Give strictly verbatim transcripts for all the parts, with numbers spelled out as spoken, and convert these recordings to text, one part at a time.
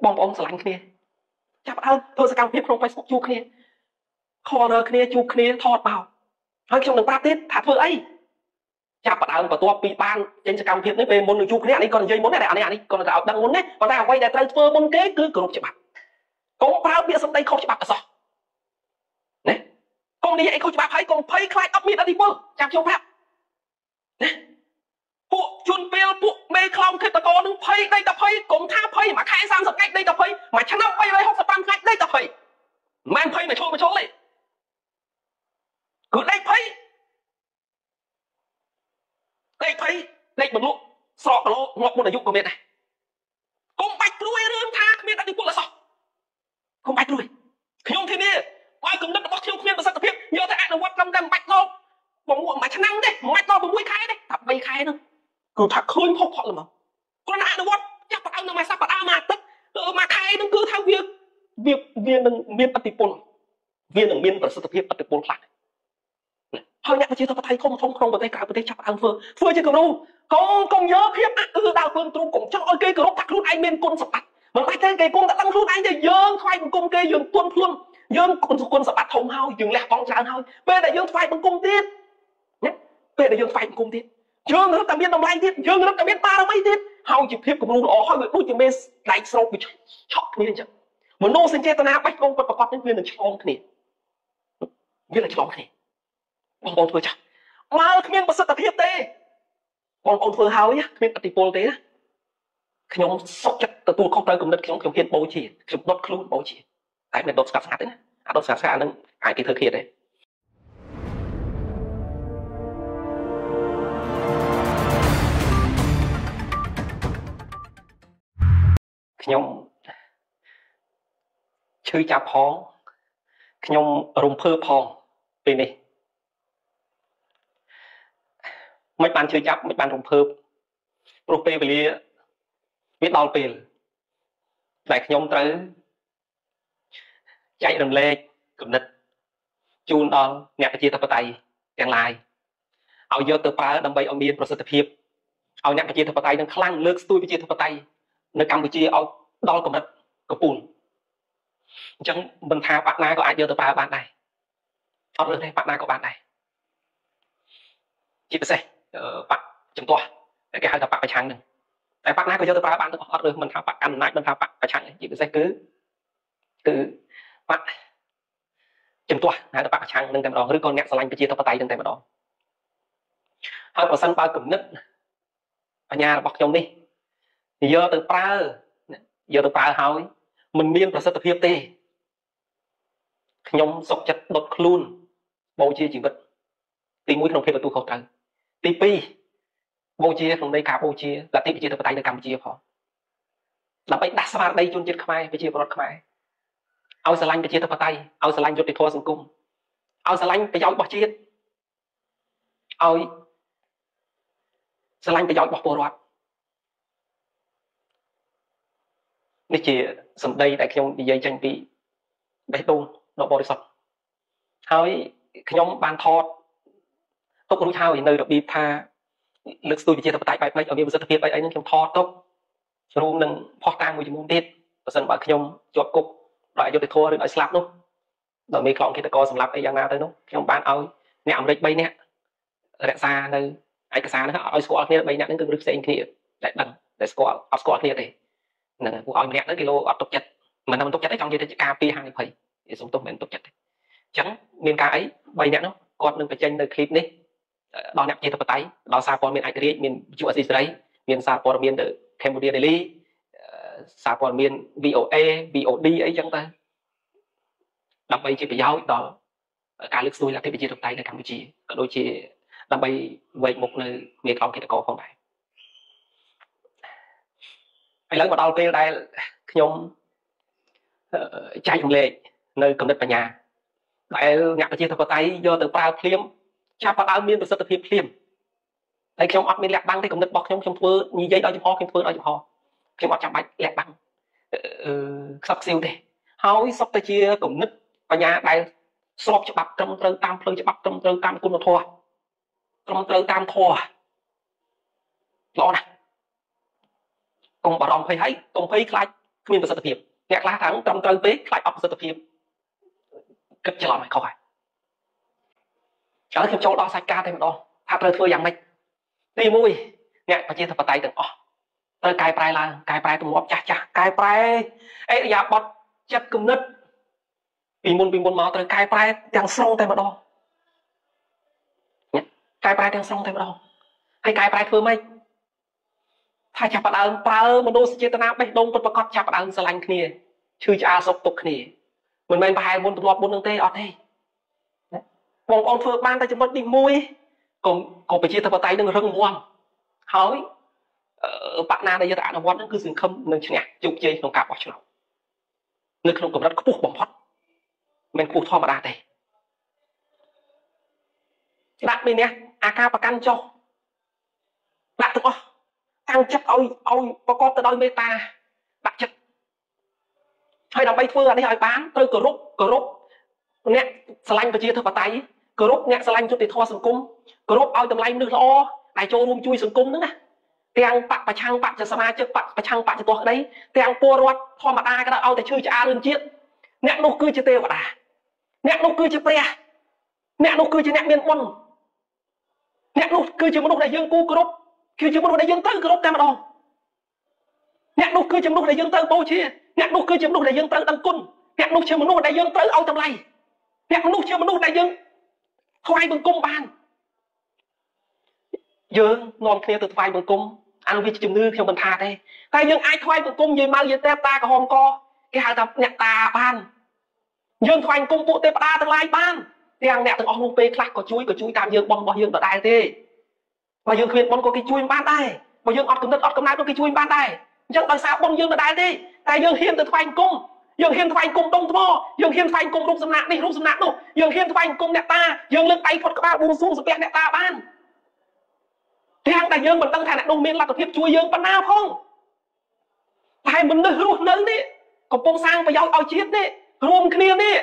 បងប្អូនស្រឡាញ់គ្នាចាប់ដើមធ្វើសកម្មភាពក្នុង Facebook ជួបគ្នា corner គ្នាជួបគ្នាថតមកហើយខ្ញុំនឹងប្រាប់ទៀតថាធ្វើអីចាប់ដើមបន្ទាប់ពីបានចេញសកម្មភាពនេះពេលមុននឹងជួបគ្នាអានេះគាត់និយាយមុនដែរអានេះអានេះគាត់ទៅឲ្យដឹងមុនណាប៉ុន្តែអ្វីដែលត្រូវធ្វើមុនគេគឺគោរពច្បាប់កុំប្រើពាក្យសម្ដីខុសច្បាប់អសោះណាកុំនិយាយអីខុសច្បាប់ហើយកុំភ័យខ្លាចអត់មានអធិពលចាំខ្ញុំប្រាប់ណាពួកជនពេលពួកមេខ្លោងឃាតករនឹងភ័យដីតែភ័យកុំថាភ័យមួយខែសាមសិបថ្ងៃដីតែភ័យមួយឆ្នាំបីរយហុកសិបប្រាំថ្ងៃដីតែភ័យមិនមែនភ័យមកឈុលមកឈុលទេគឺដេកភ័យដេកភ័យដេកបលក់ស្រកគីឡូងាប់មុនអាយុក៏មានដែរកុំបាច់ព្រួយរឿងថាគ្មានអធិពលអសោះកុំបាច់ព្រួយខ្ញុំធានាបើគំនិតរបស់ខ្ញុំគ្មានប្រសិទ្ធភាពយកទៅអនុវត្តត្រឹមតែមិនបាច់ដល់6មួយឆ្នាំទេមិនបាច់ដល់6ខែទេតែ3ខែហ្នឹងគឺថាឃើញផុសផុសល្មមគ្រាន់តែអនុវត្តចាប់ផ្ដើមនៅមួយសប្តាហ៍មួយអាទិត្យមួយខែហ្នឹងគឺថាវាវាវានឹងមានអធិពលវានឹងមានប្រសិទ្ធភាពអធិពលខ្លះហើយអ្នកប្រជាធិបតេយ្យធំធំក្នុងប្រទេសក្រៅប្រទេសចាប់ផ្ដើមធ្វើធ្វើជាគំរូកុំកុំយកភាពអឺដល់ខ្លួនទ្រូងកុំចង់ឲ្យគេគោរពថាខ្លួនឯងមានគុណសម្បត្តិមិនបាច់ទេគេគង់តែដឹងខ្លួនឯងទេយើងថ្វាយបង្គំគេយើងទន់ខ្លួនយើងគុណគុណសម្បត្តិធំហើយយើងលះបង់ច្រើនហើយពេលដែលយើងថ្វាយបង្គំទៀតណាពេលដែលយើងថ្វាយបង្គំទៀតយើងរត់តែមានតម្លៃទៀតយើងរត់តែមានបារមីទៀតហើយជាភាពគំរូល្អហើយវាដូចជាមេដៃស្រោបវាឆក់គ្នាអញ្ចឹងមនោសញ្ចេតនាបេះដូងពិតប្រាកដនេះវានឹងឆ្លងគ្នាវានឹងឆ្លងគ្នាបងប្អូនធ្វើចាស់មកគ្មានប្រសិទ្ធភាពទេបងប្អូនធ្វើហើយគ្មានអធិពលទេណាខ្ញុំសុខចិត្តទទួលខុសត្រូវគំនិតខ្ញុំខ្ញុំហ៊ានបូជាខ្ញុំដុតខ្លួនបូជាតែមិនដុតស្កាត់ស្ងាត់ទេណាអាដុតស្កាត់ស្ងាត់ហ្នឹងអាចគេធ្វើឃាតទេខ្ញុំឈឺចាប់ផងខ្ញុំរំភើបផងពេលនេះមិនបានឈឺចាប់មិនបានរំភើបព្រោះពេលវេលាវាដល់ពេលដែលខ្ញុំត្រូវចែករំលែកគំនិតជូនដល់អ្នកប្រជាធិបតេយ្យទាំងឡាយឲ្យយកទៅប្រើដើម្បីឲ្យមានប្រសិទ្ធភាពឲ្យអ្នកប្រជាធិបតេយ្យនឹងខ្លាំងលើកស្ទួយប្រជាធិបតេយ្យនៅកម្ពុជាឲ្យដល់កម្រិតកំពូលអញ្ចឹងមិនថាបាក់ណាក៏អាចយកទៅប្រើបានដែរអត់រើសទេបាក់ណាក៏បានដែរជាពិសេសបាក់ចំទាស់គេហៅថាបាក់ប្រឆាំងហ្នឹងតែបាក់ណាក៏យកទៅប្រើបានទាំងអស់អត់រើសមិនថាបាក់កាន់អំណាចមិនថាបាក់ប្រឆាំងជាពិសេសគឺគឺបាក់ចំទាស់ហៅថាបាក់ប្រឆាំងនឹងតែម្ដងឬក៏អ្នកស្រឡាញ់ប្រជាធិបតេយ្យនឹងតែម្ដងហើយបើសិនបើគំនិតបញ្ញារបស់ខ្ញុំនេះយកទៅប្រើយកទៅប្រើហើយមិនមានប្រសិទ្ធភាពទេខ្ញុំសុខចិត្តដុតខ្លួនបូជាជីវិតទីមួយក្នុងភាពទទួលខុសត្រូវទីពីរបូជាក្នុងន័យការបូជាលទ្ធិប្រជាធិបតេយ្យនៅកម្ពុជាផងដើម្បីដាស់ស្មារតីជនជាតិខ្មែរប្រជាពលរដ្ឋខ្មែរឲ្យស្រឡាញ់ប្រជាធិបតេយ្យឲ្យស្រឡាញ់យុត្តិធម៌សង្គមឲ្យស្រឡាញ់ប្រយោជន៍របស់ជាតិឲ្យស្រឡាញ់ប្រយោជន៍របស់ពលរដ្ឋនេះជាសម្ដីដែលខ្ញុំនិយាយចេញពីបេះដូងដ៏បរិសុទ្ធហើយខ្ញុំបានថតទុករួចហើយនៅរបៀបថាលើកស្ទួយប្រជាធិបតេយ្យបែបម៉េចឲ្យមានប្រសិទ្ធភាពអីអីហ្នឹងខ្ញុំថតទុករួមនឹងផុសតាងមួយចំនួនទៀតបើសិនបើខ្ញុំជាប់គុកដោយអយុត្តិធម៌ឬឲ្យស្លាប់នោះដល់មេខ្លោងឃាតករសម្លាប់អីយ៉ាងណាទៅនោះខ្ញុំបានឲ្យអ្នកអាមេរិក3នាក់រក្សានៅឯកសារហ្នឹងឲ្យស្គាល់គ្នា3នាក់ហ្នឹងគឺមនុស្សផ្សេងគ្នាដែលដឹងដែលស្គាល់អត់ស្គាល់គ្នាទេហ្នឹងពួកឲ្យម្នាក់ទៅគីឡូអត់ទុកចិត្តមិនថាមិនទុកចិត្តទេចង់និយាយទៅការពារហានិភ័យវាសុំទោសមិនទុកចិត្តទេអញ្ចឹងមានការអី3នាក់នោះគាត់នឹងបញ្ចេញនៅคลิปនេះដល់អ្នកប្រជាធិបតេយ្យដល់សារព័ត៌មានឯករាជ្យមានវិទ្យុអេស៊ីសេរីមានសារព័ត៌មាន The Cambodia Daily សារព័ត៌មាន វី អូ เอ វី អូ ឌី អីចឹងទៅដើម្បីជាប្រយោជន៍ដល់ការលើកស្ទួយលទ្ធិប្រជាធិបតេយ្យនៅកម្ពុជាក៏ដូចជាដើម្បីវែកមុខនៅមេខ្លោងឃាតករផងដែរឥឡូវមកដល់ពេលដែលខ្ញុំចែករំលែកនៅគំនិតបញ្ញាដែលអ្នកប្រជាធិបតេយ្យយកទៅប្រើភ្លាមចាប់ផ្ដើមមានប្រសិទ្ធភាពភ្លាមហើយខ្ញុំអត់មានលាក់បាំងទេគំនិតរបស់ខ្ញុំខ្ញុំធ្វើនិយាយដោយចំហខ្ញុំធ្វើដោយចំហខ្ញុំអត់ចាំបាច់លាក់បាំងអឺខ្សត់ខ្សៀវទេហើយសុទ្ធតែជាគំនិតបញ្ញាដែលស្របច្បាប់ត្រឹមត្រូវតាមផ្លូវច្បាប់ត្រឹមត្រូវតាមគុណធម៌ត្រឹមត្រូវតាមធម៌ល្អណាស់កុំបារម្ភភ័យហើយកុំភ័យខ្លាចគ្មានប្រសិទ្ធភាពអ្នកខ្លះថាត្រឹមត្រូវពេកខ្លាចអត់ប្រសិទ្ធភាពគិតច្រឡំហើយខុសហើយឥឡូវខ្ញុំចូលដល់សាច់ការតែម្ដងថាត្រូវធ្វើយ៉ាងម៉េចទីមួយអ្នកប្រជាធិបតេយ្យទាំងអស់ត្រូវកែប្រែឡើងកែប្រែទម្លាប់ចាស់ចាស់កែប្រែអេរយាប័តចិត្តគំនិតពីមុនពីមុនមកត្រូវកែប្រែទាំងស្រុងតែម្ដងកែប្រែទាំងស្រុងតែម្ដងហើយកែប្រែធ្វើម៉េចថាចាប់ផ្ដើមប្រើមនោសញ្ចេតនាបេះដូងពិតប្រាកដចាប់ផ្ដើមស្រឡាញ់គ្នាឈឺឆ្អាលសុខទុក្ខគ្នាមិនមែនប្រហែលមុនទម្លាប់មុននឹងទេអត់ទេបងប្អូនធ្វើបានតែចំណុចនេះមួយកុំកុំប្រជាធិបតេយ្យនឹងរឹងមាំហើយបកណាដែលយកទៅអនុវត្តហ្នឹងគឺសង្ឃឹមនឹងឈ្នះជោគជ័យក្នុងការបោះឆ្នោតនៅក្នុងកម្រិតខ្ពស់បំផុតមិនខ្ពស់ធម្មតាទេដាក់នេះនេះអាការប្រកាន់ចុះដាក់ទាំងអស់តាំងចិត្តឲ្យឲ្យប្រកបទៅដោយមេត្តាដាក់ចិត្តហើយដើម្បីធ្វើអានេះឲ្យបានត្រូវគោរពគោរពអ្នកស្រឡាញ់ប្រជាធិបតេយ្យគោរពអ្នកស្រឡាញ់យុត្តិធម៌សង្គមគោរពឲ្យតម្លៃមនុស្សល្អដែលចូលរួមជួយសង្គមហ្នឹងណាទាំងបកប្រឆាំងបកជាសមាជិកបកប្រឆាំងបកជាទាស់ក្តីទាំងពលរដ្ឋធម្មតាក៏ដោយឲ្យតែឈឺឆ្អាលរឿងជាតិអ្នកនោះគឺជាទេវតាអ្នកនោះគឺជាព្រះអ្នកនោះគឺជាអ្នកមានបុណ្យអ្នកនោះគឺជាមនុស្សដែលយើងគូគោរពគឺជាមនុស្សដែលយើងត្រូវគោរពតែម្ដងអ្នកនោះគឺជាមនុស្សដែលយើងត្រូវបូជាអ្នកនោះគឺជាមនុស្សដែលយើងត្រូវដឹងគុណអ្នកនោះជាមនុស្សដែលយើងត្រូវឲ្យតម្លៃអ្នកនោះជាមនុស្សដែលយើងថ្វាយបង្គំបានយើងនាំគ្នាទៅថ្វាយបង្គំអានោះវាជាជំនឿខ្ញុំមិនថាទេតែយើងអាចថ្វាយបង្គំយាយម៉ៅយាយតែតាក្រហមកគេហៅថាអ្នកតាបានយើងថ្វាយបង្គំពួកទេវតាទាំងឡាយបានទាំងអ្នកទាំងអស់នោះពេលខ្លះក៏ជួយក៏ជួយតាមយើងបន់របស់យើងដដែលទេបើយើងគ្មានបន់ក៏គេជួយមិនបានដែរបើយើងអត់កំណត់អត់កំណត់ក៏គេជួយមិនបានដែរអញ្ចឹងដោយសារបន់យើងដដែលទេតែយើងហ៊ានទៅថ្វាយបង្គំយើងហ៊ានថ្វាយបង្គំដុំថ្មយើងហ៊ានថ្វាយបង្គំរូបសំណាកនេះរូបសំណាកនោះយើងហ៊ានថ្វាយបង្គំអ្នកតាយើងលើកដៃផុតក្បាលបួងសួងសំពះអ្នកតាបានទាំងតែយើងមិនដឹងថាអ្នកនោះមានលទ្ធភាពជួយយើងប៉ុណ្ណាផងតែមនុស្សរស់នៅនេះកំពុងសាងប្រយោជន៍ឲ្យជាតិនេះរួមគ្នានេះ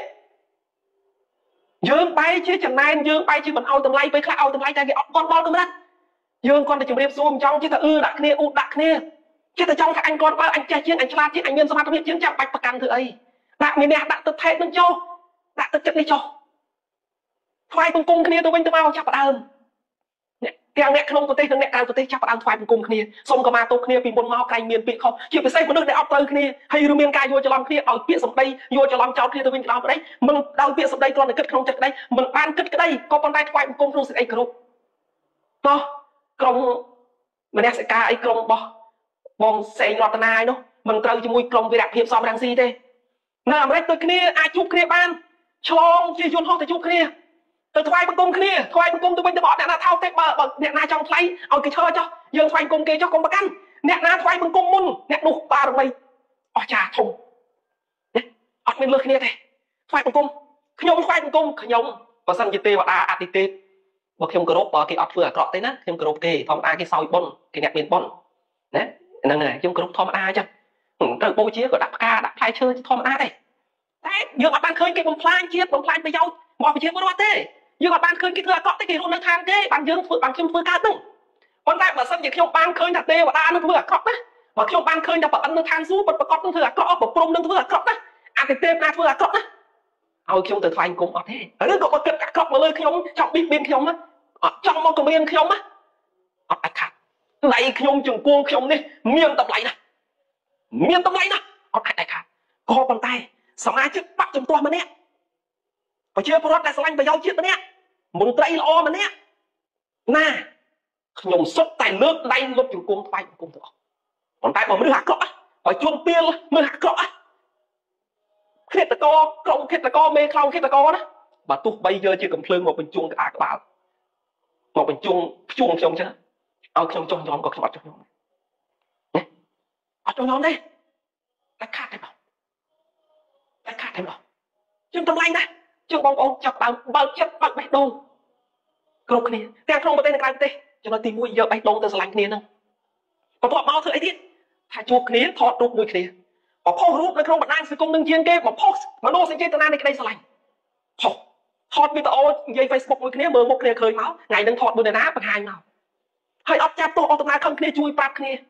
យើងបែរជាចំណែនយើងបែរជាមិនឲ្យតម្លៃពេលខ្លះឲ្យតម្លៃតែគេអត់គាត់ដល់កម្រិតយើងគាត់តែជម្រាបសួរមិនចង់ចេះតែអឺដាក់គ្នាអ៊ូដាក់គ្នាចេះតែចង់ថាអញគាត់បើអញចេះជាងអញឆ្លាតជាងអញមានសមត្ថភាពជាងចាំបាច់ប្រកាន់ធ្វើអីដាក់មានអ្នកដាក់ទឹកថេកនឹងចុះដាក់ទឹកចិត្តនេះចុះថ្វាយបង្គំគ្នាទៅវិញទៅមកចាប់ផ្ដើមទាំងអ្នកក្នុងប្រទេសនិងអ្នកក្រៅប្រទេសចាប់ផ្ដើមថ្វាយបង្គំគ្នាសូមកម្មាទោសគ្នាពីមុនមកក្រែងមានពាក្យខុសជាពិសេសមនុស្សដែលអត់ត្រូវគ្នាហើយឬមានការយល់ច្រឡំគ្នាឲ្យពាក្យសម្ដីយល់ច្រឡំចោលគ្នាទៅវិញទៅមកក្តីមិនដោយពាក្យសម្ដីគ្រាន់តែគិតក្នុងចិត្តក្តីមិនបានគិតក្តីក៏ប៉ុន្តែថ្វាយបង្គំក្នុងសេចក្តីគោរពតោះក្រុមមនសិការអីក្រុមរបស់បងសេងរតនាឯនោះមិនត្រូវជាមួយក្រុមវីរភាពសំរងស៊ីទេនៅអាមេរិកដូចគ្នាអាចជួបគ្នាបានឆ្លងជាយន្តហោះទៅជួបគ្នាទៅថ្វាយបង្គំគ្នាថ្វាយបង្គំទៅវិញទៅមកអ្នកណាថោកទេបើអ្នកណាចង់ថ្លៃឲ្យគេឈរចុះយើងថ្វាយបង្គំគេចុះកុំប្រកាន់អ្នកណាថ្វាយបង្គំមុនអ្នកនោះបារមីអស្ចារ្យធំអត់មានលើសគ្នាទេថ្វាយបង្គំខ្ញុំថ្វាយបង្គំខ្ញុំបើសិនជាទេវតាអតិទេពបើខ្ញុំគោរពបើគេអត់ធ្វើអាក្រក់ទេណាខ្ញុំគោរពគេធម្មតាគេសោយបុណ្យគេអ្នកមានបុណ្យណាហ្នឹងហើយខ្ញុំគោរពធម្មតាអញ្ចឹងត្រូវបូជាក៏ដាក់ផ្កាដាក់ផ្លែឈើធម្មតាដែរតែយើងអត់បានឃើញគេបំផ្លាញជាតិបំផ្លាញប្រយោជន៍របស់ប្រជាពលរដ្ឋទេយើងអត់បានឃើញគេធ្វើអាក្រក់ទេគេរស់នៅឋានគេបានយើងធ្វើបានខ្ញុំធ្វើកើតហ្នឹងប៉ុន្តែបើសិនជាខ្ញុំបានឃើញថាទេវតានឹងធ្វើអាក្រក់ណាបើខ្ញុំបានឃើញថាប្រអិននៅឋានសួគ៌ពិតប្រាកដនឹងធ្វើអាក្រក់ប្រព្រំនឹងធ្វើអាក្រក់ណាអតិទេពណាធ្វើអាក្រក់ណាឲ្យខ្ញុំទៅថ្វាយបង្គំអត់ទេឬក៏បើគិតអាក្រក់មកលើខ្ញុំចង់បៀតបៀនខ្ញុំណាអត់ចង់មកគំរាមខ្ញុំណាអត់អាចខាត់ដៃខ្ញុំជង្គង់ខ្ញុំនេះមានតម្លៃណាស់មានតម្លៃណាស់អត់អាចខាត់ក៏ប៉ុន្តែសមាជិកបកជំទាស់ម្នាក់ប្រជាពលរដ្ឋដែលស្រឡាញ់ប្រយោជន៍ជាតិម្នាក់មន្ត្រីល្អម្នាក់ណាខ្ញុំសុទ្ធតែលើកដៃលុតជង្គង់ថ្វាយបង្គំទាំងអស់ប៉ុន្តែបើមនុស្សអាក្រក់បើជួនពៀលមនុស្សអាក្រក់ឃាតករក្រុមឃាតករមេខ្លោងឃាតករណាបើទោះបីយកជាកំភ្លើងមកបញ្ជុងក្បាលក្បាលមកបញ្ជុងភ្ជួងខ្ញុំចឹងឲ្យខ្ញុំចុះញោមក៏ខ្ញុំអត់ចុះញោមណាអត់ចុះញោមទេតែខាតតែបងតែខាតតែបងខ្ញុំតម្លៃណាស់ជើងបងប្អូនចាប់ដើមបើកចិត្តបើកបេះដូងគ្រប់គ្នាទាំងក្នុងប្រទេសនិងក្រៅប្រទេសចំណុចទីមួយយកបេះដូងទៅស្រឡាញ់គ្នាហ្នឹងបន្ទាប់មកធ្វើអីទៀតថាជួបគ្នាថតរូបមួយគ្នាបើផុសរូបនៅក្នុងបណ្ដាញសង្គមនឹងជាងគេបើផុសមនោសញ្ចេតនានៃក្តីស្រឡាញ់ផុសថតវីដេអូនិយាយ Facebook មួយគ្នាមើលមុខគ្នាឃើញមកថ្ងៃហ្នឹងថតមួយណាបង្ហាញមកហើយអត់ចាប់ទោសអត់ដំណើរខំគ្នាជួយប្រាប់គ្នា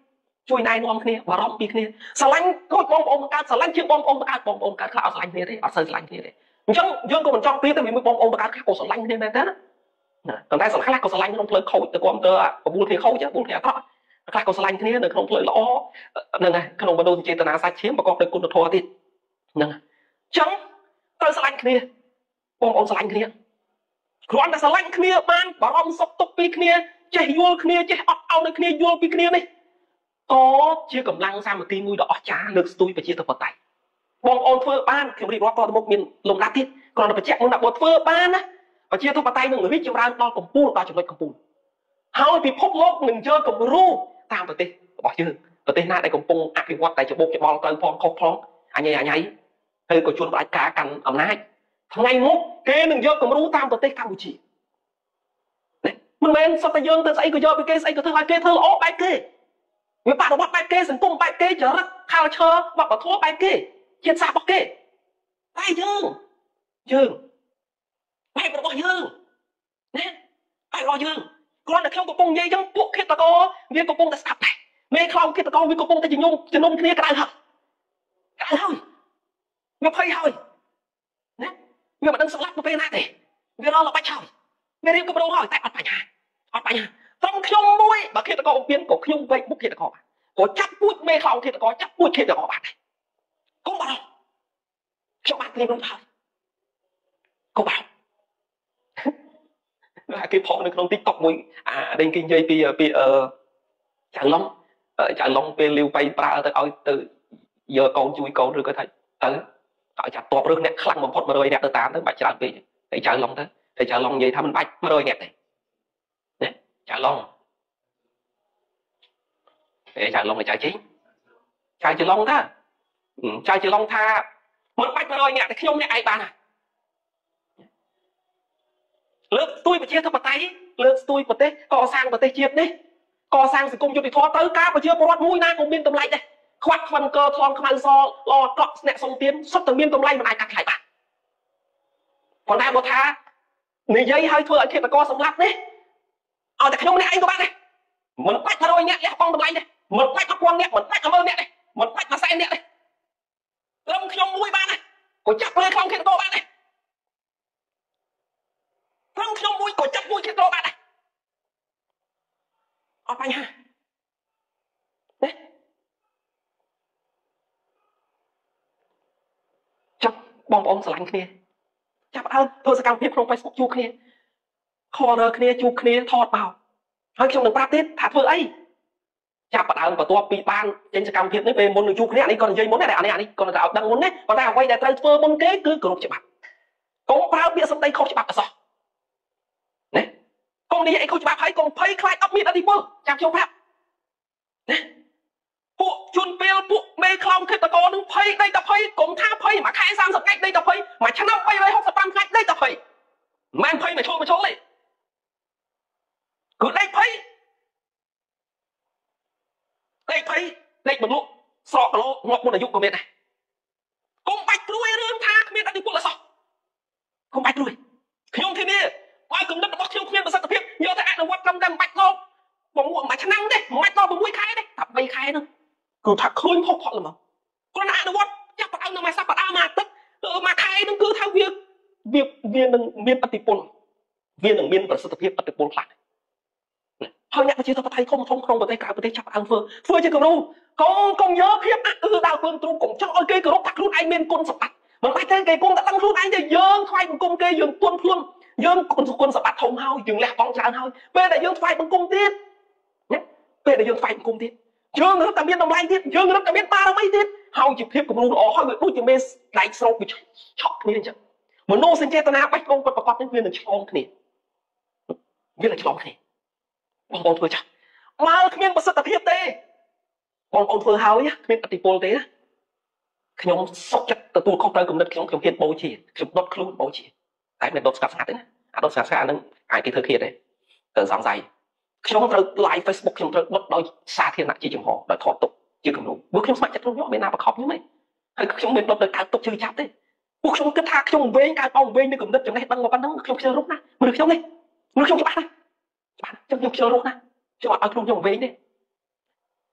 ជួយណែនាំគ្នាបារម្ភពីគ្នាស្រឡាញ់ដូចបងប្អូនបង្កើតស្រឡាញ់ជាងបងប្អូនបង្កើតបងប្អូនកើតខ្លះអត់ស្រឡាញ់គ្នាទេអត់សូវស្រឡាញ់គ្នាទេអញ្ចឹងយើងក៏មិនចង់ព្រៀបទៅជាមួយបងប្អូនបង្កើតខ្លះក៏ស្រឡាញ់គ្នាមែនទេណាប៉ុន្តែសំខាន់ក៏ស្រឡាញ់ក្នុងផ្លូវខូចទៅគ្រប់ទៅបបួលគ្នាខូចបបួលគ្នាអាក្រក់ខ្លះក៏ស្រឡាញ់គ្នានៅក្នុងផ្លូវល្អហ្នឹងហើយក្នុងបដូរចេតនាសាច់ឈាមប្រកបដោយគុណធម៌ទៀតហ្នឹងហើយអញ្ចឹងត្រូវស្រឡាញ់គ្នាបងប្អូនស្រឡាញ់គ្នាគ្រាន់តែស្រឡាញ់គ្នាបានបារម្ភសុខទុក្ខពីគ្នាចេះយល់គ្នាចេះអត់អោននៅគ្នាយល់ពីគ្នានេះក៏ជាកម្លាំងសាមគ្គីមួយដ៏អស្ចារ្យលើកស្ទួយប្រជាធិបតេយ្យបងប្អូនធ្វើបានខ្ញុំរៀបរាប់តទៅមុខមានលំដាប់ទៀតគ្រាន់តែបញ្ជាក់មុនថាបើធ្វើបានណាប្រជាធិបតេយ្យនឹងរីកចម្រើនដល់កំពូលដល់ចំណុចកំពូលហើយពិភពលោកនឹងយកគំរូតាមប្រទេសរបស់យើងប្រទេសណាដែលកំពុងអភិវឌ្ឍតែច្បោកច្បល់ទៅផងខុសផងអញអញហើយក៏ជួនផ្ដាច់ការកាន់អំណាចថ្ងៃមុខគេនឹងយកគំរូតាមប្រទេសកម្ពុជាមិនមែនសុទ្ធតែយើងទៅស្អីក៏យកពីគេស្អីក៏ធ្វើឲ្យគេធ្វើល្អបែបគេវាបដិបត្តិបែបគេសង្គមបែបគេចរិត culture វប្បធម៌បែបគេជាតិសាសន៍របស់គេតែយើងយើងបែបរបស់យើងណាបែបរបស់យើងគ្រាន់តែខ្ញុំកំពុងនិយាយចឹងពួកឃាតករវាកំពុងតែស្ដាប់ដែរមេខ្លោងឃាតករវាកំពុងតែជំនុំជំនុំគ្នាក្តៅហើយក្តៅហើយវាភ័យហើយណាវាមិនដឹងស្លាប់ទៅពេលណាទេវារលល្បាច់ហើយវារៀបគម្រោងហើយតែអត់បញ្ហាអត់បញ្ហាត្រង់ខ្ញុំមួយបើឃាតករអំពានក៏ខ្ញុំវែកមុខឃាតករក៏ចាប់ពូជមេខ្លោងឃាតករចាប់ពូជឃាតករបានដែរកុំបារម្ភខ្ញុំបានព្រៀបនោះហើយកុំបារម្ភគេផុសនៅក្នុង TikTok មួយអាដែលគេនិយាយពីពីអឺចៅឡុងចៅឡុងពេលលាវបៃប្រើទៅឲ្យទៅយកកូនជួយកូនឬក៏ថាទៅឲ្យចាប់តបរើសអ្នកខ្លាំងបំផុត100នាក់ទៅតាមទៅបាច់ច្រើនពេកហើយចៅឡុងទៅហើយចៅឡុងនិយាយថាមិនបាច់100នាក់ទេណាចៅឡុងហើយចៅឡុងឲ្យចៅជីចៅចៅឡុងថាចៅចៅឡុងថាមិនបាច់100នាក់ទេខ្ញុំអ្នកឯងបានណាលើកស្ទួយប្រជាធិបតេយ្យលើកស្ទួយប្រទេសកសាងប្រទេសជាតិនេះកសាងសង្គមយុត្តិធម៌ទៅការប្រជាពលរដ្ឋមួយណាក៏មានតម្លៃដែរខ្វាត់ខ្វិនកើថ្លង់ខ្មៅសល្អកក់ស្នាក់សុំទៀនសុទ្ធតែមានតម្លៃមិនអាចកាត់ថ្លៃបានប៉ុន្តែបើថានិយាយឲ្យធ្វើឲ្យឃាតករសម្លាប់នេះឲ្យតែខ្ញុំអ្នកឯងក៏បានដែរមិនបាច់100នាក់លះបង់តម្លៃទេមិនបាច់1000នាក់មិនបាច់10000នាក់ទេមិនបាច់មួយសែននាក់ទេត្រឹមខ្ញុំមួយបានដែរក៏ចាប់លើក្នុងឃាតករបានដែរត្រឹមខ្ញុំមួយក៏ចាប់មួយឃាតករបានដែរអត់បញ្ហាណាចាប់បងប្អូនស្រឡាញ់គ្នាចាប់ដើមធ្វើសកម្មភាពក្នុង Facebook ជួបគ្នា corner គ្នាជួបគ្នាថតមកហើយខ្ញុំនឹងប្រាប់ទៀតថាធ្វើអីចាប់ដើមបន្ទាប់ពីបានចេញសកម្មភាពនេះពេលមុននឹងជួបគ្នាអានេះគាត់និយាយមុនដែរអានេះអានេះគាត់តែឲ្យដឹងមុនណាប៉ុន្តែអ្វីដែលត្រូវធ្វើមុនគេគឺគោរពច្បាប់កុំប្រើពាក្យសម្ដីខុសច្បាប់អសោះណាកុំនិយាយអីខុសច្បាប់ហើយកុំភ័យខ្លាចអត់មានអធិពលចាំខ្ញុំប្រាប់ណាពួកជនពេលពួកមេខ្លោងឃាតករនឹងភ័យដេកតែភ័យកុំថាភ័យមួយខែសាមសិបថ្ងៃដេកតែភ័យមួយឆ្នាំបីរយហុកសិបប្រាំថ្ងៃដេកតែភ័យមិនភ័យមកឈុលមកឈុលទេគឺដេកភ័យដេកភ័យដេកបន្លក់ស្រកគីឡូងាប់មុនអាយុក៏មានដែរកុំបាច់ព្រួយរឿងថាគ្មានអធិពលអសោះកុំបាច់ព្រួយខ្ញុំធានាឲ្យគំនិតរបស់ខ្ញុំគ្មានប្រសិទ្ធភាពយកទៅអនុវត្តត្រឹមតែមិនបាច់ដល់មួយឆ្នាំទេមិនបាច់ដល់6ខែទេតែ3ខែហ្នឹងគឺថាឃើញផុសផុសល្មមគ្រាន់តែអនុវត្តចាប់ផ្ដើមនៅមួយសប្តាហ៍មួយអាទិត្យមួយខែហ្នឹងគឺថាវាវាវានឹងមានអធិពលវានឹងមានប្រសិទ្ធភាពអធិពលខ្លះហើយអ្នកប្រជាធិបតេយ្យធំធំក្នុងប្រទេសក្រៅប្រទេសចាប់ផ្ដើមធ្វើធ្វើជាគំរូកុំកុំយកភាពអឺដល់ខ្លួនទ្រូងកុំចង់ឲ្យគេគោរពថាខ្លួនឯងមានគុណសម្បត្តិមិនបាច់ទេគេគង់តែដឹងខ្លួនឯងទេយើងថ្វាយបង្គំគេយើងទន់ខ្លួនយើងគុណគុណសម្បត្តិធំហើយយើងលះបង់ច្រើនហើយពេលដែលយើងថ្វាយបង្គំទៀតណាពេលដែលយើងថ្វាយបង្គំទៀតយើងរត់តែមានតម្លៃទៀតយើងរត់តែមានបារមីទៀតហើយជាភាពគំរូល្អហើយវាដូចជាមេដៃស្រោបវាឆក់គ្នាអញ្ចឹងមនោសញ្ចេតនាបេះដូងពិតប្រាកដនេះវានឹងឆ្លងគ្នាវានឹងឆ្លងគ្នាបងប្អូនធ្វើចាស់មកគ្មានប្រសិទ្ធភាពទេបងប្អូនធ្វើហើយគ្មានអតិពលទេណាខ្ញុំសុខចិត្តទទួលខុសត្រូវគំនិតខ្ញុំខ្ញុំហ៊ានបូជាខ្ញុំដុតខ្លួនបូជាតែមិនដុតស្កាត់ស្ងាត់ទេណាអាដុតស្កាត់ស្ងាត់ហ្នឹងអាចគេធ្វើឃាតទេទៅសង្ស័យខ្ញុំត្រូវ live Facebook ខ្ញុំត្រូវដុតដោយសាធារណៈជាចំហដោយថតទុកជាគំរូព្រោះខ្ញុំស្ម័គ្រចិត្តខ្ញុំយកមានណាបខប់ខ្ញុំទេហើយខ្ញុំមិនដុតដោយកើតទុកជឿចាប់ទេពួកខ្ញុំគិតថាខ្ញុំវែងកើតអស់វែងនៅគំនិតចំណេះដឹងមកប៉ុណ្ណឹងខ្ញុំខ្ជិលរុកណាមនុស្សខ្ញុំនេះមនុស្សខ្ញុំច្បាស់ណាច្បាស់ខ្ញុំខ្ញុំខ្ជិលរុកណាខ្ញុំអត់ឲ្យខ្លួនខ្ញុំវែងទេ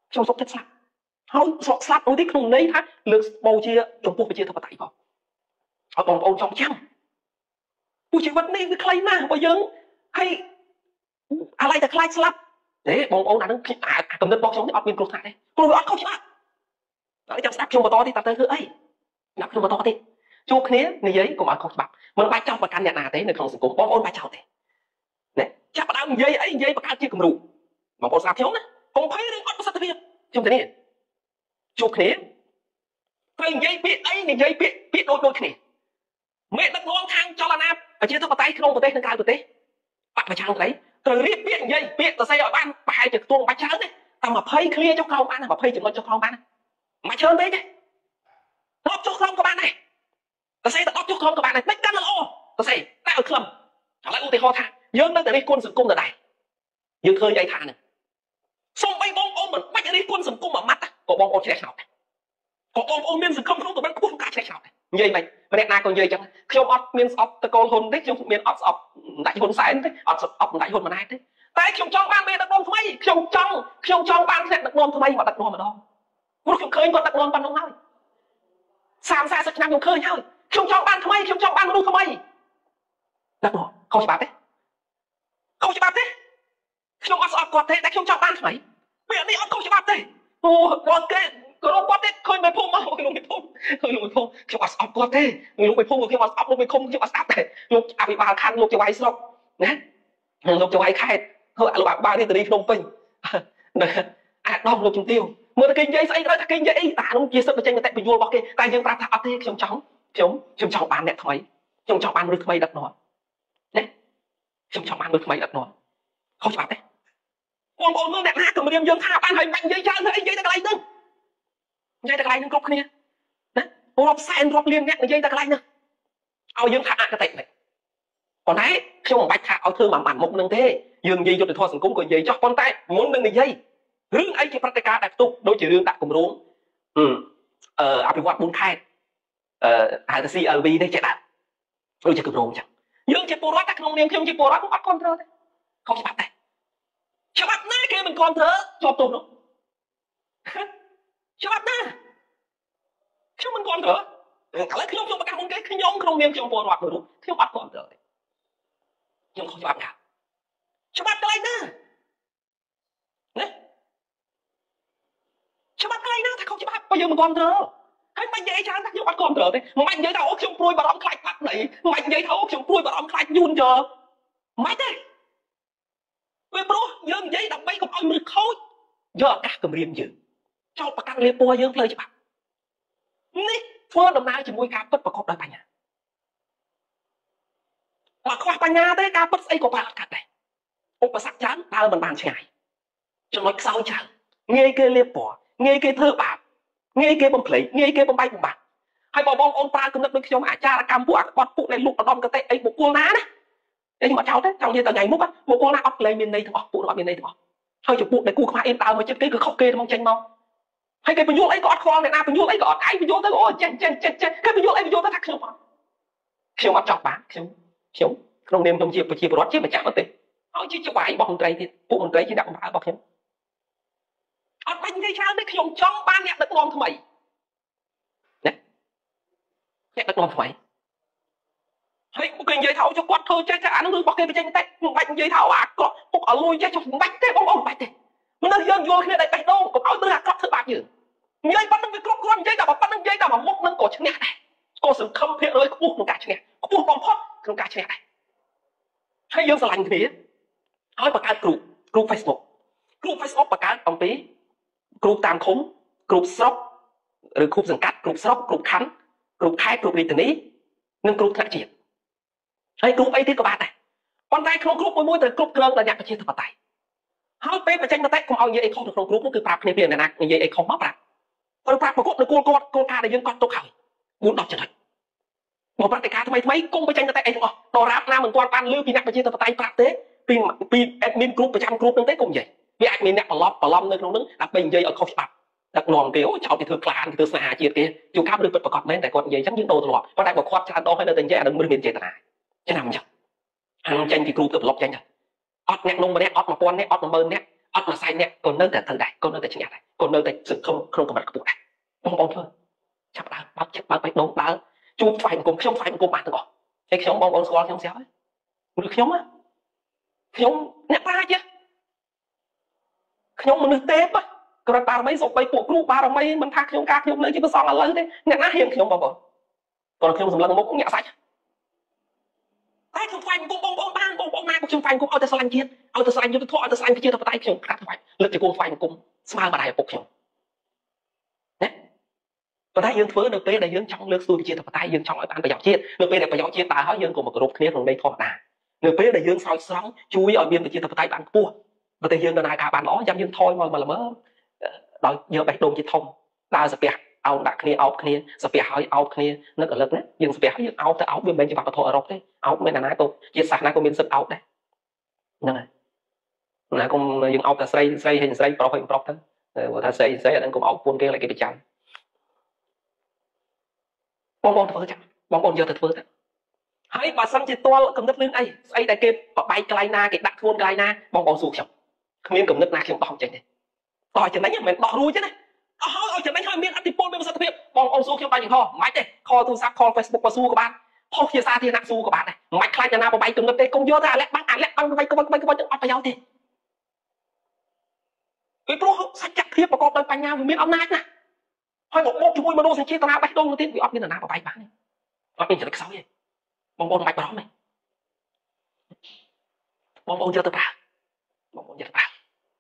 ខ្ញុំសុកចិត្តស្លាប់ហើយស្រុកស្លាប់នោះទីក្នុងន័យថាលើកបូជាចំពោះប្រជាធិបតេយ្យផងឲ្យបងប្អូនចង់ចាំពួកជីវិតនេះវាខ្លីណាស់បើយើងហើយអាឡ័យតែខ្លាចស្លាប់ទេបងប្អូនអានឹងកំណត់របស់ខ្ញុំនេះអត់មានគ្រោះថ្នាក់ទេព្រោះវាអត់ខុសច្បាប់ហើយចាំស្ដាប់ខ្ញុំបន្តទៀតតើទៅធ្វើអីដាក់ខ្ញុំបន្តទៀតជួបគ្នានិយាយកុំឲ្យខុសច្បាប់មិនបាច់ចោទប្រកាន់អ្នកណាទេនៅក្នុងសង្គមបងប្អូនបាច់ចោទទេណាចាប់ផ្ដើមនិយាយអីនិយាយបង្កើតជាគំរូបងប្អូនស្ដាប់ខ្ញុំណាកុំភ័យរឿងអត់ប្រសិទ្ធភាពខ្ញុំទៅនេះជួបគ្នាត្រូវនិយាយពាក្យអីនិយាយពាក្យពាក្យដូចដូចគ្នាមេដឹកនាំខាងចលនាប្រជាធិបតេយ្យក្នុងប្រទេសនិងក្រៅប្រទេសបកប្រឆាំងត្រីត្រូវរៀបពាក្យនិយាយពាក្យទៅស្អីឲ្យបានប្រហែលជាខ្ទង់បាច់ច្រើនទេតែยี่สิบឃ្លាចុះក្រោមបានยี่สิบចំណុចចុះក្រោមបានមិនច្រើនពេកទេដប់ចុះក្រោមក៏បានដែរទៅស្អីទៅដប់ចុះក្រោមក៏បានដែរមិនកាន់ល្អទៅស្អីតែឲ្យខ្លឹមឥឡូវឧទាហរណ៍ថាយើងនៅតែរិះគន់សង្គមដដែលយើងឃើញអីថាហ្នឹងសូម្បីបងប្អូនមិនបាច់រិះគន់សង្គមមួយម៉ាត់ក៏បងប្អូនឆ្លេះឆ្នោតដែរក៏បងប្អូនមានសង្ឃឹមក្នុងកម្រិតខ្ពស់ក្នុងការឆ្លេះឆ្នោតដែរនិយាយមិនម្នាក់ណាក៏និយាយចឹងខ្ញុំអត់មានស្អប់តកូលហ៊ុនទេខ្ញុំមានអត់ស្អប់ដាច់ហ៊ុនសែនទេអត់ស្អប់ដាច់ហ៊ុនម៉ាណែតទេតែខ្ញុំចង់បានមេដឹកនាំថ្មីខ្ញុំចង់ខ្ញុំចង់បានអ្នកដឹកនាំថ្មីមកដឹកនាំម្ដងព្រោះខ្ញុំឃើញគាត់ដឹកនាំប៉ុណ្ណឹងហើយសាមសាសិបឆ្នាំខ្ញុំឃើញហើយខ្ញុំចង់បានថ្មីខ្ញុំចង់បានមនុស្សថ្មីដឹកនាំខុសច្បាប់ទេខុសច្បាប់ទេខ្ញុំអត់ស្អប់គាត់ទេតែខ្ញុំចង់បានថ្មីពាក្យនេះអត់ខុសច្បាប់ទេអូគាត់គេក៏រកគាត់ទេឃើញមេភូមិមកលោកមេភូមិឃើញលោកមេភូមិខ្ញុំអត់ស្អប់គាត់ទេលោកមេភូមិខ្ញុំអត់ស្អប់លោកមេឃុំខ្ញុំអត់ស្ដាប់ទេលោកអភិបាលខណ្ឌលោកចៅហ្វាយស្រុកណាលោកចៅហ្វាយខេត្តហើយលោកអភិបាលរាជធានីភ្នំពេញអាដាមលោកជំទាវមើលតែគេនិយាយស្អីក៏ដោយតែគេនិយាយអីអានោះជាសិទ្ធិបញ្ចេញមតិបញ្យល់របស់គេតែយើងប្រាប់ថាអត់ទេខ្ញុំចង់ខ្ញុំខ្ញុំចង់បានអ្នកថ្មីខ្ញុំចង់បានមនុស្សថ្មីដឹកនាំណាខ្ញុំចង់បានមនុស្សថ្មីដឹកនាំខុសច្បាប់ទេបងប្អូនមើលអ្នកណាគម្រាមយើងថាបានហើយបាច់និយាយច្រើនទៅអីនិយាយតែកន្លែងហ្នឹងនិយាយតែកន្លែងហ្នឹងគ្រប់គ្នាណារាប់សែនរាប់លានអ្នកនិយាយតែកន្លែងហ្នឹងឲ្យយើងថាអកតេនេះប៉ុន្តែខ្ញុំមិនបាច់ថាឲ្យធ្វើមួយម៉ាត់មុខហ្នឹងទេយើងនិយាយយុទ្ធធម៌សង្គមក៏និយាយចោះប៉ុន្តែមុននឹងនិយាយរឿងអីជាប្រតិការដែលផ្ទុកដូចជារឿងដាក់គម្រោងអឺអភិវឌ្ឍបួនខេត្តអឺហៅថា ซี แอล วี នេះចេះដាក់ដូចជាគម្រោងអញ្ចឹងយើងជាពលរដ្ឋតែក្នុងនាមខ្ញុំជាពលរដ្ឋខ្ញុំអត់គ្រប់គ្រងទេខុសច្បាប់ទេច្បាប់ណាគេមិនគ្រប់គ្រងជាប់ទោសនោះច្បាប់ណាខ្ញុំមិនគ្រប់គ្រងឥឡូវខ្ញុំខ្ញុំប្រកាសមុនគេខ្ញុំក្នុងនាមខ្ញុំពលរដ្ឋមួយរូបខ្ញុំអត់គ្រប់គ្រងទេខ្ញុំខុសច្បាប់ណាច្បាប់កន្លែងណាណាច្បាប់កន្លែងណាថាខុសច្បាប់បើយើងមិនគ្រប់គ្រងហើយមិននិយាយច្រើនថាខ្ញុំអត់គ្រប់គ្រងទេមិនបាច់និយាយថាអូខ្ញុំព្រួយបារម្ភខ្លាចបាត់ដីមិនបាច់និយាយថាអូខ្ញុំព្រួយបារម្ភខ្លាចយូនចោមិនទេពេលព្រោះយើងនិយាយដើម្បីកុំឲ្យមនុស្សខូចយកឱកាសគម្រាមយើងចោលប្រកាន់លាពួរយើងផ្លូវច្បាប់នេះធ្វើដំណើរជាមួយការពិតប្រកបដោយបញ្ញាបើខ្វះបញ្ញាទេការពិតស្អីក៏បានអត់កាត់ដែរឧបសគ្គច្រើនដើរមិនបានឆ្ងាយចំណុចខ្សោយច្រើនងាយគេលាពួរងាយគេធ្វើបាបងាយគេបំភ្លេចងាយគេបំបែកបំបាក់ហើយបើបងប្អូនប្រើគំនិតដូចខ្ញុំអាចារ្យកម្មពួកអាក្បត់ពួកនៃលោកឧត្តមកតេអីបុគ្គលណាណាខ្ញុំមកចោលទេចង់និយាយតែថ្ងៃមុខបុគ្គលណាអត់លែងមានន័យទាំងអស់ពួកអត់មានន័យទាំងអស់ហើយចំពោះដែលគូខ្មាស់អៀនដើរមកចិត្តគេគឺខុសគេមកចេញមកហើយគេបញ្យល់អីក៏អត់ខ្វល់អ្នកណាបញ្យល់អីក៏អត់ឯងបញ្យល់ទៅអូចេះចេះចេះចេះគេបញ្យល់អីបញ្យល់ទៅថាខ្ញុំអត់ខ្ញុំអត់ចង់បានខ្ញុំខ្ញុំក្នុងនាមខ្ញុំជាប្រជាពលរដ្ឋជាម្ចាស់ប្រទេសហើយជាច្បាយរបស់មន្ត្រីទៀតពួកមន្ត្រីជាអ្នកបម្រើរបស់ខ្ញុំអត់បាច់និយាយច្រើនទេខ្ញុំចង់បានអ្នកដឹកនាំថ្មីណាអ្នកដឹកនាំថ្មីហើយគេនិយាយថាចុះគាត់ធ្វើចេះចេះអានោះគឺរបស់គេបញ្ចេញតែមិនបាច់និយាយថាអាក្រក់ពុកឲ្យលុយចេះចុះមិនបាច់ទេបងប្អូនមិនបាច់ទេមនុស្សយើងយល់គ្នាតែបេះដូងកុំឲ្យមនុស្សអាក្រក់ធ្វើបាបយើងនិយាយប៉ុណ្្នឹងវាគ្រប់គ្រាន់និយាយតែប៉ុណ្្នឹងនិយាយតែមួយមុខនឹងក៏ឈ្នះដែរក៏សង្ឃឹមភាគរយខ្ពស់ក្នុងការឈ្នះខ្ពស់បំផុតក្នុងការឈ្នះដែរហើយយើងស្រឡាញ់គ្នាហើយបង្កើតគ្រូគ្រូ Facebook គ្រូ Facebook បង្កើតអំពីគ្រូតាមឃុំគ្រូស្រុកឬគ្រូសង្កាត់គ្រូស្រុកគ្រូខណ្ឌគ្រូខេត្តគ្រូរាជធានីនិងគ្រូថ្នាក់ជាតិហើយគ្រូអីទៀតក៏បានដែរប៉ុន្តែក្នុងគ្រូមួយមួយត្រូវគ្រប់គ្រងដោយអ្នកប្រជាធិបតេយ្យហើយពេលបញ្ចេញមតិកុំឲ្យនិយាយអីខុសនៅក្នុងគ្រូនោះគឺប្រាប់គ្នាពីអ្នកណានិយាយអីខុសមកប្រាប់ព្រោះប្រាប់ប្រកបនៅគោលគាត់គោលការណ៍ដែលយើងកត់ទុកហើយបួនដប់ចំណុចមកប្រតិការថ្មីថ្មីគុំបញ្ចេញមតិអីទាំងអស់ដរាបណាមិនទាន់បានលើពីអ្នកប្រជាធិបតេយ្យប្រាប់ទេពីពី admin group ប្រចាំ group ហ្នឹងទេគុំនិយាយវាអាចមានអ្នកប្រឡប់ប្រឡំនៅក្នុងហ្នឹងដើម្បីនិយាយឲ្យខុសច្បាប់ដឹកនាំគេអូចោលគេធ្វើក្លានគេធ្វើស្នេហាជាតិគេជួនកាលឬពិតប្រកបមែនតែគាត់និយាយអញ្ចឹងយើងដូរទម្លាប់ប៉ុន្តែបើគាត់ច្រើនដងហើយនៅតែនិយាយអានឹងមិនមានចេតនាចំណាំអញ្ចឹងអានឹងចេញពីគ្រូទៅប្រឡប់ចេញទៅអត់អ្នកនំម្នាក់អត់មួយពាន់នាក់អត់មួយម៉ឺននាក់អត់មួយសែនអ្នកក៏នៅតែទៅដែរក៏នៅតែឆ្នះដែរក៏នៅតែសង្ឃឹមក្នុងកម្រិតខ្ពស់ដែរបងប្អូនធ្វើចាប់ដើមបើកចិត្តបើកបេះដូងដើរជួបថ្វាយបង្គំខ្ញុំថ្វាយបង្គំបានទាំងអស់ហើយខ្ញុំបងប្អូនស្គាល់ខ្ញុំស្រាប់ហើយឬខ្ញុំខ្ញុំអ្នកប្រាជ្ញខ្ញុំមនុស្សទេពគ្រាន់បារមីសូម្បីពួកគ្រូបារមីមិនថាខ្ញុំការខ្ញុំនៅជាប្រសងឥឡូវទេអ្នកណាហ៊ានខ្ញុំបងប្អូនcònខ្ញុំសម្លឹងមុខញាក់សាច់តែខ្ញុំថ្វាយបង្គំបងប្អូនបានបងប្អូនណាក៏ខ្ញុំថ្វាយបង្គំឲ្យតែស្រឡាញ់ជាតិឲ្យតែស្រឡាញ់យុទ្ធធម៌ឲ្យតែស្រឡាញ់ប្រជាធិបតេយ្យខ្ញុំក្រាបថ្វាយលើកជាគោលថ្វាយបង្គំស្មើម្ដាយឪពុកខ្ញុំណាប៉ុន្តែយើងធ្វើនៅពេលដែលយើងចង់លើកស្ទួយប្រជាធិបតេយ្យយើងចង់ឲ្យបានប្រយោជន៍ជាតិនៅពេលដែលប្រយោជន៍ជាតិតើហើយយើងក៏មកគោរពគ្នាក្នុងន័យធម្មតានៅពេលដែលយើងស្រោចស្រង់ជួយឲ្យមានប្រជាធិបតេយ្យបានខ្ពស់ប្រទេសយើងដំណើរការបានល្អចាំយើងថយមកមកល្មើដោយយកបេះដូងជាធំដើរសាពះអោបដាក់គ្នាអោបគ្នាសាពះហើយអោបគ្នានឹកឥឡូវណាយើងសាពះហើយយើងអោបទៅអោបវាមិនមែនជាវប្បធម៌អឺរ៉ុបទេអោបមានណាក៏ជាសាសនាក៏មានសិទ្ធិអោបដែរហ្នឹងហើយណាកុំយើងអោបតែស្រីស្រីហើយស្រីប្រុសហើយប្រុសទៅបើថាស្រីស្រីអាហ្នឹងកុំអោបពួនគេឲ្យគេប្រចាំបងប្អូនធ្វើចាំបងប្អូនយកទៅធ្វើទៅហើយបើសិនជាទាល់កំណត់លឿនអីស្អីដែលគេបបែកកន្លែងណាគេដាក់ធ្ងន់កន្លែងណាបងប្អូនសួរខ្ញុំគ្មានកំណត់ណាខ្ញុំដោះចេញទេដោះចំណេញមិនមែនដោះរួចទេណាអស់ហើយឲ្យចំណេញឲ្យមានអតិពលមានប្រសិទ្ធភាពបងប្អូនសួរខ្ញុំបាញ់ហោះមិនទេខលទូរស័ព្ទខល Facebook ក៏សួរក៏បានផុសជាសាធារណៈសួរក៏បានដែរមិនខ្លាចអ្នកណាបបែកកំណត់ទេកុំយកតែអាលាក់បាំងអាលាក់បាំងទៅវិញក្បិចក្បិចក្បិចអត់ប្រយោជន៍ទេពីព្រោះសច្ចភាពប្រកបដោយបញ្ញាវាមានអំណាចណាហើយមកមកជាមួយមនុស្សសេចក្ដីបេះដូងទៅទៀតវាអត់មានអ្នកណាបបែកបានទេអត់មានចំណុចខ្សោយទេបងប្អូនមិនបាច់បារម្ភទេបងប្អូនយកទៅប្រើបងប្អូនយកទៅប្រើ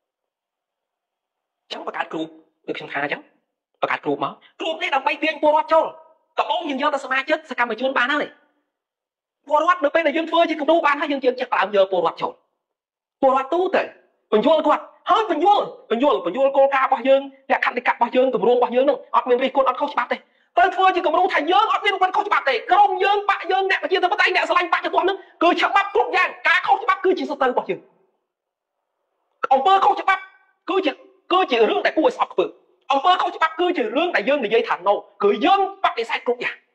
ចឹងបង្កើតគ្រូដូចខ្ញុំថាអញ្ចឹងបង្កើតគ្រូមកគ្រូនេះដើម្បីទាញពលរដ្ឋចូលកំពុងយើងយកទៅសមាជិកសកម្មជនបានហើយពលរដ្ឋនៅពេលដែលយើងធ្វើជាគំរូបានហើយយើងជឿចិត្តប្រើយកពលរដ្ឋចូលពលរដ្ឋទូទៅបញ្យល់គាត់ហើយបញ្យល់បញ្យល់បញ្យល់គោលការណ៍របស់យើងលក្ខន្តិកៈរបស់យើងទម្រង់របស់យើងនឹងអត់មានរិះគន់អត់ខុសច្បាប់ទេទៅធ្វើជាគំរូថាយើងអត់មានវិបត្តិខុសច្បាប់ទេក្រុមយើងបាក់យើងអ្នកប្រជាធិបតេយ្យអ្នកស្រឡាញ់បច្ចុប្បន្ននឹងគឺច្បាប់គ្រប់យ៉ាងការខុសច្បាប់គឺជាសត្រូវរបស់យើងអំពើខុសច្បាប់គឺជាគឺជារឿងដែលគួរឲ្យស្អប់ខ្ពើមអំពើខុសច្បាប់គឺជារឿងដែលយើងនិយាយថា no គឺយើងបដិសេធគ្រប់យ៉ាង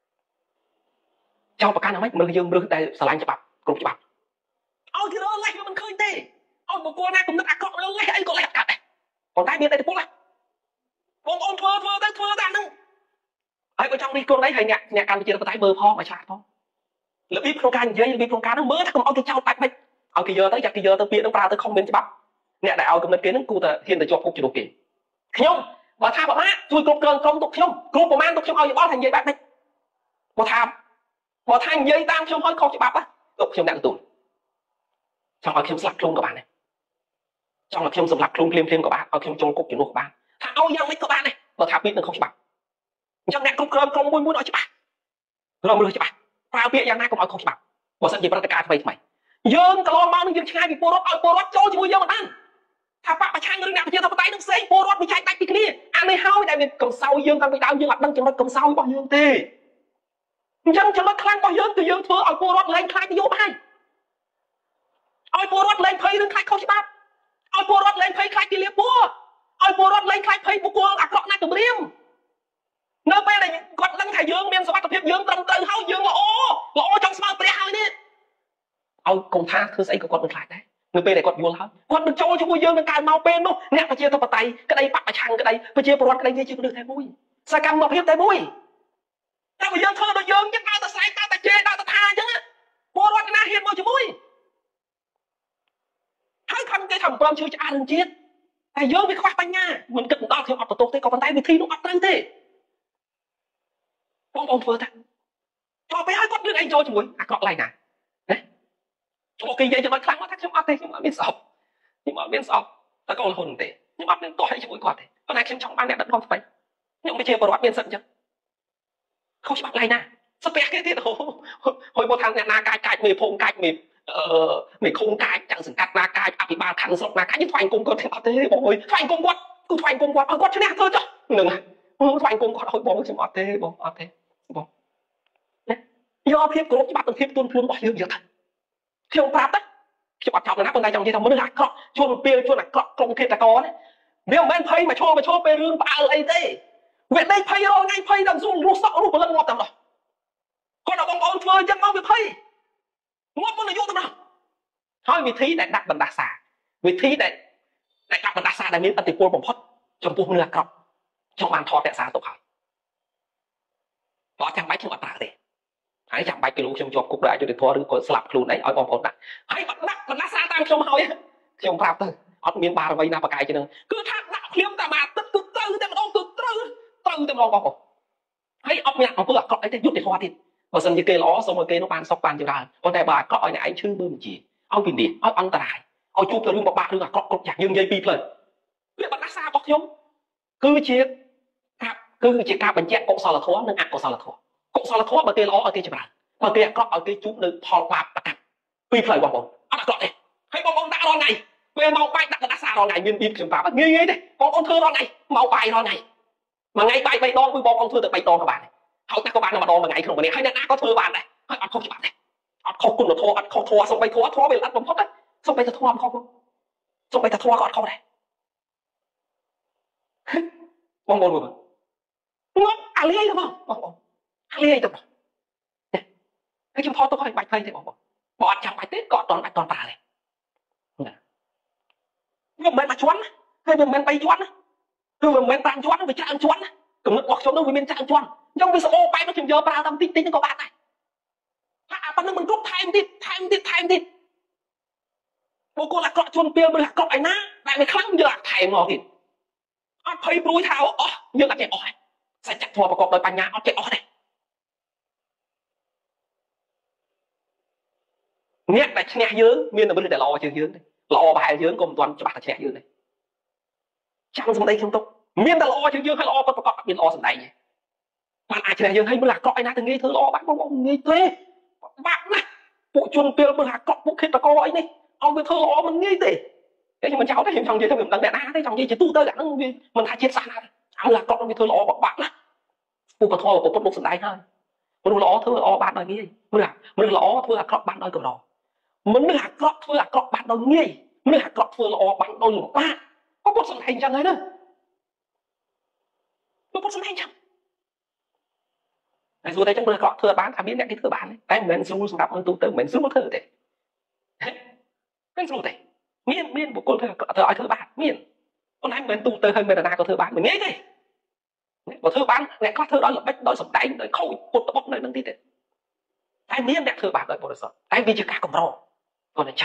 ចោលប្រកាន់អ្វីមើលយើងរឹសដែលស្រឡាញ់ច្បាប់គ្រប់ច្បាប់ឲ្យគេរកលេសវាមិនឃើញទេឲ្យបុគ្គលណាគំនិតអាក្រក់រកលេសអីក៏លេសកាត់ដែរប៉ុន្តែមានតែពលណាបងប្អូនធ្វើធ្វើទៅធ្វើតែហ្នឹងហើយបើចង់នេះគុណអីហើយអ្នកអ្នកកម្ពុជាបតៃមើលផងឲ្យឆ្លាតផងរបៀបក្នុងការនិយាយរបៀបក្នុងការហ្នឹងមើលថាកុំឲ្យគេចោលបាច់មិនឲ្យគេយកទៅចាក់គេយកទៅពាក្យហ្នឹងប្រើទៅខុសមានច្បាប់អ្នកដែលឲ្យគំនិតគេហ្នឹងគួរតែហ៊ានទៅជាប់គុកជំនួសគេខ្ញុំបើថាប្រមាជួយគ្រប់គ្រងក្រុមទុកខ្ញុំគ្រប់ប្រមាណទុកខ្ញុំឲ្យយោបល់ថានិយាយបែបនេះបើថាបើថានិយាយតាមខ្ញុំឲ្យខុសច្បាប់ទុកខ្ញុំអ្នកទទួលចង់ឲ្យខ្ញុំស្លាប់ខ្លួនក៏បានដែរចង់ឲ្យខ្ញុំសម្លាប់ខ្លួនភ្លាមភ្លាមក៏បានឲ្យខ្ញុំចូលគុកជំនួសក៏បានថាឲ្យយ៉ាងម៉េចក៏បានដែរបើថាពាក្យនឹងខុសច្បាប់អញ្ចឹងអ្នកគ្រប់គ្រងក្រុមមួយមួយឲ្យច្បាស់រំលឹកច្បាស់ប្រើពាក្យយ៉ាងណាកុំឲ្យខុសច្បាប់បើសិនជាព្រឹត្តិការណ៍ថ្មីថ្មីយើងកន្លងមកនឹងយើងឆ្ងាយពីពលរដ្ឋឲ្យពលរដ្ឋចូលជាមួយយើងមិនបានថាបកប្រឆាំងរឿងអ្នកប្រជាធិបតេយ្យនឹងផ្សេងពលរដ្ឋវាចែកដាច់ពីគ្នាអានេះហើយដែលវាកំសោយយើងតាំងពីដើមយើងអត់ដឹងចំណុចកំសោយរបស់យើងទេអញ្ចឹងចំណុចខ្លាំងរបស់យើងគឺយើងធ្វើឲ្យពលរដ្ឋលែងខ្លាចនយោបាយឲ្យពលរដ្ឋលែងភ័យរឿងខ្លាចខុសច្បាប់ឲ្យពលរដ្ឋលែងភ័យខ្លាចទីលាពួរឲ្យពលរដ្ឋលែងខ្លាចភ័យបុគ្គលអាក្រក់ណាស់គំរាមនៅពេលដែលគាត់ដឹងថាយើងមានសមត្ថភាពយើងត្រឹមត្រូវហើយយើងល្អល្អចង់ស្មើព្រះហើយនេះឲ្យកុំថាធ្វើស្អីក៏គាត់មិនខ្លាចដែរនៅពេលដែលគាត់យល់ហើយគាត់នឹងចូលជាមួយយើងនឹងកើតមកពេលនោះអ្នកប្រជាធិបតេយ្យក្តីបកប្រឆាំងក្តីប្រជាពលរដ្ឋក្តីវាជាមនុស្សតែមួយសកម្មភាពតែមួយតែបើយើងធ្វើដូចយើងចឹងដើរទៅស្រែកដើរទៅជេរដើរទៅថាអញ្ចឹងពលរដ្ឋណាហ៊ានមកជាមួយហើយខំគេថាមិនព្រមជួយឆ្អារឿងជាតិតែយើងវាខ្វះបញ្ញាមិនគិតដល់ខ្ញុំអត់បន្ទោសទេក៏ប៉ុន្តែវិធីនោះអត់ត្រូវទេបងប្អូនធ្វើតាចូលពេលឲ្យគាត់លឿនអីចូលជាមួយអាក្រក់ឡៃណាណាចូលគេនិយាយចំណុចខ្លាំងមកថាខ្ញុំអត់ទេខ្ញុំអត់មានស្អប់ខ្ញុំអត់មានស្អប់តែកូនរហូតទេខ្ញុំអត់មានទោះអីជាមួយគាត់ទេប៉ុន្តែខ្ញុំចង់បានអ្នកដឹកនាំស្បៃខ្ញុំវិជាពលរដ្ឋមានសិទ្ធិអញ្ចឹងខុសច្បាប់ឡៃណាស្ពះគេទៀតហូហើយមកថាអ្នកណាកាយកាយមេភូមិកាយមេអឺមេឃុំកាយចង់សង្កាត់ណាកាយអភិបាលខណ្ឌស្រុកណាកាយយើងថ្វាយអង្គមគាត់ទេអត់ទេបងអើយថ្វាយអង្គមគាត់គឺថ្វាយអង្គមគាត់ឲ្យគាត់ឈ្នះធ្វើចុះនឹងថ្វាយអង្គមគាត់ឲ្យបងខ្ញុំអត់ទេបងអត់ទេបងយកភាពគោរពច្បាប់និងភាពទន់ភ្លន់របស់យើងយកទៅខ្ញុំប្រាប់ទៅខ្ញុំអត់ចោលណាប៉ុន្តែចង់និយាយថាមនុស្សអាក្រក់ជួនពេលជួនអាក្រក់ក្រុមឃាតករណាវាមិនមែនភ័យមកឈរមកឈរពេលរឿងផ្អើលអីទេវាដេកភ័យរាល់ថ្ងៃភ័យដល់ស្រួលរស់សក់រស់ពលឹងងាប់តែម្ដងគាត់ដល់បងប្អូនធ្វើអញ្ចឹងមកវាភ័យងាប់មុនអាយុតែម្ដងហើយវិធីដែលដាក់បណ្ដាសាវិធីដែលតែកាប់បណ្ដាសាដែលមានឥទ្ធិពលបំផុតចំពោះមនុស្សអាក្រក់ចង់បានថតរក្សាទុកហើយបើចាំបាច់ខ្ញុំអត់ប្រើទេហើយចាំបាច់ពីលោកខ្ញុំជាប់គុកដោយអយុត្តិធម៌ឬក៏ស្លាប់ខ្លួនអីឲ្យបងប្អូនដាក់ហើយបាត់ដាក់បណ្ដាសាតាមខ្ញុំហើយខ្ញុំប្រាប់ទៅអត់មានបារមីណាបកាយជាងនឹងគឺថាដាក់ភ្លាមតែមួយអាទិត្យគឺទៅតែម្ដងគឺត្រូវទៅតែម្ដងបងប្អូនហើយអត់មានអំពើអាក្រក់អីទេយុត្តិធម៌ទៀតបើសិនជាគេល្អសូមឲ្យគេនោះបានសុខបានចម្រើនប៉ុន្តែបើអាក្រក់ឲ្យអ្នកឯងឈឺមើលមិនជាឲ្យវិនិច្ឆ័យឲ្យអន្តរាយឲ្យជួបទៅរឿងបបាក់រឿងអាក្រក់គ្រប់យ៉ាងយើងនិយាយពីរផ្លូវវាបណ្ដាសារបស់ខ្ញុំគឺជាការគឺជាការបញ្ជាក់កុសលធម៌និងអកុសលធម៌កុសលធម៌បើគេល្អឲ្យគេចម្រើនបើគេអាក្រក់ឲ្យគេជួបនៅផលបាបប្រកាសពីរផ្លូវបងប្អូនអត់អាក្រក់ទេហើយបងប្អូនដាក់រាល់ថ្ងៃពេលមកបាយដាក់បណ្ដាសារាល់ថ្ងៃមានពីខ្ញុំប្រាប់ងាយងាយទេបងប្អូនធ្វើរាល់ថ្ងៃមកបាយរាល់ថ្ងៃមួយថ្ងៃបាយបីដងគឺបងប្អូនធ្វើទៅបីដងក៏បានហើយតែក៏បានតែម្ដងមួយថ្ងៃក្នុងមួយនេះហើយអ្នកណាក៏ធ្វើបានដែរហើយអត់ខុសច្បាប់ដែរអត់ខុសគុណធម៌អត់ខុសធម៌សូម្បីធម៌ធម៌វាល្អិតបំផុតដែរសូម្បីតែធម៌អត់ខុសសូម្បីតែធម៌ក៏អត់ខុសដែរបងប្អូនមើលងប់អាលីទៅបងបងប្អូនអាលីទៅបងហើយខ្ញុំថតទុកឲ្យបាច់ភ័យទេបងប្អូនបើអត់ចាំបាច់ទេក៏អត់តន់បាច់តន់ប្រើទេវាមិនមែនមួយជាន់ណាហើយវាមិនមែនបីជាន់ណាគឺវាមិនមែនប្រាំជាន់វាច្រើនជាន់ណាកំណត់របស់ខ្ញុំនោះវាមានច្រើនជាន់អញ្ចឹងវាសម្បូរបែបខ្ញុំយកប្រើតាមតិចតិចហ្នឹងក៏បានដែរថាអាប៉ុណ្្នឹងមិនគ្រប់ថែមទៀតថែមទៀតថែមទៀតបុគ្គលអាក្រក់ជន់ពីលឬអាក្រក់ឯណាដែលវាខ្លាំងយកថែមមកទៀតអត់ភ័យព្រួយថាអស់យើងអត់ចេះអស់ទេសច្ចធម៌ប្រកបដោយបញ្ញាអត់ចេះអស់ទេអ្នកដែលឈ្នះយើងមានតែមនុស្សដែលល្អជាងយើងទេល្អប្រហែលយើងក៏មិនទាន់ច្បាស់តែឈ្នះយើងដែរចាំសម្ដីខ្ញុំទុកមានតែល្អជាងយើងហើយល្អពិតប្រាកដអត់មានល្អសម្ដែងទេបានអាចឈ្នះយើងហើយមើលអាក្រក់ឯណាទៅងាយធ្វើល្អបានបងប្អូនងាយទេបាក់ណាស់ពួកជនពីលមើលអាក្រក់ពួកឃាតករអីនេះឲ្យវាធ្វើល្អមិនងាយទេខ្ញុំមិនចោលទេខ្ញុំចង់និយាយទៅវាមិនដឹងអ្នកណាទេចង់និយាយជាទូទៅអាហ្នឹងវាមិនថាជាតិសាសនាទេឲ្យអាក្រក់វាធ្វើល្អបាក់ណាស់ពួកពធពុទ្ធលោកសម្ដែងហើយមនុស្សល្អធ្វើល្អបានដោយងាយមើលមនុស្សល្អធ្វើអាក្រក់បានដោយកម្រមនុស្សអាក្រក់ធ្វើអាក្រក់បានដោយងាយមនុស្សអាក្រក់ធ្វើល្អបានដោយលំបាកក៏ពុទ្ធសម្ដែងចឹងហើយណាពុទ្ធសម្ដែងចឹងហើយសួរតែចឹងមនុស្សអាក្រក់ធ្វើបានថាមានអ្នកគេធ្វើបានតែមិនមែនស្រួលសម្រាប់មនុស្សទូទៅមិនមែនស្រួលធ្វើទេមិនស្រួលទេមានមានបុគ្គលធ្វើធ្វើឲ្យធ្វើបានមានប៉ុន្តែមិនមែនទូទៅហើយមិនណាក៏ធ្វើបានមិនងាយទេបើធ្វើបានអ្នកខ្លះធ្វើដោយល្បិចដោយសម្ដែងដោយខូចពុតត្បុកនៅនឹងទីទេតែមានអ្នកធ្វើបានដោយបរិសុទ្ធតែវាជាការកម្រគាត់តែចឹង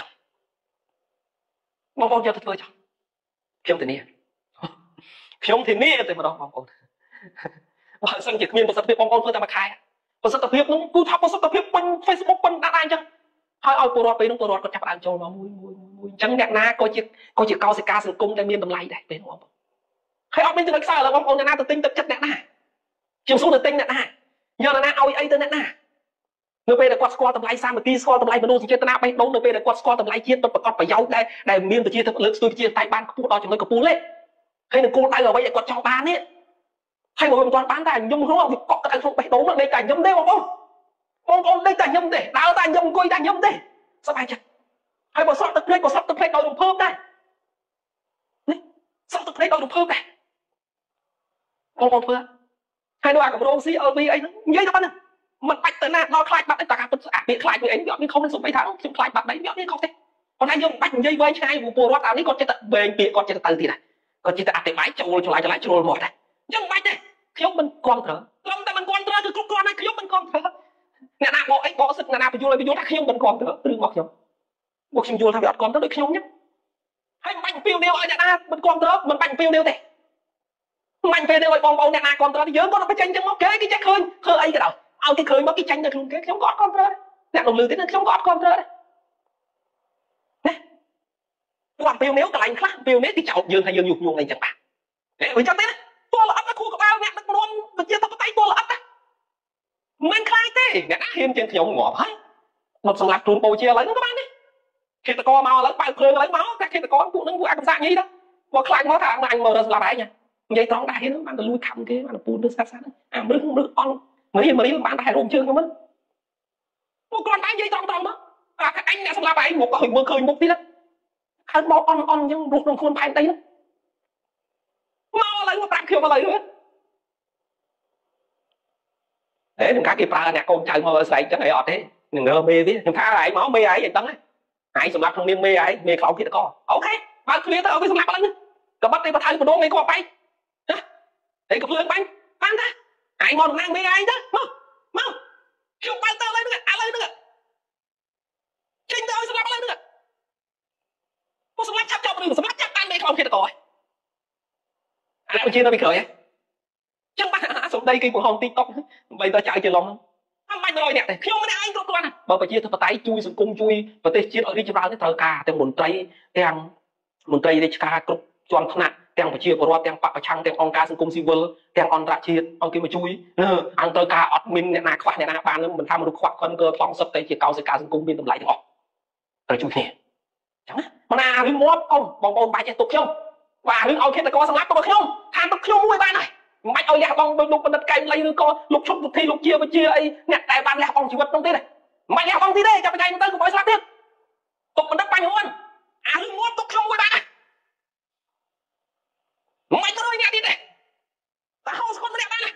បងប្អូនយកទៅធ្វើចឹងខ្ញុំធានាខ្ញុំធានាតែម្ដងបងប្អូនបើសិនជាគ្មានប្រសិទ្ធភាពបងប្អូនធ្វើតែមួយខែប្រសិទ្ធភាពនោះគឺថាប្រសិទ្ធភាពពេញ Facebook ពេញដាក់អញ្ចឹងហើយឲ្យពលរដ្ឋពេលនោះពលរដ្ឋគាត់ចាប់ដើមចូលមកមួយមួយមួយអញ្ចឹងអ្នកណាក៏ជាក៏ជាកោសិកាសង្គមដែលមានតម្លៃដែរពេលនោះបងប្អូនហើយអត់មានចំណុចខ្សោយឥឡូវបងប្អូនអ្នកណាទៅទិញទឹកចិត្តអ្នកណាខ្ញុំសួរទៅទិញអ្នកណាយកអ្នកណាឲ្យអីទៅអ្នកណានៅពេលដែលគាត់ស្គាល់តម្លៃសាមគ្គីស្គាល់តម្លៃមនុស្សចេតនាបេះដូងនៅពេលដែលគាត់ស្គាល់តម្លៃជាតិពិតប្រាកដប្រយោជន៍ដែលដែលមានប្រជាធិបតេយ្យលើកស្ទួយប្រជាធិបតេយ្យបានខ្ពស់ដល់ចំណុចកំពូលទេហើយនឹងគោលដៅអ្វីដែលគាត់ចង់បាននេះហើយបើមិនទាន់បានតែញឹមនោះវាកក់ក្ដៅក្នុងបេះដូងនេះតែញឹមទេបងប្អូនបងប្អូននេះតែញឹមទេដើរតែញឹមអង្គុយតែញឹមទេសប្បាយចិត្តហើយបើសក់ទឹកភ្នែកក៏សក់ទឹកភ្នែកដោយរំភើបដែរនេះសក់ទឹកភ្នែកដោយរំភើបដែរបងប្អូនធ្វើហើយនៅអាកម្រង ซี អេល វី អីហ្នឹងនិយាយទៅប៉ុណ្ណឹងមិនបាច់ទៅណាដល់ខ្លាចបាត់តែការពិតអាពាក្យខ្លាចវាអីវាអត់មានខុសនឹងសំបីថាខ្ញុំខ្លាចបាត់ដៃវាអត់មានខុសទេប៉ុន្តែយើងមិនបាច់និយាយវែងឆ្ងាយពលរដ្ឋអានេះគាត់ចេះតែវែងពាក្យគាត់ចេះតែទៅទៀតដែរគាត់ចេះតែអធិប្បាយចូលឆ្លាយឆ្លាយជ្រុលមកដែរអញ្ចឹងមិនបាច់ទេខ្ញុំមិនគ្រប់គ្រងត្រឹមតែមិនគ្រប់គ្រងគឺគ្រប់គ្រាន់ហើយខ្ញុំមិនគ្រប់គ្រងអ្នកណាបកអីបកសិទ្ធអ្នកណាបញ្យល់ឲ្យបញ្យល់ថាខ្ញុំមិនគ្រប់គ្រងឬមកខ្ញុំពួកខ្ញុំយល់ថាវាអត់គ្រប់គ្រងដូចខ្ញុំអញ្ចឹងហើយមិនបាច់អំពាវនាវឲ្យអ្នកណាមិនគ្រប់គ្រងមិនបាច់អំពាវនាវទេមិនបាច់ពេលនេះឲ្យបងប្អូនអ្នកណាគ្រប់គ្រងយើងគាត់ទៅចេញអញ្ចឹងមកគេគេចេះឃើញធ្វើអីក៏ដោយឲ្យគេឃើញមកគេចាញ់ទៅខ្លួនគេខ្ញុំក៏អត់គ្រប់គ្រងអ្នកលំលឺទៀតខ្ញុំក៏អត់គ្រប់គ្រងដែរណាពួកអំពាវនាវកន្លែងខ្លះអំពាវនាវគេចោទយើងថាយើងញុះញង់អីចឹងបាទហេវិញចឹងទេណាទោះល្អិតគូក្បាលអ្នកដឹកនាំប្រជាធិបតេយ្យទោះល្អិតណាមិនខ្លាចទេអ្នកណាហ៊ានជាងខ្ញុំងាប់ហើយមកសម្រាប់ខ្លួនបូជាឥឡូវហ្នឹងក៏បានដែរឃាតករមកឥឡូវបើកភ្លើងឥឡូវមកតែឃាតករពួកហ្នឹងពួកអកសាញីដែរមកខ្លាចមកថាអញមើលសម្រាប់ឯងនិយាយត្រង់ដែរហ្នឹងបានទៅលួចខំគេបានទៅពូនទៅស្កាត់ស្កាត់អាមរឹងមរឹងអល់មរៀលមរៀលបានតែរោមជើងខ្ញុំហ្នឹងពួកគ្រាន់តែនិយាយត្រង់ត្រង់មកអាអញអ្នកសម្រាប់ឯងមកក៏មើលឃើញមុខទៀតហើយមកអន់អន់អញ្ចឹងរស់ក្នុងខ្លួនផែនដីហ្នឹងមកឥឡូវមកប្រាប់ខ្ញុំឥឡូវហ្នឹងហេនឹងកាគេប្រើអ្នកកូនចៅមកស្អែកចឹងអីអត់ទេនឹងងើមេទៀតខ្ញុំថាឯងមកមេឯងអីចឹងឯងសម្រាប់ក្នុងនាមមេឯងមេខ្លោឃាតករអូខេបើគ្មានទៅឲ្យវាសម្លាប់ឡើងក៏បាត់ទេបើថៃបដូងឯងគាត់បាយណាឯងក៏ភ្លើងបាញ់បានតាឯងមកតំណាងមេឯងទៅមកមកខ្ញុំបើទៅឥឡូវហ្នឹងឥឡូវហ្នឹងចេញទៅឲ្យសម្លាប់ឥឡូវហ្នឹងមកសម្លាប់ចាប់ចប់រឿងសម្លាប់ចាប់បានមេខ្លោងគេតកហើយអានេះជានៅពីក្រោយហ៎ចឹងបានសំដីគេបង្ហោង TikTok ដើម្បីទៅចៅច្រឡំហ្នឹងមិនបាច់រយអ្នកទេខ្ញុំម្នាក់ឯងគ្រប់គ្រាន់ណាបើប្រជាធិបតេយ្យជួយសង្គមជួយប្រទេសជាតិឲ្យរីកចម្រើនទេត្រូវការទាំងមន្ត្រីទាំងមន្ត្រីរាជការគ្រប់ជាន់ថ្នាក់ទាំងប្រជាពលរដ្ឋទាំងបពប្រឆាំងទាំងអង្គការសង្គមស៊ីវិលទាំងអន្តរជាតិឲ្យគេមកជួយអង្គត្រូវការអត់មានអ្នកណាខ្វះអ្នកណាបានមិនថាមនុស្សខ្វះខ្លួនក៏ខ្លងសឹកតែជាកោសិកាសង្គមមានតម្លៃទាំងអស់ត្រូវជួយគ្នាចឹងណាមិនណារឿងមាត់អ៊ំបងប្អូនបាច់ចេះទុកខ្ញុំបាទរឿងឲ្យឃាតករសម្លាប់ទុកខ្ញុំថាទុកខ្ញុំមួយបានហើយមិនបាច់ឲ្យលះបង់ដោយលោកបណ្ឌិតកែមលៃឬក៏លោកឈុតវិធីលោកជាវិជាអីអ្នកតែបានលះបង់ជីវិតនោះទេមិនបាច់លះបង់ទីទេចាប់បច្ច័យទៅកុំឲ្យស្លាប់ទៀតទុកបណ្ឌិតបាញ់ហ៊ុនអារឿងមាត់ទុកខ្ញុំមួយបានហើយមិនបាច់ទៅអ្នកទៀតទេតែហៅស្គនម្នាក់បានហើយ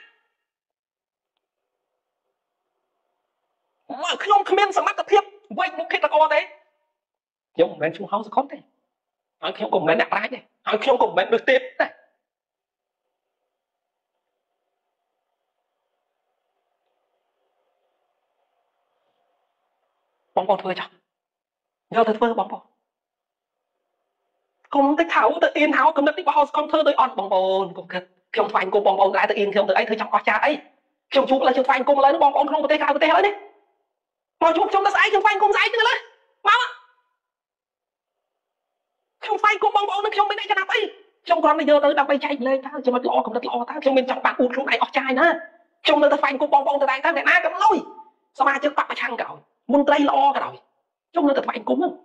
មកខ្ញុំគ្មានសមត្ថភាពវេចមុខឃាតករទេខ្ញុំមិនមែនឈ្មោះហៅស្គនទេហើយខ្ញុំក៏មិនមែនអ្នកប្រាជ្ញទេហើយខ្ញុំក៏មិនមែនដូចទេពទេបងប្អូនធ្វើចោះយកទៅធ្វើបងប្អូនកុំទៅថៅទៅអៀនថៅកំណត់នេះបោះស្គមធ្វើដោយអត់បងប្អូនកុំគិតខ្ញុំថ្វាយគុំបងប្អូនដែរទៅអៀនខ្ញុំទៅអីធ្វើចង់អស់ចាអីខ្ញុំជួបឡើយខ្ញុំថ្វាយគុំឡើយបងប្អូនក្នុងប្រទេសក្រៅប្រទេសឡើយនេះមកជួបខ្ញុំទៅស្អែកខ្ញុំថ្វាយគុំស្អែកទៅឡើយមកខ្ញុំថ្វាយគុំបងប្អូននឹងខ្ញុំមានអីចំណាប់អីខ្ញុំគ្រាន់តែយកទៅដើម្បីចែកលេខតើចំណុចល្អកំណត់ល្អតើខ្ញុំមានចង់បានអួតខ្លួនឯងអស់ចាយណាខ្ញុំនៅតែថ្វាយគុំបងប្អូនទៅដែរតើអ្នកណាក៏លុយសមាជិកបកប្រឆាំងក៏ដោយមន្ត្រីល្អក៏ដោយខ្ញុំនៅតែថ្វាយគុំហ្នឹង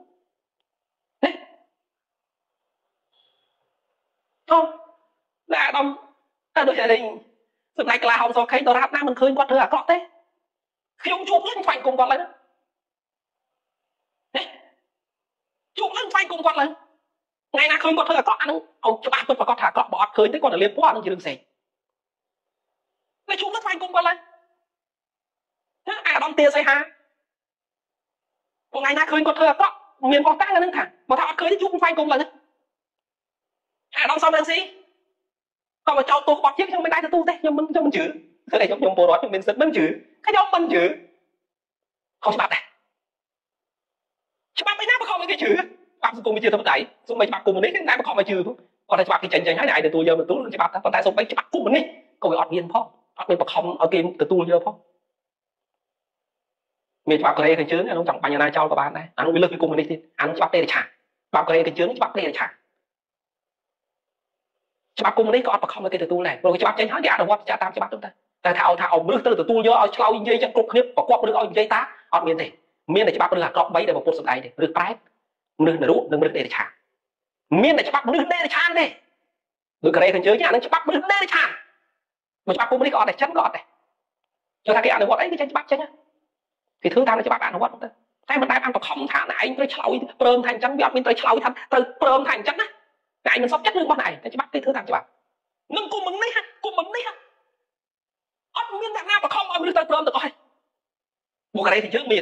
អូតែអាដាមតែដូចឯងសម្ដេចក្លាហោមសខេងដរាបណាមិនឃើញគាត់ធ្វើអាក្រក់ទេខ្ញុំជួបឡើងថ្វាយគុំគាត់ឡើងណាជួបឡើងថ្វាយគុំគាត់ឡើងថ្ងៃណាឃើញគាត់ធ្វើអាក្រក់អាហ្នឹងឲ្យច្បាស់ពិតប្រកបថាអាក្រក់បើអត់ឃើញទេគាត់ទៅលៀបពណ៌អាហ្នឹងជារឿងផ្សេងតែជួបឡើងថ្វាយគុំគាត់ឡើងអាដាមទាសីហាថ្ងៃណាឃើញគាត់ធ្វើអាក្រក់មានគាត់តាំងអាហ្នឹងថាបើថាអត់ឃើញទេជួបថ្វាយគុំឡើងណាអាដាមសំរងស៊ីក៏មកចោទទោសក្បត់ជាងខ្ញុំមិនដែរទទួលទេខ្ញុំមិនខ្ញុំមិនជឿគឺតែខ្ញុំខ្ញុំពលរដ្ឋខ្ញុំមានសិទ្ធិមិនជឿខ្ញុំមិនជឿខុសច្បាប់ដែរច្បាប់ឯណាបខំឲ្យគេជឿច្បាប់សង្គមវិជាធិបតេយ្យសូម្បីច្បាប់កុម្មុយនីសគេតែបខំឲ្យជឿគាត់តែច្បាប់គេចេញចេញហើយឯងទទួលយកទទួលច្បាប់តែប៉ុន្តែសូម្បីច្បាប់កុម្មុយនីសក៏វាអត់មានផងអត់មានបខំឲ្យគេទទួលយកផងមានច្បាប់កូរ៉េខាងជើងអានោះចង់បញ្ញណាចោលក៏បានដែរអានោះវាលើសពីកុម្មុយនីសទៀតអានោះច្បាប់ទេរឆាច្បាប់កូរ៉េខាងជើងច្បាប់ទេរឆាច្បាប់កុម្មុយនីសក៏អត់បខំឲ្យគេទទួលដែរព្រោះច្បាប់ចេញហើយគេអនុវត្តតាមច្បាប់ទៅតែតែថាឲ្យថាឲ្យមនុស្សទៅទទួលយកឲ្យឆ្លោយនិយាយចឹងគ្រប់គ្នាប្រកបឬឲ្យនិយាយតាអត់មានទេមានតែច្បាប់ឬអាក្រក់បីដែលពុទ្ធសម្ដែងទេឬប្រែតមនុស្សនរកនិងមនុស្សទេរឆាមានតែច្បាប់មនុស្សទេរឆាទេឬកូរ៉េខាងជើងអានឹងច្បាប់មនុស្សទេរឆាមកច្បាប់កុម្មុយនីសក៏អត់ដែរចិនក៏អត់ដែរចុះថាគេអនុវត្តអីគេចេញច្បាប់ចេញគេធ្វើតាមច្បាប់អនុវត្តទៅតែមិនដែលបានបខំថាឯងត្រូវឆ្លោយព្រមថាអញ្ចឹងវាអត់មានត្រូវឆ្លោយថាត្រូវព្រមថាអញ្ចឹងណាតែឯងមិនសុខចិត្តរឿងរបស់ឯងតែច្បាប់គេធ្វើតាមច្បាប់នឹងគុំមិននេះគុំមិននេះអត់មានអ្នកណាបខំឲ្យមនុស្សទៅព្រមទៅអស់បុកកូរ៉េខាងជើងមាន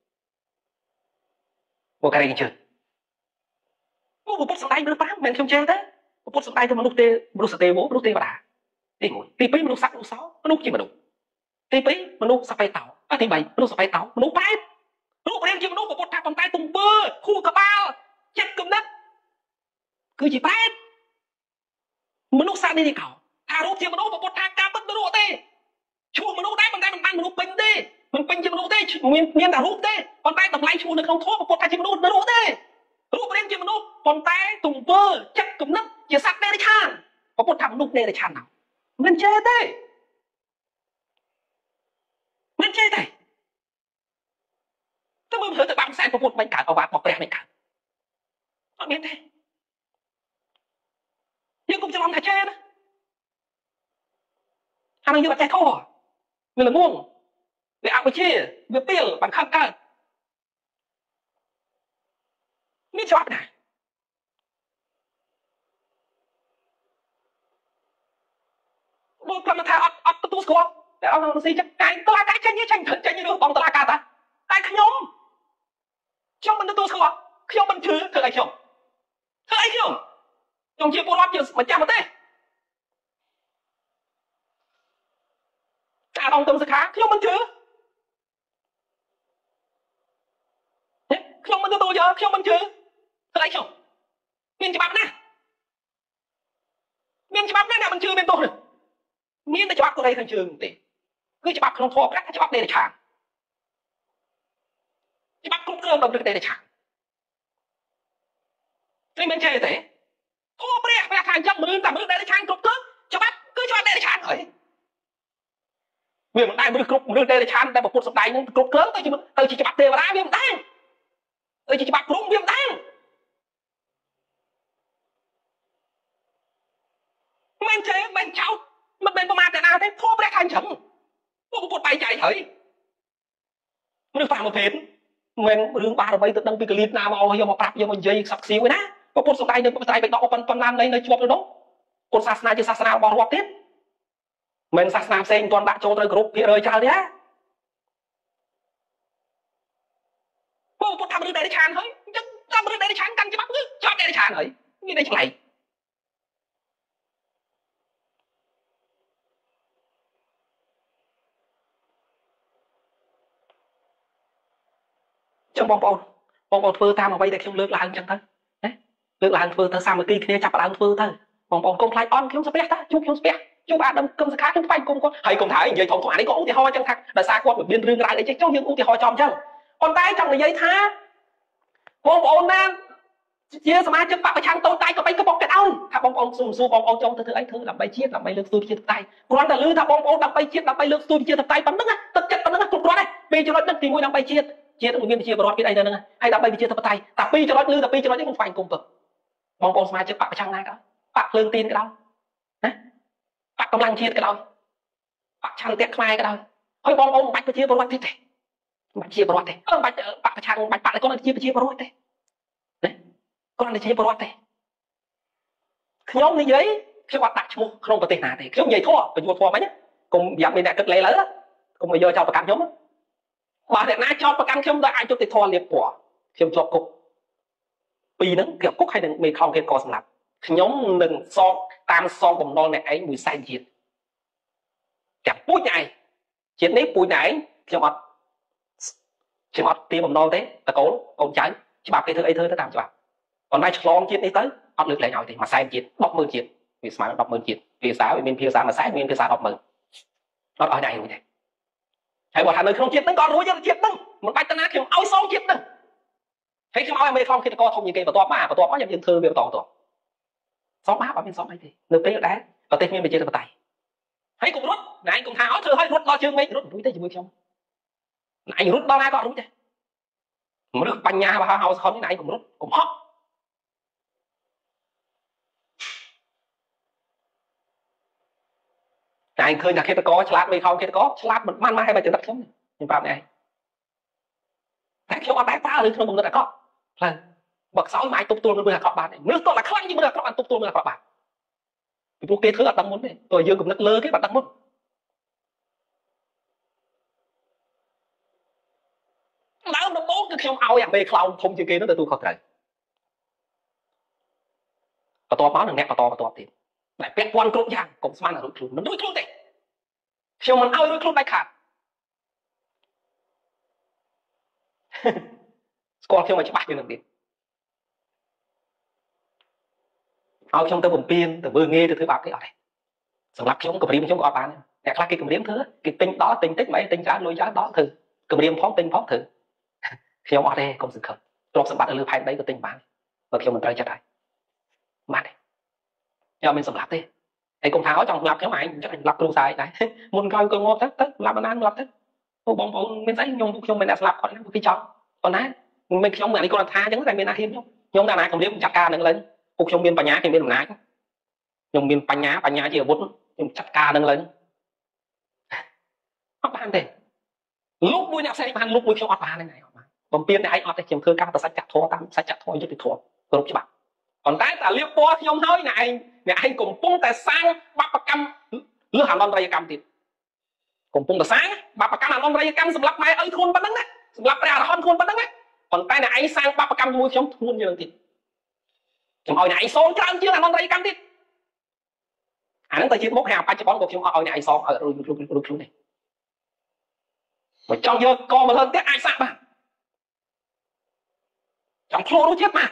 បុកកូរ៉េខាងជើងមកពុទ្ធសម្ដែងមនុស្សប្រាំមិនខ្ញុំចេះទេពុទ្ធសម្ដែងទៅមនុស្សទេមនុស្សទេវមនុស្សទេវតាទីមួយទីពីរមនុស្សសត្វមនុស្សសមនុស្សជាមនុស្សទីពីរមនុស្សសពេតោអទីបីមនុស្សសពេតោមនុស្សប្រែតរូបរាងជាមនុស្សពុទ្ធថាប៉ុន្តែទំពើខួរក្បាលចិត្តគំនិតគឺជាប្រែតមនុស្សសានេះកោថារូបជាមនុស្សពុទ្ធថាការពិតមិនរੂទេឈ្មោះមនុស្សដែរប៉ុន្តែមិនបានមនុស្សពេញទេមិនពេញជាមនុស្សទេមានមានតែរូបទេប៉ុន្តែតម្លៃឈ្មោះនៅក្នុងធម៌ពុទ្ធថាជាមនុស្សមិនរੂទេរូបរាងជាមនុស្សប៉ុន្តែទំពើចិត្តគំនិតជាសត្វទេរឆានពុទ្ធថាមនុស្សទេរឆានណាមិនចេះទេមិនចេះទេតែមើលទៅបាក់ផ្សែងពុទ្ធមិនកើតអវាទរបស់ព្រះមិនកើតអត់មានទេយើងគុំច្រឡំថាចេះណាអានឹងយើងអត់ចេះធោះវាល្ងងវាអវិជ្ជាវាពីលបង្ខំកើតមានច្បាប់ដែរបើគាត់ថាអត់អត់ទទួលស្គាល់តែអត់នឹងស៊ីចឹងតែតឡាការចេញចេញចេញរឿងបងតឡាការតាតែខ្ញុំខ្ញុំមិនទទួលស្គាល់ខ្ញុំមិនជឿធ្វើឲ្យខ្ញុំធ្វើអីខ្ញុំខ្ញុំជាពលរដ្ឋជាម្ចាស់ប្រទេសការដងទុំសខាខ្ញុំមិនជឿខ្ញុំមិនទទួលយកខ្ញុំមិនជឿធ្វើអីខ្ញុំមានច្បាប់ណាមានច្បាប់ណាអ្នកមិនជឿមានទោសទេមានតែច្បាប់កូរ៉េខាងជើងទេគឺច្បាប់ក្នុងធម៌ប្រាក់ច្បាប់ដេរឆានច្បាប់គ្រប់គ្រងដល់ប្រទេសដេរឆាននេះមិនចេះទេធម៌ព្រះព្រះថាអញ្ចឹងមនុស្សតែមនុស្សដេរឆានគ្រប់គ្រងច្បាប់គឺច្បាប់ដេរឆានហើយវាមិនដែរមនុស្សគ្រប់មនុស្សដេរឆានតែពុទ្ធសម្ដែងនឹងគ្រប់គ្រងទៅជាទៅជាច្បាប់ទេវតាវាមិនដែរទៅជាច្បាប់ព្រំវាមិនដែរមិនចេះមិនចោតមិនមែនប្រមាថតែណាទេធម៌ព្រះថាអញ្ចឹងពួកពុទ្ធបែងចែកហើយមនុស្សតាមប្រភេទមិនរឿងបារមីទៅដឹងពីកលៀតណាមកយកមកប្រាប់យកមកនិយាយខ្សឹបខ្សៀវឯណាពុទ្ធសម្ដែងនៅត្រៃបិដកប៉ុណ្ប៉ុណ្ណានៅជាប់ទៅនោះពុទ្ធសាសនាជាសាសនារបស់រដ្ឋទៀតមិនសាសនាផ្សេងមិនទាន់ដាក់ចូលត្រូវគ្រប់ភាគរយច្រើនទេណាពួកពុទ្ធថាមនុស្សដែលឆានហើយអញ្ចឹងតាមមនុស្សដែលឆានកាន់ច្បាប់គឺច្បាប់ដែលឆានហើយមានតែឆ្លៃចឹងបងប្អូនបងប្អូនធ្វើតាមអ្វីដែលខ្ញុំលើកឡើងអញ្ចឹងទៅណាលើកឡើងធ្វើទៅសាមគ្គីគ្នាចាប់ផ្ដើមធ្វើទៅបងប្អូនកុំខ្លាចអន់ខ្ញុំស្ពះតាជួបខ្ញុំស្ពះជួបអាដើមគឹមសខាខ្ញុំស្វែងគុំគាត់ហើយគុំថានិយាយធំធំអានេះក៏ឧទាហរណ៍អញ្ចឹងថាដោយសារគាត់មានរឿងរ៉ាវអីចេះចុះយើងឧទាហរណ៍ចំអញ្ចឹងប៉ុន្តែចង់និយាយថាបងប្អូនណាជាសមាជិកបពប្រឆាំងតូនតៃក៏បីក៏បងគេឲ្យថាបងប្អូនស៊ូមស៊ូបងប្អូនចង់ទៅធ្វើអីធ្វើដើម្បីជាតិដើម្បីលើកស្ទួយជាតិតៃគ្រាន់តែឮថាបងប្អូនដើម្បីជាតិដើម្បីលើកស្ទួយជាតិតៃប៉ុណ្្នឹងទឹកចិត្តប៉ុណ្្នឹងគ្រប់គ្រាន់ដែរពេលចំណុចហ្នឹងទីមួយដើម្បីជាតិជាតិមានជាបរដ្ឋគេអីទៅហ្នឹងហើយដើម្បីវិជាធិបតេយ្យតែពីរចំណុចឬតែពីរចំណុចនេះខ្ញុំស្វែងគុំទៅបងប្អូនសមាជិកបកប្រឆាំងណាក៏បកភ្លើងទីនក៏ដោយណាបកកម្លាំងជាតិក៏ដោយបកឆន្ទៈខ្មែរក៏ដោយហើយបងប្អូនមិនបាច់ជាបរដ្ឋទេមិនបាច់ជាបរដ្ឋទេអឺមិនបាច់បកប្រឆាំងមិនបាច់បកគាត់ជាជាបរដ្ឋទេណាគាត់តែជាបរដ្ឋទេខ្ញុំនិយាយខ្ញុំអត់ដាក់ឈ្មោះក្នុងប្រទេសណាទេខ្ញុំនិយាយធម៌បញ្ញត្តិធម៌មិញកុំយ៉ាប់មានអ្នកគិតលេលើកុំមកយកចោលប្រកាសខ្ញុំបើអ្នកណាចោតប្រកាន់ខ្ញុំទៅអាចយុត្តិធម៌លៀបពណ៌ខ្ញុំជាប់គុកពីរហ្នឹងគេគុកហើយនឹងមេខំគេកសម្លាប់ខ្ញុំនឹងសងតាមសងបំណុលអ្នកឯងមួយសែនជាតិចាំពូជអ្នកឯងជាតិនេះពូជអ្នកឯងខ្ញុំអត់ខ្ញុំអត់ទីបំណុលទេតកូលកូនចៅច្បាប់គេធ្វើអីធ្វើទៅតាមច្បាប់ប៉ុន្តែឆ្លងជាតិនេះទៅអត់លើកលែងឲ្យទេមួយសែនជាតិដប់ម៉ឺនជាតិវាស្មើដប់ម៉ឺនជាតិភាសាវាមានភាសាមួយសែនមានភាសាដប់ម៉ឺនអត់ឲ្យអ្នកឯងរួចទេហើយបើថានៅក្នុងជាតិហ្នឹងក៏រួចទៅជាតិហ្នឹងមិនបាច់ទៅណាខ្ញុំឲ្យសងជាតិហ្នឹងហើយខ្ញុំឲ្យអាមេខំគិតកោធំជាងគេបន្ទាប់មកបន្ទាប់មកខ្ញុំយើងធ្វើវាបន្តបន្តសងបាបអត់មានសងអីទេនៅពេលដែលប្រទេសមានប្រជាធិបតេយ្យហើយកុំរត់ណែឯងកុំថាអត់ធ្វើឲ្យរត់ដល់ជើងមេឃរត់រួចទេជាមួយខ្ញុំណែឯងរត់ដល់ណាក៏រួចដែរមនុស្សបញ្ញាបោះហៅសខុននេះណែឯងកុំរត់កុំហត់តែឯងឃើញថាគិតកោឆ្លាតមេខំគិតកោឆ្លាតមិនបានមកឲ្យបើទឹកខ្ញុំខ្ញុំប្រាប់ឯងតែខ្ញុំអត់ដែរប្រើឬក្នុងគំនិតអាក្រក់ផ្លូវបើខ្សោយមិនអាចទប់ទល់មើលអាក្រក់បានទេមនុស្សតោះតែខ្លាំងជាងមើលអាក្រក់បានទប់ទល់មើលអាក្រក់បានពីព្រោះគេធ្វើអត់ដឹងមុនទេតើយើងគំនិតលើគេបាត់ដឹងមុនដើមដំបូងគឺខ្ញុំឲ្យអាមេខ្លោងធំជាងគេនោះទៅទូខុសត្រូវបន្ទាប់មកនឹងអ្នកបន្តបន្តទៀតតែពាក់ព័ន្ធគ្រប់យ៉ាងកុំស្មានឲ្យរួចខ្លួនមិនរួចខ្លួនទេខ្ញុំមិនឲ្យរួចខ្លួនដាច់ខាតស្គាល់ខ្ញុំឲ្យច្បាស់ជាងនឹងទៀតឲ្យខ្ញុំទៅបំពេញទៅមើងងាយទៅធ្វើបាបគេអត់ទេសម្រាប់ខ្ញុំគម្រាមខ្ញុំក៏អត់បានអ្នកខ្លះគេគម្រាមធ្វើគេទិញដល់ទិញតិចមិនទិញច្រើនលុយច្រើនដល់ធ្វើគម្រាមផងទិញផងធ្វើខ្ញុំអត់ទេកុំសង្ឃឹមទ្រព្យសម្បត្តិនៅលើផែនដីក៏ទិញបានបើខ្ញុំមិនត្រូវចិត្តហើយបានទេខ្ញុំមិនសម្លាប់ទេហើយកុំថាចង់សម្លាប់ខ្ញុំឯងចង់សម្លាប់គ្រូសាយដែរមុនក្រោយក៏ងាប់ទៅទៅសម្លាប់បានសម្លាប់ទៅពួកបងប្អូនមានស្អីខ្ញុំខ្ញុំមិនអ្នកស្លាប់គាត់ណាពួកគេចង់ប៉ុន្តែមិនខ្ញុំអានេះគាត់ថាអញ្ចឹងតែមានអាហ៊ានខ្ញុំខ្ញុំតែណាគម្រាមចាត់ការនឹងឡើងពួកខ្ញុំមានបញ្ញាខ្ញុំមានអំណាចខ្ញុំមានបញ្ញាបញ្ញាជាអាវុធខ្ញុំចាត់ការនឹងឡើងអត់បានទេលោកមួយអ្នកផ្សេងបានលោកមួយខ្ញុំអត់បានហ្នឹងឯងអត់បានបំពេញតែឯងអត់ទេខ្ញុំធ្វើការប្រសិទ្ធធម៌តាមសច្ចធម៌យុត្តិធម៌គ្រប់ច្បាប់ប៉ុន្តែតែលៀបពណ៌ខ្ញុំហើយអ្នកឯងអ្នកឯងកំពុងតែសាងបបកម្មលើអនន្តរយកម្មទៀតកំពុងតែសាងបបកម្មអនន្តរយកម្មសម្រាប់ម៉ែឪធ្ងន់ប៉ុណ្ណឹងណាសម្រាប់ព្រះអរហន្តធ្ងន់ប៉ុណ្ណឹងណាប៉ុន្តែអ្នកឯងសាងបបកម្មជាមួយខ្ញុំធ្ងន់ជាងទៀតខ្ញុំឲ្យអ្នកឯងសងច្រើនជាងអានន្តរីកម្មទៀតអាហ្នឹងទៅជាមុខហើយបច្ចុប្បន្នក៏ខ្ញុំអត់ឲ្យអ្នកឯងសងឲ្យរួចខ្លួនរួចខ្លួននេះបើចង់យកកមកលើទៀតអាចសាក់បានចង់ខ្លួនរួចទៀតបាទ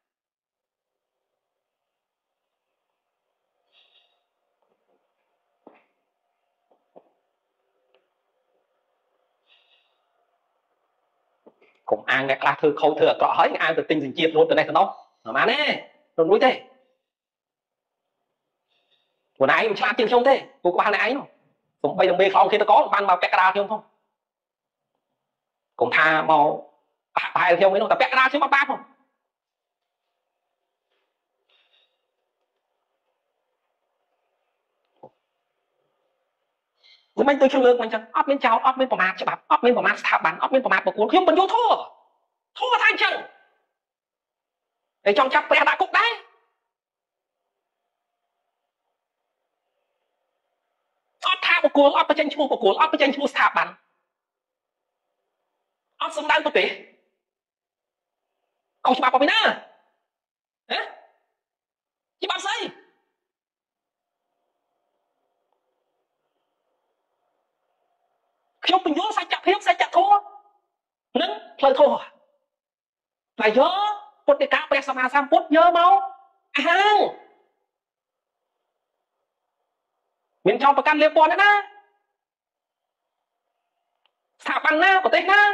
កុំអាងអ្នកខ្លះធ្វើខុសធ្វើអាក្រក់ហើយអាងទៅទិញសញ្ជាតិរត់ទៅនេះទៅនោះប្រហែលទេរត់រួចទេខ្លួនឯងមិនឆ្លាតជាងខ្ញុំទេពួកក្បាលអ្នកឯងនោះសំបីតែមេខ្លោងគេតកបានមកពាក់កណ្ដាលខ្ញុំផងកុំថាមកប្រហែលខ្ញុំឯនោះតែពាក់កណ្ដាលខ្ញុំអត់បានផងមិនទៅខ្ញុំលើកមិនចឹងអត់មានចោលអត់មានប្រមាថច្បាប់អត់មានប្រមាថស្ថាប័នអត់មានប្រមាថបុគ្គលខ្ញុំបញ្យល់ធัวធัวថាអញ្ចឹងតែចង់ចាប់ព្រះដាក់គុកដែរអត់ថាបុគ្គលអត់បញ្ចេញឈ្មោះបុគ្គលអត់បញ្ចេញឈ្មោះស្ថាប័នអត់សំដៅប្រទេសកុំច្បាប់ពីណាហ៎ច្បាប់ស្អីខ្ញុំបញ្យល់សច្ចភាពសច្ចធម៌នឹងផ្លូវធម៌តែយកពុទ្ធិកាព្រះសម្មាសម្ពុទ្ធយកមកអាហាងមានចង់ប្រកាន់លៀបពណ៌ណាស្ថាប័នណាប្រទេសណា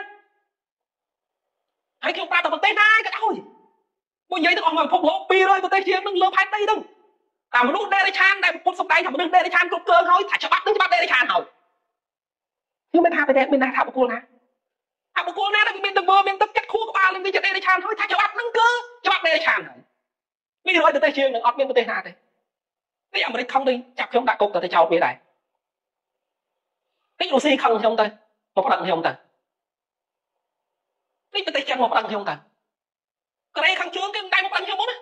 ហើយខ្ញុំប្រាប់តែប្រទេសណាក៏ដោយពួកនិយាយទាំងអស់មកពិភពលោកពីររយប្រទេសជាងនឹងលើផែនដីហ្នឹងតែមនុស្សដេរឆានដែលពុទ្ធសម្ដែងថាមនុស្សដេរឆានគ្រប់គ្រងហើយថាច្បាប់នឹងច្បាប់ដេរឆានហើយខ្ញុំមិនថាប្រទេសមានណាថាបុគ្គលណាថាបុគ្គលណាដែលមានទឹកមើមានទឹកចិត្តខួរក្បាលនឹងវាជាដេរឆានហើយថាច្បាប់នឹងគឺច្បាប់ដេរឆានហើយពីររយប្រទេសជាងនឹងអត់មានប្រទេសណាទេនេះអាមេរិកខំទៅចាប់ខ្ញុំដាក់គុកទៅចោលវាដែរនេះរុស្ស៊ីខំខ្ញុំទៅមកប្តឹងខ្ញុំទៅនេះប្រទេសចិនមកប្តឹងខ្ញុំទៅកូរ៉េខាងជើងគេមិនដែរមកប្តឹងខ្ញុំមកណា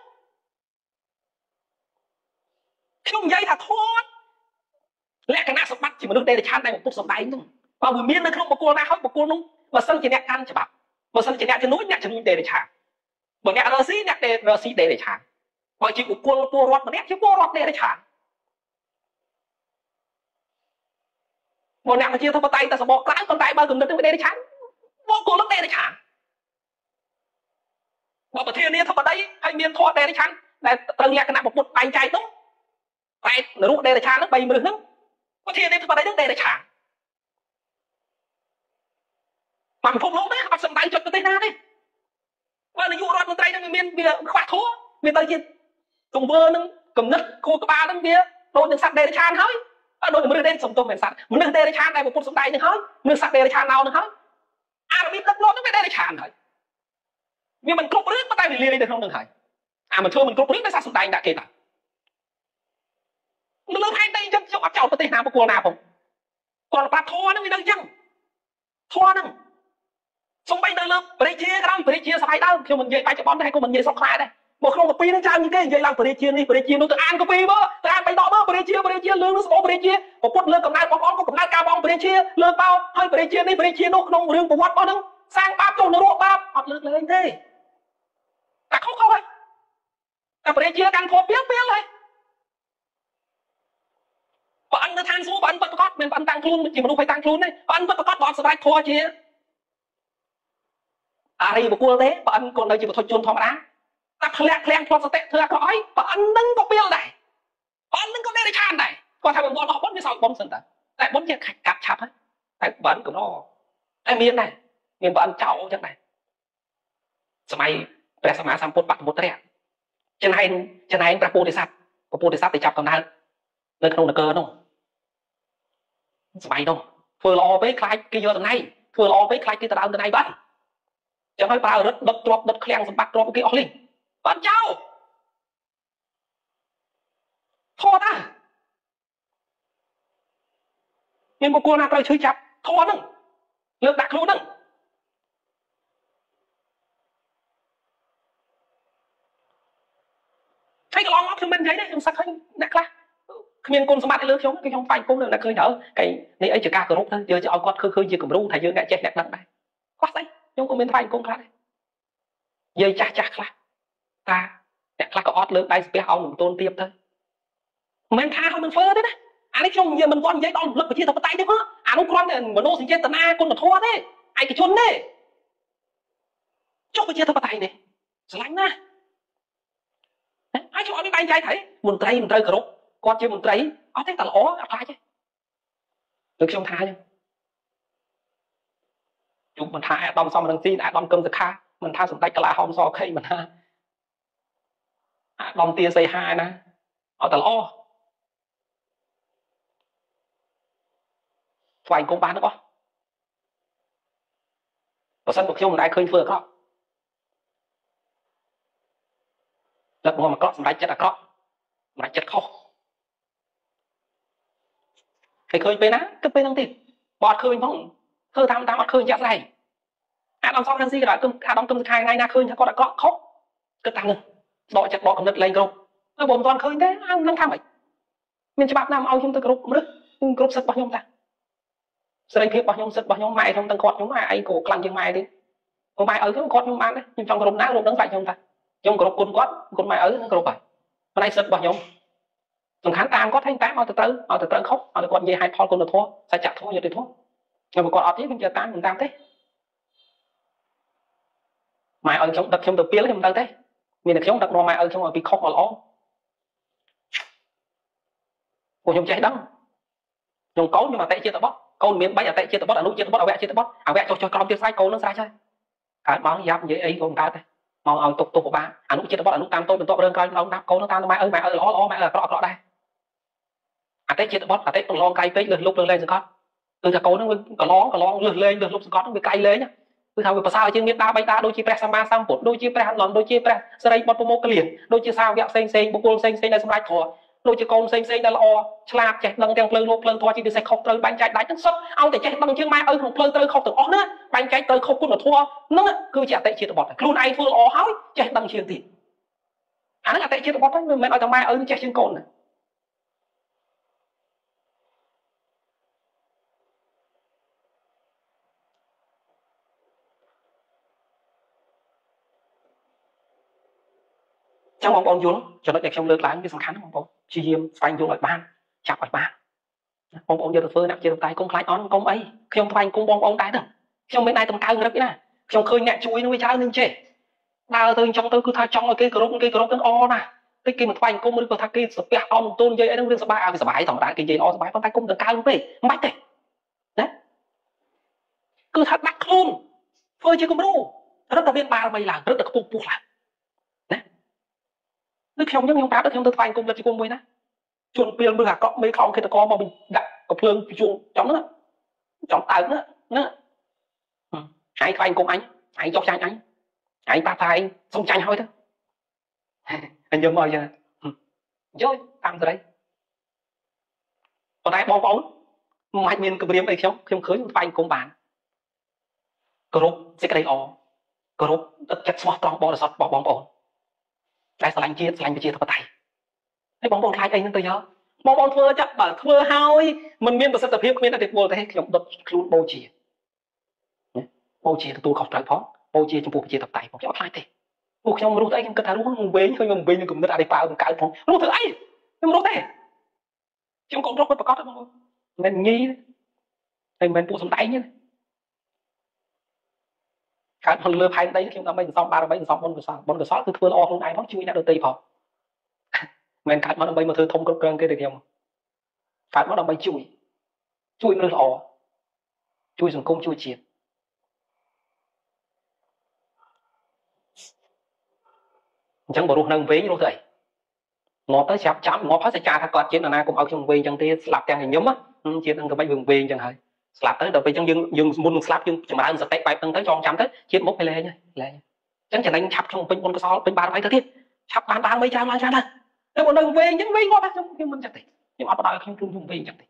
ខ្ញុំនិយាយថាធម៌លក្ខណៈសម្បត្តិជាមនុស្សដេរឆានដែលពុទ្ធសម្ដែងហ្នឹងបើវាមាននៅក្នុងបុគ្គលណាហើយបុគ្គលនោះបើសិនជាអ្នកកាន់ច្បាប់បើសិនជាអ្នកជំនួយអ្នកជំនួយដេរឆានបើអ្នករស់ស៊ីអ្នកដេរស៊ីដេរឆានបើជាបុគ្គលពលរដ្ឋម្នាក់ជាពលរដ្ឋដេរឆានមកអ្នកប្រជាធិបតេយ្យតែសបកក្រៅប៉ុន្តែបើគំនិតទៅដេរឆានបុគ្គលនោះដេរឆានបើប្រធានាធិបតីហើយមានធម៌ដេរឆានដែលត្រូវលក្ខណៈពុទ្ធបែងចែកនោះតែនរុដេរឆានហ្នឹងបីមនុស្សហ្នឹងប្រធានាធិបតីហ្នឹងដេរឆានតាមពិភពលោកនេះអត់សំដៅចុចប្រទេសណាទេបើនាយករដ្ឋមន្ត្រីហ្នឹងមានវាខ្វះធម៌វាទៅជាទង្វើនឹងគំនិតគោលក្បាលហ្នឹងវាដូចនឹងសត្វដេរឆានហើយអត់ដូចមនុស្សដេរសំទុំមិនសត្វមនុស្សដេរឆានដែលពុទ្ធសំដែងហ្នឹងហើយមនុស្សសត្វដេរឆានណៅហ្នឹងហើយអារមីទឹកលោកហ្នឹងវាដេរឆានហើយវាមិនគ្រប់រឿងតែវាលាយនៅក្នុងហ្នឹងហើយអាមិនធ្វើមិនគ្រប់រឿងតែសាសំដែងដាក់គេតានៅលើផែនដីអញ្ចឹងខ្ញុំអត់ចោលប្រទេសណាបុគ្គលណាផងគាត់ប្រាប់ធម៌ហ្នឹងវានៅអញ្ចឹងធម៌ហ្នឹងសំបីនៅលើបរិជាក្រោមបរិជាសម័យដើមខ្ញុំមិននិយាយបច្ចុប្បន្នតែក៏មិននិយាយស្រុកខ្មែរដែរមកក្នុងកពីហ្នឹងច្រើនជាងគេនិយាយឡើងបរិជានេះបរិជានោះទៅអានកពីមើលទៅអានបៃដកមើលបរិជាបរិជាលឿងនោះស្បោបរិជាពុទ្ធលើកកំណើតបងប្អូនក៏កំណើតការបងបរិជាលើកបោហើយបរិជានេះបរិជានោះក្នុងរឿងប្រវត្តិរបស់ហ្នឹងសាងបាបចុះនរកបាបអត់លើកលែងទេតែខុសខុសហើយតែបរិជាកាន់ធម៌ពីលពីលហើយបើអញនៅឋានសួគ៌បើអញពិតប្រកបមិនបើអញតាំងខ្លួនជាមនុស្សឲ្យតាំងខ្លួនទេបើអញពិតប្រកបបើអត់សម្រេចធម៌ជាអរិយបុគ្គលទេបើអញក៏នៅជាបុថុជនធម្មតាតែធ្លាក់ធ្លាំងធ្លាប់សតិធ្វើអាក្រក់អីបើអញនឹងក៏ពីលដែរបើអញនឹងក៏ដេរឆានដែរគាត់ថាមិនបនអស់បុណ្យវាសោកបុណ្យសិនតើតែបុណ្យជាខាច់កាប់ឆាប់ហើយតែបើអញក៏រតែមានដែរមានបើអញចោលអញ្ចឹងដែរសម័យព្រះសម្មាសម្ពុទ្ធបត្តមុត្រៈចំណែងចំណែងព្រះពោធិសត្វព្រះពោធិសត្វទៅចាប់កំណើតនៅក្នុងនគរនោះសម័យនោះធ្វើល្អពេកខ្លាចគេយកតំណែងធ្វើល្អពេកខ្លាចគេទៅដើមតំណែងបាត់ចឹងហើយប្រើរឹតដុតទ្របដុតឃ្លាំងសម្បត្តិទ្របគេអស់លេងបាត់ចោលធေါ်តាមានបុគ្គលណាត្រូវឈឺចាប់ធေါ်ហ្នឹងលើកដាក់ខ្លួនហ្នឹងហើយកន្លងមកខ្ញុំមិននិយាយទេខ្ញុំសឹកឃើញអ្នកខ្លះគ្មានគុណសម្បត្តិលើខ្ញុំគេខ្ញុំបាញ់គុំនៅតែឃើញទៅគេនេះអីជាការគោរពទៅយើងឲ្យគាត់ឃើញឃើញជាគំរូថាយើងអ្នកចេះអ្នកដឹងដែរខ្វះស្អីខ្ញុំក៏មានថ្វាយគុំខ្លះដែរនិយាយចាស់ចាស់ខ្លះតាអ្នកខ្លះក៏អត់លើកដៃស្ពះអោនមិនតូនទៀតទៅមិនថាឲ្យមិនធ្វើទេណាអានេះខ្ញុំនិយាយមិនទាន់និយាយដល់រំលឹកប្រជាធិបតេយ្យទេផងអានោះគ្រាន់តែមនោសញ្ចេតនាគុណធម៌ទេឯកជនទេចុះប្រជាធិបតេយ្យនេះស្រឡាញ់ណាស់ហើយខ្ញុំអត់មានបែងចែកទេមន្ត្រីមិនត្រូវគោរពគាត់ជាមន្ត្រីអត់ទេតែល្អអត់ខ្លាចទេដូចខ្ញុំថាអញ្ចឹងជុំមិនថាអាដាមសំរងស៊ីអាដាមកឹមសុខាមិនថាសម្ដេចកលាហោមសខេមិនថាអាដាមទាសីហាណាអត់តែល្អស្វែងគុំបានទាំងអស់បើសិនមកខ្ញុំមិនដែលឃើញធ្វើអាក្រក់ដឹកមកអាក្រក់សម្ដេចចិត្តអាក្រក់សម្ដេចចិត្តខុសហើយឃើញពេលណាគិតពេលហ្នឹងទៀតបើអត់ឃើញផងធ្វើតាមតាមអត់ឃើញចាក់ស្ដែងអាដាមសំរងស៊ីក៏ដល់អាដាមកឹមសុខាថ្ងៃណាឃើញថាគាត់អាក្រក់ខុសគិតតាមហ្នឹងដកចិត្តដកកំណត់លែងគ្រប់ហើយបើមិនទាន់ឃើញទេអានឹងថាម៉េចមានច្បាប់ណាមកឲ្យខ្ញុំទៅគ្រប់មនុស្សគ្រប់សិទ្ធិរបស់ខ្ញុំតាសេរីភាពរបស់ខ្ញុំសិទ្ធិរបស់ខ្ញុំម៉ែខ្ញុំទាំងគាត់ខ្ញុំឯងក៏ខ្លាំងជាងម៉ែទេព្រោះម៉ែឪខ្ញុំគាត់ខ្ញុំបានដែរខ្ញុំចង់គ្រប់ណាគ្រប់នឹងស្ដេចខ្ញុំតាខ្ញុំគ្រប់គុណគាត់គុណម៉ែឪនឹងគ្រប់ហើយប៉ុន្តែសិទ្ធិរបស់ខ្ញុំសំខាន់តាមគាត់ថែតាមឲ្យទៅត្រូវឲ្យទៅត្រូវខុសឲ្យគាត់និយាយហេតុផលគុណធម៌សច្ចធម៌យុត្តិធម៌ខ្ញុំគាត់អត់ទេខ្ញុំជឿតាមមិនតាមទេម៉ែឪខ្ញុំដឹកខ្ញុំទៅពីលខ្ញុំមិនដឹងទេមានតែខ្ញុំដឹកនាំម៉ែឪខ្ញុំឲ្យពីខុសមកល្អពួកខ្ញុំចេះដឹងខ្ញុំកូនខ្ញុំអតិជាតិរបស់កូនមានបីអតិជាតិរបស់អនុជាតិរបស់អវៈជាតិរបស់អវៈចុះចុះក្រោមទៀតស្រ័យកូននឹងស្រ័យហើយកើតមកយ៉ាប់និយាយអីក៏មិនកើតដែរមកឲ្យទុកទុកពិបាកអនុជាតិរបស់អនុតាមតូចបន្ទាប់រឿងក្រោយដល់ដាក់កូននឹងតាមម៉ែឪម៉ែឪល្អល្អម៉ែឪអាក្រក់អាក្រក់ដែរអតិជាតិរបស់អតិប្រឡងកាយពេកលើសលុបលើលែងសង្កត់គឺថាកូននឹងវាកឡងកឡងលើសលែងលើសលុបសង្កត់នឹងវាកាយលែងគឺថាវាប្រសើរជាងមេត្តាបៃតាដូចជាព្រះសម្មាសម្ពុទ្ធដូចជាព្រះអនន្តដូចជាព្រះសិរីបុត្រប្រមោគលានដូចជាសាវកផ្សេងផ្សេងបុគ្គលផ្សេងផ្សេងដែលសម្រេចធម៌ដូចជាកូនផ្សេងផ្សេងដែលល្អឆ្លាតចេះដឹងទាំងផ្លូវលោកផ្លូវធម៌ជាពិសេសខុសត្រូវបែងចែកដាច់ទាំងសុទ្ធឲ្យតែចេះដឹងជាងម៉ែឪក្នុងផ្លូវត្រូវខុសទាំងអស់ណាបែងចែកត្រូវខុសគុណធម៌ហ្នឹងគឺជាអតិជាតិបត់ខ្លួនឯងធ្វើល្អហើយចេះដឹងជាងទៀតអាហ្នឹងអតិជាតិបត់ហ្នឹងមិនមែនឲ្យតែម៉ែឪចេះជាងកូនណាចឹងបងប្អូនយល់ចំណុចដែលខ្ញុំលើកឡើងវាសំខាន់ណាស់បងប្អូនព្យាយាមស្វែងយល់ឲ្យបានចាប់ឲ្យបានបងប្អូនយកទៅធ្វើអ្នកជាតៃគុំខ្លាចអន់គុំអីខ្ញុំថ្វាយគុំបងប្អូនដែរទៅខ្ញុំមិនដែរតម្កើងរឹកទេណាខ្ញុំឃើញអ្នកជួយនឹងវាច្រើននឹងចេះដើរទៅអញ្ចឹងទៅគឺថាចង់ឲ្យគេគោរពគេគោរពទាំងអណាតិចគេមិនថ្វាយគុំឬក៏ថាគេស្ពះអន់ទូននិយាយអីហ្នឹងវាសប្បាយឲ្យវាសប្បាយធម្មតាគេនិយាយអស់សប្បាយប៉ុន្តែគុំតម្កើងពេកមិនបាច់ទេណាគឺថាដាក់ខ្លួនធ្វើជាគំរូរឹតតែមានបារមីឡើងរឹតតែខ្ពស់ពោះឡើងគឺខ្ញុំខ្ញុំប្រាប់ទៅខ្ញុំទៅថ្វាយគុំលើជាគុំមួយណាជួនពីលមើលអាក្រក់មេខោខេតកមកដាក់កំភ្លើងជួងចំហ្នឹងចំតើហ្នឹងហ្នឹងហើយថ្វាយគុំអញឯងចុះចាញ់អញឯងប៉ះថាឯងសុំចាញ់ហើយទៅអញយកមកយ៉ាងយកតាមស្រីប៉ុន្តែបងប្អូនមិនអាចមានគម្រាមអីខ្ញុំខ្ញុំឃើញថ្វាយគុំបានគោរពសេចក្តីល្អគោរពទឹកចិត្តស្មោះត្រង់បរិសុទ្ធរបស់បងប្អូនតែស្រឡាញ់ជាតិស្រឡាញ់ប្រជាធិបតេយ្យហើយបងប្អូនខ្លាចអីហ្នឹងទៅយកបងប្អូនធ្វើចាក់បើធ្វើហើយមិនមានប្រសិទ្ធភាពគ្មានអតិពលទេខ្ញុំដុតខ្លួនបូជាបូជាទទួលខុសត្រូវផងបូជាចំពោះប្រជាធិបតេយ្យខ្ញុំអត់ខ្លាចទេពួកខ្ញុំរស់ទៅអីខ្ញុំគិតថារស់នឹងវិញឃើញនឹងវិញនឹងគំនិតអរិប៉ាបង្កើតផងរស់ធ្វើអីខ្ញុំរស់ទេខ្ញុំកូនរស់ពិតប្រកបបងប្អូនមិនញីហើយមិនមែនពួកសំដែងទេកើតមកលើផែនដីខ្ញុំដើម្បីសន្សំបារមីសន្សំបុណ្យកុសលបុណ្យកុសលគឺធ្វើល្អខ្លួនឯងផងជួយអ្នកដទៃផងមិនកើតមកដើម្បីមកធ្វើធំគ្រប់គ្រងគេទេខ្ញុំកើតមកដើម្បីជួយជួយមនុស្សល្អជួយសង្គមជួយជាតិអញ្ចឹងបើរស់នៅវិញរស់ទៅអីងាប់ទៅចាប់ចាប់ងាប់ហើយសេចក្ដីថាគាត់ជាតិណាកុំឲ្យខ្ញុំវិញអញ្ចឹងទេស្លាប់ទាំងញញឹមជាតិនឹងទៅវិញវិញវិញអញ្ចឹងហើយស្លាប់ទៅដល់ពេលអញ្ចឹងយើងយើងមុននឹងស្លាប់យើងចម្រើនសតិបែបហ្នឹងទៅចងចាំទៅជាតិមុខទៅលែងហើយលែងអញ្ចឹងចំណេញឆាប់ក្នុងពេញបុណ្យកុសលពេញបារមីទៅទៀតឆាប់បានបារមីច្រើនឡើងច្រើនទៅតែបើនៅវិញអញ្ចឹងវិញងាប់ខ្ញុំខ្ញុំមិនចិត្តទេខ្ញុំអត់បដៅខ្ញុំខ្លួនខ្ញុំវិញអញ្ចឹងទេ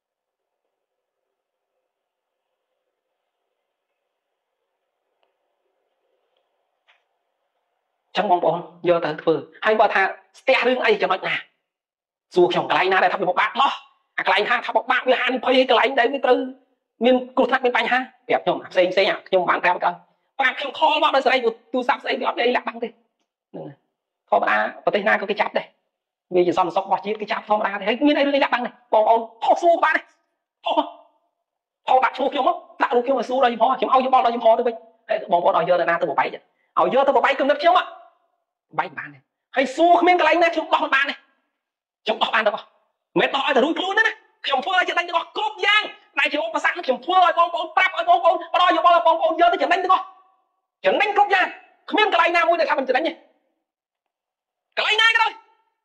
ចឹងបងប្អូនយកទៅធ្វើហើយបើថាស្ទះរឿងអីចំណុចណាសួរខ្ញុំកន្លែងណាដែលថាវាពិបាកដោះអាកន្លែងថាថាពិបាកវាហានិភ័យកន្លែងដែលវាត្រូវមានគ្រោះថ្នាក់មានបញ្ហាប្រាប់ខ្ញុំផ្សេងផ្សេងខ្ញុំបានប្រាប់ទៅប្រាប់ខ្ញុំខលមកដោយសេរីទូរស័ព្ទស្អីវាអត់មានអីលាក់បាំងទេហ្នឹងធម្មតាប្រទេសណាក៏គេចាប់ដែរវាជាសន្តិសុខរបស់ជាតិគេចាប់ធម្មតាទេហើយមានអីរឿងគេចាប់ដឹងទេបងប្អូនផុសសួរបានទេផុសផុសដាក់ឈ្មោះខ្ញុំដាក់រូបខ្ញុំឲ្យសួរដល់យមហខ្ញុំឲ្យយោបល់ដល់យមហទៅវិញហើយបងប្អូនឲ្យយកទៅណាទៅបបែកឲ្យយកទៅបបែកគំនិតខ្ញុំបែកបានទេហើយសួរគ្មានកន្លែងណាខ្ញុំដោះមិនបានទេខ្ញុំដោះបានទាំងអស់មិនដោះឲ្យទៅរួចខ្លួនទេណាខ្ញុំធ្វើឲ្យចំណេញទាំងអស់គ្រប់យ៉ាងដែលជាឧបសគ្គខ្ញុំធ្វើឲ្យបងប្អូនប្រាប់ឲ្យបងប្អូនផ្ដល់យោបល់ឲ្យបងប្អូនយកទៅចំណេញទាំងអស់ចំណេញគ្រប់យ៉ាងគ្មានកន្លែងណាមួយដែលថាមិនចំណេញទេកន្លែងណាក៏ដោយ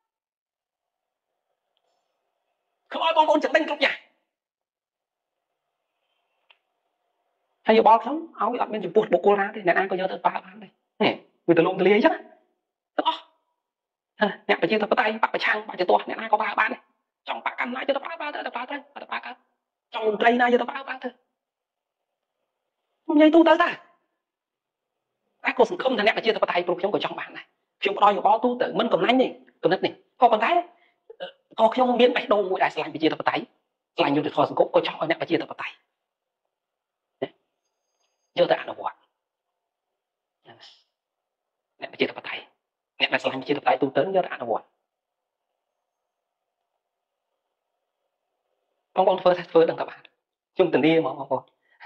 ខ្ញុំឲ្យបងប្អូនចំណេញគ្រប់យ៉ាងហើយយោបល់ខ្ញុំឲ្យអត់មានចំពោះបុគ្គលណាទេអ្នកណាក៏យកទៅប្រើបានដែរនេះវាទៅលំទលាយអញ្ចឹងទាំងអស់អ្នកប្រជាធិបតេយ្យបកប្រឆាំងបកចទាស់អ្នកណាក៏ប្រើបានដែរចង់បកកម្មណាយកទៅប្រើប្រើទៅទៅប្រើទៅទៅប្រើកើតចង់មន្ត្រីណាយកទៅប្រើប្រើទៅខ្ញុំនិយាយទូទៅតាតែក៏សង្ឃឹមថាអ្នកប្រជាធិបតេយ្យព្រោះខ្ញុំក៏ចង់បានដែរខ្ញុំផ្ដល់យោបល់ទូទៅមិនកំណាញ់ទេកំណត់នេះក៏ប៉ុន្តែក៏ខ្ញុំមានបេះដូងមួយដែលស្រឡាញ់ប្រជាធិបតេយ្យស្រឡាញ់យុត្តិធម៌សង្គមក៏ចង់ឲ្យអ្នកប្រជាធិបតេយ្យយកទៅអនុវត្តអ្នកប្រជាធិបតេយ្យអ្នកដែលស្រឡាញ់ប្រជាធិបតេយ្យទូទៅយកទៅអនុវត្តបងប្អូនធ្វើធ្វើដឹងតែបានខ្ញុំធានាហ្មងបងប្អូន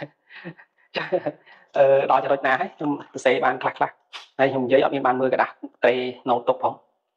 អឺដល់ចំណុចណាហើយខ្ញុំសរសេរបានខ្លះខ្លះហើយខ្ញុំនិយាយអត់មានបានមើលกระดาษត្រេណូតទុកផង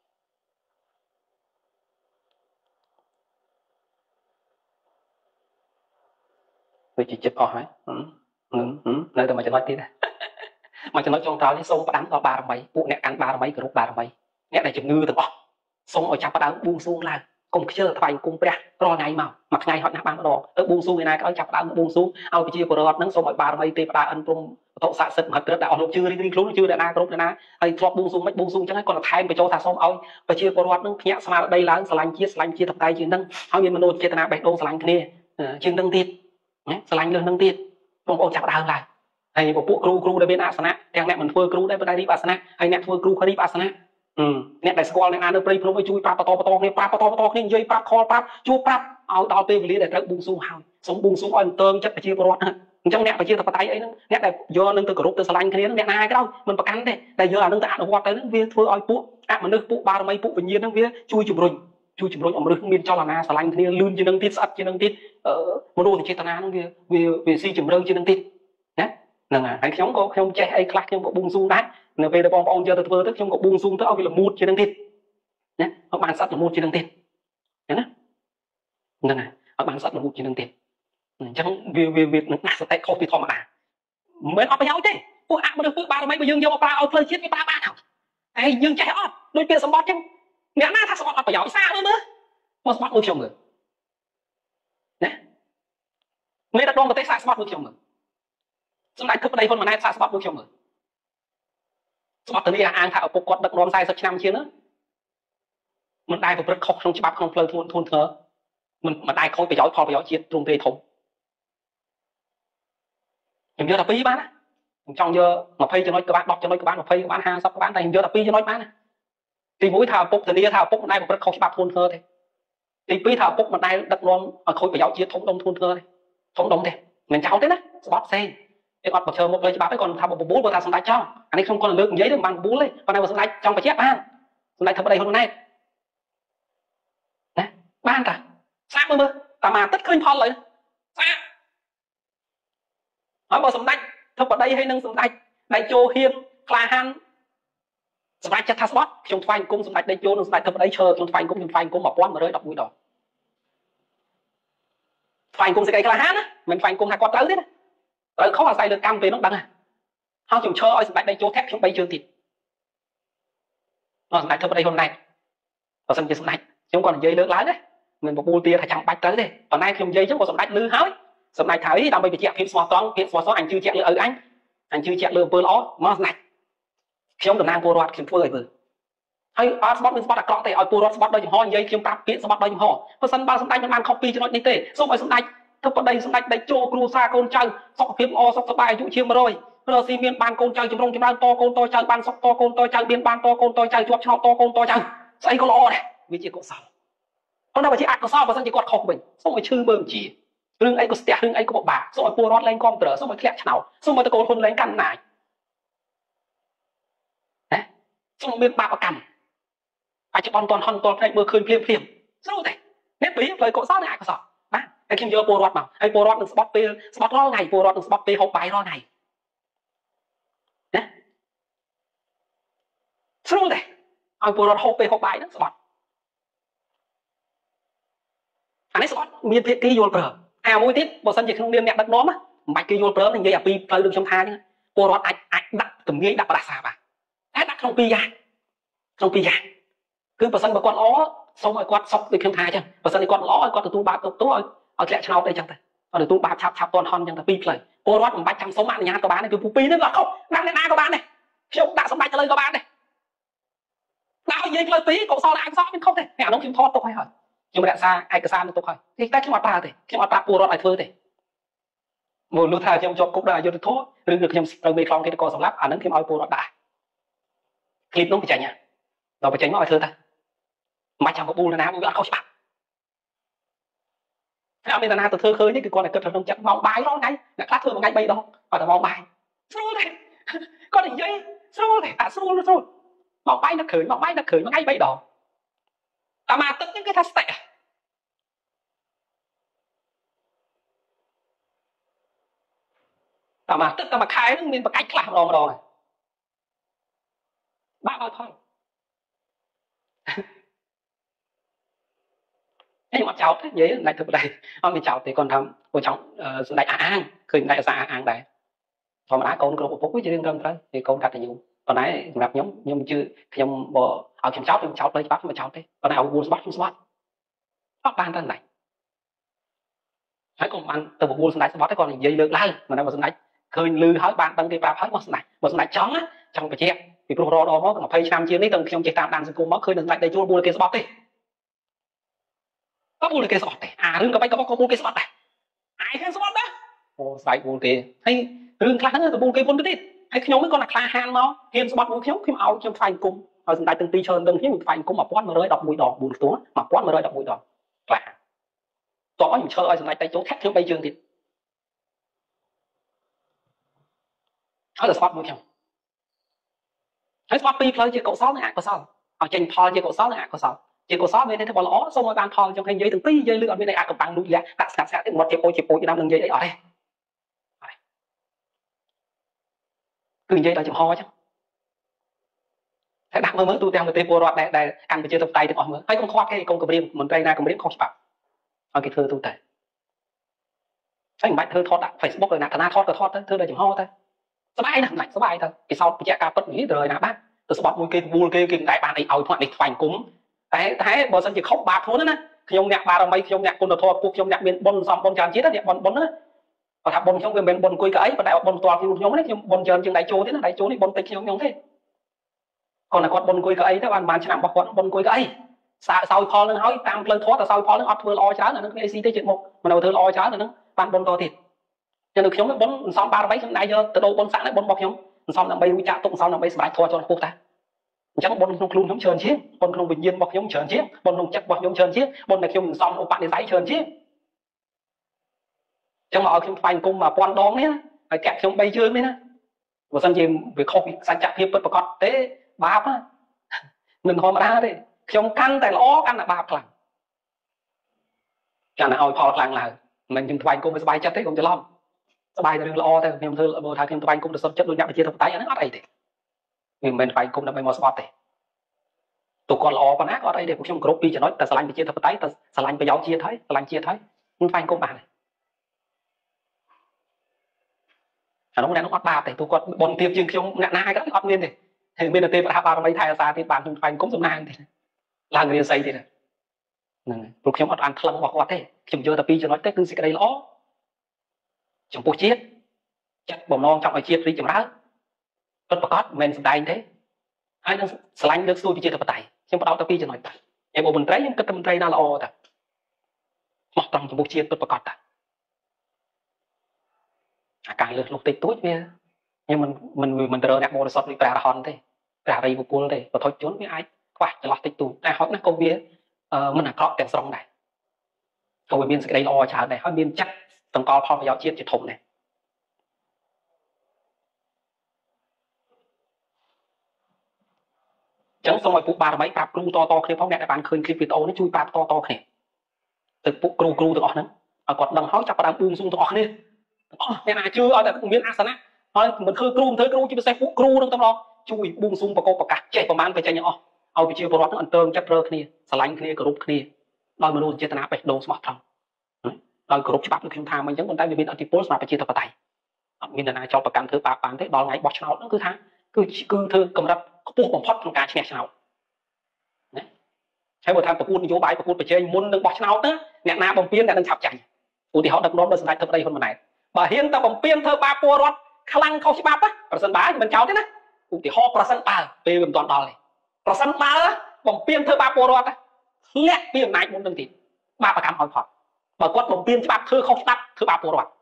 វាជាចិត្តអស់ហើយនៅតែមួយចំណុចទៀតមួយចំណុចចុងក្រោយនេះសូមផ្ដាំដល់បារមីពួកអ្នកកាន់បារមីគោរពបារមីអ្នកដែលជំងឺទាំងអស់សូមឲ្យចាប់ផ្ដើមបួងសួងឡើងកុំខ្ជិលថ្វាយគុំព្រះរាល់ថ្ងៃមកមួយថ្ងៃហត់ណាស់បានម្ដងទៅបួងសួងឯណាក៏ឲ្យចាប់ផ្ដើមបួងសួងឲ្យប្រជាពលរដ្ឋហ្នឹងសូមឲ្យបារមីទេវតាអិនព្រំវត្ថុស័ក្តិសិទ្ធិមហិទ្ធិដែលអស់លោកជឿរៀងៗខ្លួនជឿអ្នកណាគ្រប់អ្នកណាហើយធ្លាប់បួងសួងមិនបួងសួងអញ្ចឹងហើយគាត់ថែមបញ្ចូលថាសូមឲ្យប្រជាពលរដ្ឋហ្នឹងភ្ញាក់ស្មារតីឡើងស្រឡាញ់ជាតិស្រឡាញ់ជាតិតបតៃជាងហ្នឹងហើយមានមនោចេតនាបេះដូងស្រឡាញ់គ្នាជាងហ្នឹងទៀតណាស្រឡាញ់លើហ្នឹងទៀតបងប្អូនចាប់ផ្ដើមឡើងហើយពួកគ្រូគ្រូដែលមានអាសនៈទាំងអ្នកមិនធ្វើគ្រូដែរប៉ុន្តែរៀបអាសនៈហើយអ្នកធ្វើគ្រូក៏រៀបអាសនៈអ្នកដែលស្គាល់អ្នកណានៅព្រៃភ្នំឲ្យជួយប្រាប់បន្តបន្តគ្នាប្រាប់បន្តបន្តគ្នានិយាយប្រាប់ខលប្រាប់ជួបប្រាប់ឲ្យដល់ពេលវេលាដែលត្រូវបួងសួងហើយសូមបួងសួងឲ្យតើងចិត្តប្រជាពលរដ្ឋអញ្ចឹងអ្នកប្រជាធិបតេយ្យអីហ្នឹងអ្នកដែលយកនឹងទៅគោរពទៅស្រឡាញ់គ្នាហ្នឹងអ្នកណាក៏ដោយមិនប្រកាន់ទេតែយកអានឹងទៅអនុវត្តទៅហ្នឹងវាធ្វើឲ្យពួកអមនុស្សពួកបារមីពួកវិញ្ញាណហ្នឹងវាជួយជំរុញជួយជំរុញអមរឹសមានចលនាស្រឡាញ់គ្នាលឿនជាងនឹងទៀតស្អិតជាងនឹងទៀតមនោចេតនាហ្នឹងវាវាវាស៊ីជម្រៅជាងនឹងទៀតណាហ្នឹងហើយខ្ញុំក៏ខ្ញុំចេះអីខ្លះខ្ញុំក៏បួងសួងដែរនៅពេលដែលបងប្អូនយកទៅធ្វើទៅខ្ញុំក៏បួងសួងទៅឲ្យវាល្មូតជាងនឹងទៀតណាឲ្យបានសัตว์ល្មូតជាងនឹងទៀតណាហ្នឹងហើយឲ្យបានសัตว์ល្មូតជាងនឹងទៀតអញ្ចឹងវាវាវានឹងដាក់សតិខុសពីធម្មតាមិនមែនអត់ប្រយោជន៍ទេពួកអមនុស្សពួកបារមីបើយើងយកមកប្រើឲ្យផ្លូវជាតិវាប្រើបានហើយយើងចេះអត់ដូចពាក្យសម្បត្តិអញ្ចឹងអ្នកណាថាសម្បត្តិអត់ប្រយោជន៍សាកមើលមើលមកសម្បត្តិមួយខ្ញុំមើលណាមេដឹកនាំប្រទេសសាកសម្បត្តិមួយខ្ញុំមើលសម្ដេចធិបតីហ៊ុនម៉ាណែតសាកសម្បត្តិមួយខ្ញុំមើលសម្បត្តិទៅនេះអាងថាឪពុកគាត់ដឹកនាំสี่สิบឆ្នាំជាងណាមិនដែលប្រព្រឹត្តខុសក្នុងច្បាប់ក្នុងផ្លូវធ្ងន់ធ្ងរធ្ងរមិនមិនដែលខូចប្រយោជន៍ផលប្រយោជន៍ជាតិទ្រង់ទ្រាយធំខ្ញុំយកតែពីរបានណាខ្ញុំចង់យកยี่สิบចំណុចក៏បាន10ចំណុចក៏បានยี่สิบក៏បានห้าสิบក៏បានតែខ្ញុំយកតែពីរចំណុចបានណាទីមួយថាឪពុកធានាថាឪពុកមិនដែលប្រព្រឹត្តខុសច្បាប់ធ្ងន់ធ្ងរទេទីពីរថាឪពុកមិនដែលដឹកនាំឲ្យខូចប្រយោជន៍ជាតិធំដុំធ្ងន់ធ្ងរទេធំដុំទេមិនចោលទេណាស្បត់ផ្សេងឯងអត់ប្រឈើមកលើច្បាប់ទេគាត់ថាបបួលគាត់ថាសម្ដេចចង់អានេះខ្ញុំគាត់លើកនិយាយទៅមិនបានបបួលទេប៉ុន្តែបើសម្ដេចចង់បញ្ជាក់បានសម្ដេចធិបតីហ៊ុនម៉ាណែតណាបានតាសាកមើលមើលតាមកទឹកឃើញផលលើសាកហើយបើសម្ដេចធិបតីហើយនឹងសម្ដេចដៃជោហ៊ានក្លាហានសម្ដេចចិត្តថាស្បត់ខ្ញុំថ្វាយអង្គមសម្ដេចដៃជោនិងសម្ដេចធិបតីឈើខ្ញុំថ្វាយអង្គមខ្ញុំថ្វាយអង្គមmột nghìn một trăm mười mộtដងថ្វាយអង្គមសេចក្តីក្លាហានណាមិនថ្វាយអង្គមថាគាត់ត្រូវទេណាត្រូវខុសអាស្រ័យលើកម្មពេលនោះដឹងហើយខ្ញុំឈើឲ្យសម្ដេចដៃជោធាក់ខ្ញុំបីជើងទៀតអត់សម្ដេចធិបតីហ៊ុនម៉ាណែតបើសិនជាសម្ដេចខ្ញុំគាត់និយាយលើកឡើងណាមិនបបួលទាថាចាំបាច់ត្រូវទេប៉ុន្តែខ្ញុំនិយាយចឹងក៏សម្ដេចលឺហើយសម្ដេចថាអីដើម្បីបញ្ជាក់ភាពស្មោះត្រង់ភាពស្មោះត្រង់អញជឿជាក់លើឪអញអញជឿជាក់លើអំពើល្អមកសម្ដេចខ្ញុំតំណាងពលរដ្ឋខ្ញុំធ្វើឲ្យមើលហើយអត់ស្បត់មិនស្បត់អាក្រក់ទេឲ្យពលរដ្ឋស្បត់ដោយចំហនិយាយខ្ញុំប្រាប់ពាក្យស្បត់ដោយចំហបើសិនបើសម្ដេចមិនបានខុសពីចំណុចនេះទេសូមឲ្យសម្ដេចធិបតីសម្ដេចដេចជោគ្រួសារកូនចៅសុខភាពល្អសុខសប្បាយអាយុជាងmột trămរកស៊ីមានបានកូនចៅចម្រុងចម្រើនតកូនតចៅបានសុខតកូនតចៅមានបានតកូនតចៅជាប់ឆ្នោតតកូនតចៅស្អីក៏ល្អដែរវាជាកុសលប៉ុន្តែបើជាអកុសលបើសិនជាគាត់ខុសវិញសូមឲ្យឈឺមើលជារឿងអីក៏ស្ទះរឿងអីក៏ពិបាកសូមឲ្យពលរដ្ឋលែងគ្រប់គ្រងសូមឲ្យធ្លាក់ឆ្នោតសូមឲ្យតកូនហ៊ុនលែងកាន់អំណាចណាសូមមានបាបកម្មអាចបន់តន់ហន់តល់ផ្នែកមើលឃើញភ្លាមភ្លាមស្រួលទេអ្នកពីផ្លូវកុសលអ្នកអកុសលបាទហើយខ្ញុំយកពលរដ្ឋមកហើយពលរដ្ឋនឹងស្បត់ពេលស្បត់រាល់ថ្ងៃពលរដ្ឋនឹងស្បត់ពេលហូបបាយរាល់ថ្ងៃណាស្រួលទេឲ្យពលរដ្ឋហូបពេលហូបបាយហ្នឹងស្បត់អានេះស្បត់មានភាគីយល់ព្រមអាមួយទៀតបើសិនជាក្នុងនាមអ្នកដឹកនាំមិនបាច់គេយល់ព្រមនិយាយអាពីផ្លូវដូចខ្ញុំថាហ្នឹងពលរដ្ឋអាចអាចដាក់ទំនាយដាក់បដាសាបាទតែដាក់ក្នុងពីរយ៉ាងក្នុងពីរយ៉ាងគឺបើសិនបើគាត់ល្អសូមឲ្យគាត់សុខដូចខ្ញុំថាអញ្ចឹងបើសិនជាគាត់ល្អឲ្យគាត់ទទួលបាបទុកទោសឲ្យឲ្យធ្លាក់ឆ្នោតអីចឹងទៅឲ្យទទួលបាបឆាប់ឆាប់តន់ហន់ចឹងទៅពីរផ្លូវពលរដ្ឋមិនបាច់ចាំសុំអនុញ្ញាតក៏បានទេគឺពីរហ្នឹងក៏ខុសដាក់អ្នកណាក៏បានដែរខ្ញុំដាក់សម្ដេចទៅលើក៏បានដែរដាក់ឲ្យនិយាយផ្លូវពីរកុសលអកុសលមានខុសទេអានោះខ្ញុំថតទុកឲ្យហើយខ្ញុំរក្សាឯកសារនោះទុកឲ្យតែខ្ញុំអត់ប្រើទេខ្ញុំអត់ប្រាប់ពលរដ្ឋឲ្យធ្វើទេមកនោះថាខ្ញុំជាប់គុកដល់អយុធធម៌ឬគឺខ្ញុំត្រូវមេខ្លងគេក៏សម្លាប់អាហ្នឹងខ្ញុំឲ្យពលរដ្ឋដាក់คลิปនោះបញ្ចេញដល់បញ្ចេញមកឲ្យធ្វើទៅមិនចាំបបួលណាមួយអត់ខុសច្បាប់តែអត់មានណាទៅធ្វើឃើញទេគឺគាត់តែគិតក្នុងចិត្តម៉ោងបាយរាល់ថ្ងៃអ្នកខ្លះធ្វើមួយថ្ងៃបីដងអត់តែម៉ោងបាយស្រួលទេគាត់និយាយស្រួលទេតែស្រួលស្រួលម៉ោងបាយនឹកឃើញម៉ោងបាយនឹកឃើញមួយថ្ងៃបីដងតែមកទឹកហ្នឹងគេថាស្តិកតែមកទឹកតែមួយខែហ្នឹងមានបកាច់ខ្លះម្ដងម្ដងហើយបាក់ឲ្យផលខ្ញុំអត់ចោតទេនិយាយណាច់ទៅប្តីអត់មានចោតទេគាត់ថាគាត់ចង់សម្ដេចអះអាងឃើញម្ដេចអាសាអះអាងដែរធម្មតាកូនគ្រប់ឪពុកវាជារឿងត្រឹមត្រូវពីកូនកតញ្ញូប៉ុន្តែសម្រាប់ខ្ញុំខ្ញុំជឿខ្ញុំបើឲ្យខ្ញុំចោតខ្ញុំចោតលើច្បាប់ខ្ញុំមិនចោតទេប៉ុន្តែឲ្យវល់ស្បាត់ខ្ញុំស្បាត់អត់បានទៅម្ដេចហើយក៏បានទៅវល់សម្ដេចស្បាត់ទេគាត់និយាយលើកឡើងមិនថាបើសម្ដេចឃើញលឺហើយបានដឹងគេប្រាប់ហើយមកសម្ដេចបើសម្ដេចចង់ចង់បញ្ជាក់ពីព្រោះរដមកម្ភៃឆ្នាំជាងនេះទាំងខ្ញុំចេះតាមដានសង្គមមកឃើញនឹងសម្ដេចដេជួលវល់គេស្បាត់ទេក៏វល់គេស្បាត់ទេអារឿងក៏បែកក៏ក៏វល់គេស្បាត់ដែរអាយឃើញស្បាត់ដែរអូស្ដេចវល់គេហើយរឿងខ្លះហ្នឹងទៅវល់គេវល់ទៅទៀតហើយខ្ញុំហ្នឹងគាត់ថាក្លាហានមកហ៊ានស្បាត់មួយខ្ញុំខ្ញុំឲ្យខ្ញុំថ្វាយអង្គមឲ្យសម្ដេចទាំងពីរច្រើនដឹងខ្ញុំថ្វាយអង្គមmột nghìn một trăm một mươiដងបួនខ្ទង់một nghìn một trăm một mươiដងក្លាតោះឲ្យខ្ញុំឈើឲ្យសម្ដេចដេជួលខាក់ខ្ញុំបីជើងទៀតហើយទៅស្បាត់មួយខ្ញុំហើយស្បាត់ពីរផ្លូវជាកុសលនិងអកុសលឲ្យចេញផលជាកុសលនិងអកុសលជាកុសលមានន័យថាបើល្អសូមឲ្យបានផលចង់ឲ្យនិយាយទាំងពីរនិយាយលឺអត់មានអីអាកំបាំងលួចលាក់ដាក់ស្កាត់ស្កាត់ទេមកជាពោជាពោជាដើមនឹងនិយាយអីអត់ទេគឺនិយាយដល់ចំហអញ្ចឹងតែដាក់មើលមើលទូទាំងប្រទេសពលរដ្ឋដែលដែលកាន់ប្រជាធិបតេយ្យទាំងអស់មើលហើយកុំខ្វាត់គេកុំគម្រាមមន្ត្រីណាគម្រាមខុសច្បាប់ឲ្យគេធ្វើទូទៅហើយមិនបាច់ធ្វើថតដាក់ Facebook ឬណាតាណាថតក៏ថតទៅធ្វើដល់ចំហទៅសบายណាស់ណាស់សบายទៅពិសោធន៍បញ្ជាក់ការពិតនេះទៅហើយណាបាទទៅស្បត់មួយគេវល់គេគេមិនដែរបានអីឲ្យផ្នែកនេះថ្វាយអង្គមតែតែបើសិនជាខុសបាបខ្លួនណាខ្ញុំអ្នកបារមីខ្ញុំអ្នកគុណធម៌ពួកខ្ញុំអ្នកមានបុណ្យសំបុណ្យច្រើនជាតិអ្នកបុណ្យបុណ្យណាគាត់ថាបុណ្យខ្ញុំវាមិនមែនបុណ្យអង្គុយក៏អីប៉ុន្តែបុណ្យផ្ទាល់ខ្លួនខ្ញុំនេះខ្ញុំបុណ្យច្រើនជាងដៃជោទៀតណាដៃជោនេះបុណ្យតិចខ្ញុំខ្ញុំទេគាត់ថាគាត់បុណ្យអង្គុយក៏អីទៅបានប្រហែលឆ្នាំរបស់គាត់បុណ្យអង្គុយក៏អីសើសោយផលនឹងហើយតាមផ្លូវធម៌តែសោយផលនឹងអត់ធ្វើល្អច្រើនអានឹងគេស៊ីទេជិតមកមិនឲ្យធ្វើល្អច្រើនអានឹងបានបុណ្យតទៀតចឹងនៅខ្ញុំបុណ្យសំបារមីខ្ញុំដៃយកទៅដូរបុណ្យស័ក្តិបុណ្យរបស់ខ្ញុំសំដើម្បីរួចចាក់ទុកសំដើម្បីសម្រាប់ធម៌ជាន់ខ្ពស់តាអញ្ចឹងបុណ្យក្នុងខ្លួនខ្ញុំច្រើនជាងបុណ្យក្នុងវិញ្ញាណរបស់ខ្ញុំច្រើនជាងបុណ្យក្នុងចិត្តរបស់ខ្ញុំច្រើនជាងបុណ្យដែលខ្ញុំសំឧបនិស្ស័យច្រើនជាងអញ្ចឹងមកឲ្យខ្ញុំថ្វាយអង្គមមួយពាន់ដងនេះហើយកាក់ខ្ញុំបីជើងនេះណាបើសិនជាវាខុសពីសច្ចភាពពិតប្រាកដទេបាបមិនធម្មតាទេខ្ញុំកាន់តែល្អកាន់តែបាបខ្លាំងកាន់តែឲ្យផលខ្លាំងឡើងមិនខ្ញុំថ្វាយអង្គមឲ្យសុបាយចិត្តទេកុំច្រឡំសบายតែរឿងល្អទៅខ្ញុំធ្វើបើថាខ្ញុំថ្វាយគុំទៅសុទ្ធចិត្តដូចអ្នកប្រជាធិបតេយ្យអាហ្នឹងអត់អីទេវាមិនមែនថ្វាយគុំដើម្បីមកស្បត់ទេទូគាត់ល្អប៉ុណ្ណាក៏អត់អីទេពួកខ្ញុំគ្រប់ពីរចំណុចតែស្រឡាញ់ប្រជាធិបតេយ្យតែស្រឡាញ់ប្រយោជន៍ជាតិហើយស្រឡាញ់ជាតិហើយខ្ញុំថ្វាយគុំបានអានោះអ្នកនោះអត់បាបទេទូគាត់បនទៀតជាងខ្ញុំអ្នកណាក៏អត់មានទេហើយមានតែទេប្រហាបារមីថែអាសាទៀតបានខ្ញុំថ្វាយគុំសំណាងទេឡើងរៀនស្អីទៀតហ្នឹងព្រោះខ្ញុំអត់អានខ្លឹមរបស់គាត់ទេខ្ញុំយកតែពីរចំណុចទេគឺសេចក្តីល្អចំពោះជាតិចិត្តបំណងចង់ឲ្យជាតិរីកចម្រើនពិតប្រាកដមិនមែនសម្ដែងទេហើយនឹងស្រឡាញ់លើកស្ទួយប្រជាធិបតេយ្យខ្ញុំបដោតទៅពីចំណុចតាឯបុមន្ត្រីខ្ញុំគិតតែមន្ត្រីណាល្អតាមកត្រង់ចំពោះជាតិពិតប្រាកដតាអាការលើកលោកតិចតួចវាខ្ញុំមិនមិនមិនត្រូវអ្នកបរិសុទ្ធដូចព្រះអរហន្តទេព្រះអរិយបុគ្គលទេបឋមជនវាអាចខ្វះចន្លោះតិចតួចតែហត់ណាស់ក៏វាមិនអាក្រក់ទាំងស្រុងដែរក៏វាមានសេចក្តីល្អច្រើនដែរហើយមានចិត្តសង្កល់ផលប្រយោជន៍ជាតិជាធំដែរចចឹងសូមឲ្យពួកបារមីប្រាប់គ្រូតតគ្នាផងអ្នកដែលបានឃើញคลิปវីដេអូនេះជួយប្រាប់តតគ្នាទៅពួកគ្រូគ្រូទាំងអស់ហ្នឹងឲ្យគាត់ដឹងហើយចាប់ផ្ដើមបួងសួងទាំងអស់គ្នាទាំងអស់អ្នកណាជឿឲ្យតែមានអាសនៈហើយមិនធ្វើគ្រូមិនធ្វើគ្រូជាពិសេសពួកគ្រូហ្នឹងទាំងអស់ជួយបួងសួងប្រកបប្រកាសចេះប្រមាណទៅចេញទាំងអស់ឲ្យប្រជាពលរដ្ឋហ្នឹងអន្តើងចិត្តរើគ្នាស្រឡាញ់គ្នាគោរពគ្នាដោយមនុស្សចេតនាបេះដូងស្មោះត្រង់ដោយគោរពច្បាប់ដូចខ្ញុំថាមិញអញ្ចឹងប៉ុន្តែវាមានអធិពលសម្រាប់ប្រជាធិបតេយ្យអត់មាននរណាចោទប្រកាន់ធ្វើបាបបានទេដល់ថ្ងៃបោះឆ្នោតហ្នឹងគឺថាគឺគឺធ្វើកម្រិតខ្ពស់បំផុតក្នុងការឈ្នះឆ្នោតណាហើយបើថាប្រកួតនយោបាយប្រកួតប្រជែងមុននឹងបោះឆ្នោតណាអ្នកណាបំពេញអ្នកនឹងឆាប់ចាញ់ឧទាហរណ៍ដឹកនាំដោយសម្ដេចទឹកដីហ៊ុនម៉ាណែតបើហ៊ានតែបំពេញធ្វើបាបពលរដ្ឋខ្លាំងខុសច្បាប់ណាប្រសិនបើមិនចោទទេណាឧទាហរណ៍ប្រសិនបើពេលវាមិនទាន់ដល់ទេប្រសិនបើបំពេញធ្វើបាបពលរដ្ឋធ្លាក់ពីអំណាចមុននឹងទៀតបាបកម្មឲ្យផលបើគាត់បំពេញច្បាប់ធ្វើខុសច្បាប់ធ្វើបាបពលរដ្ឋ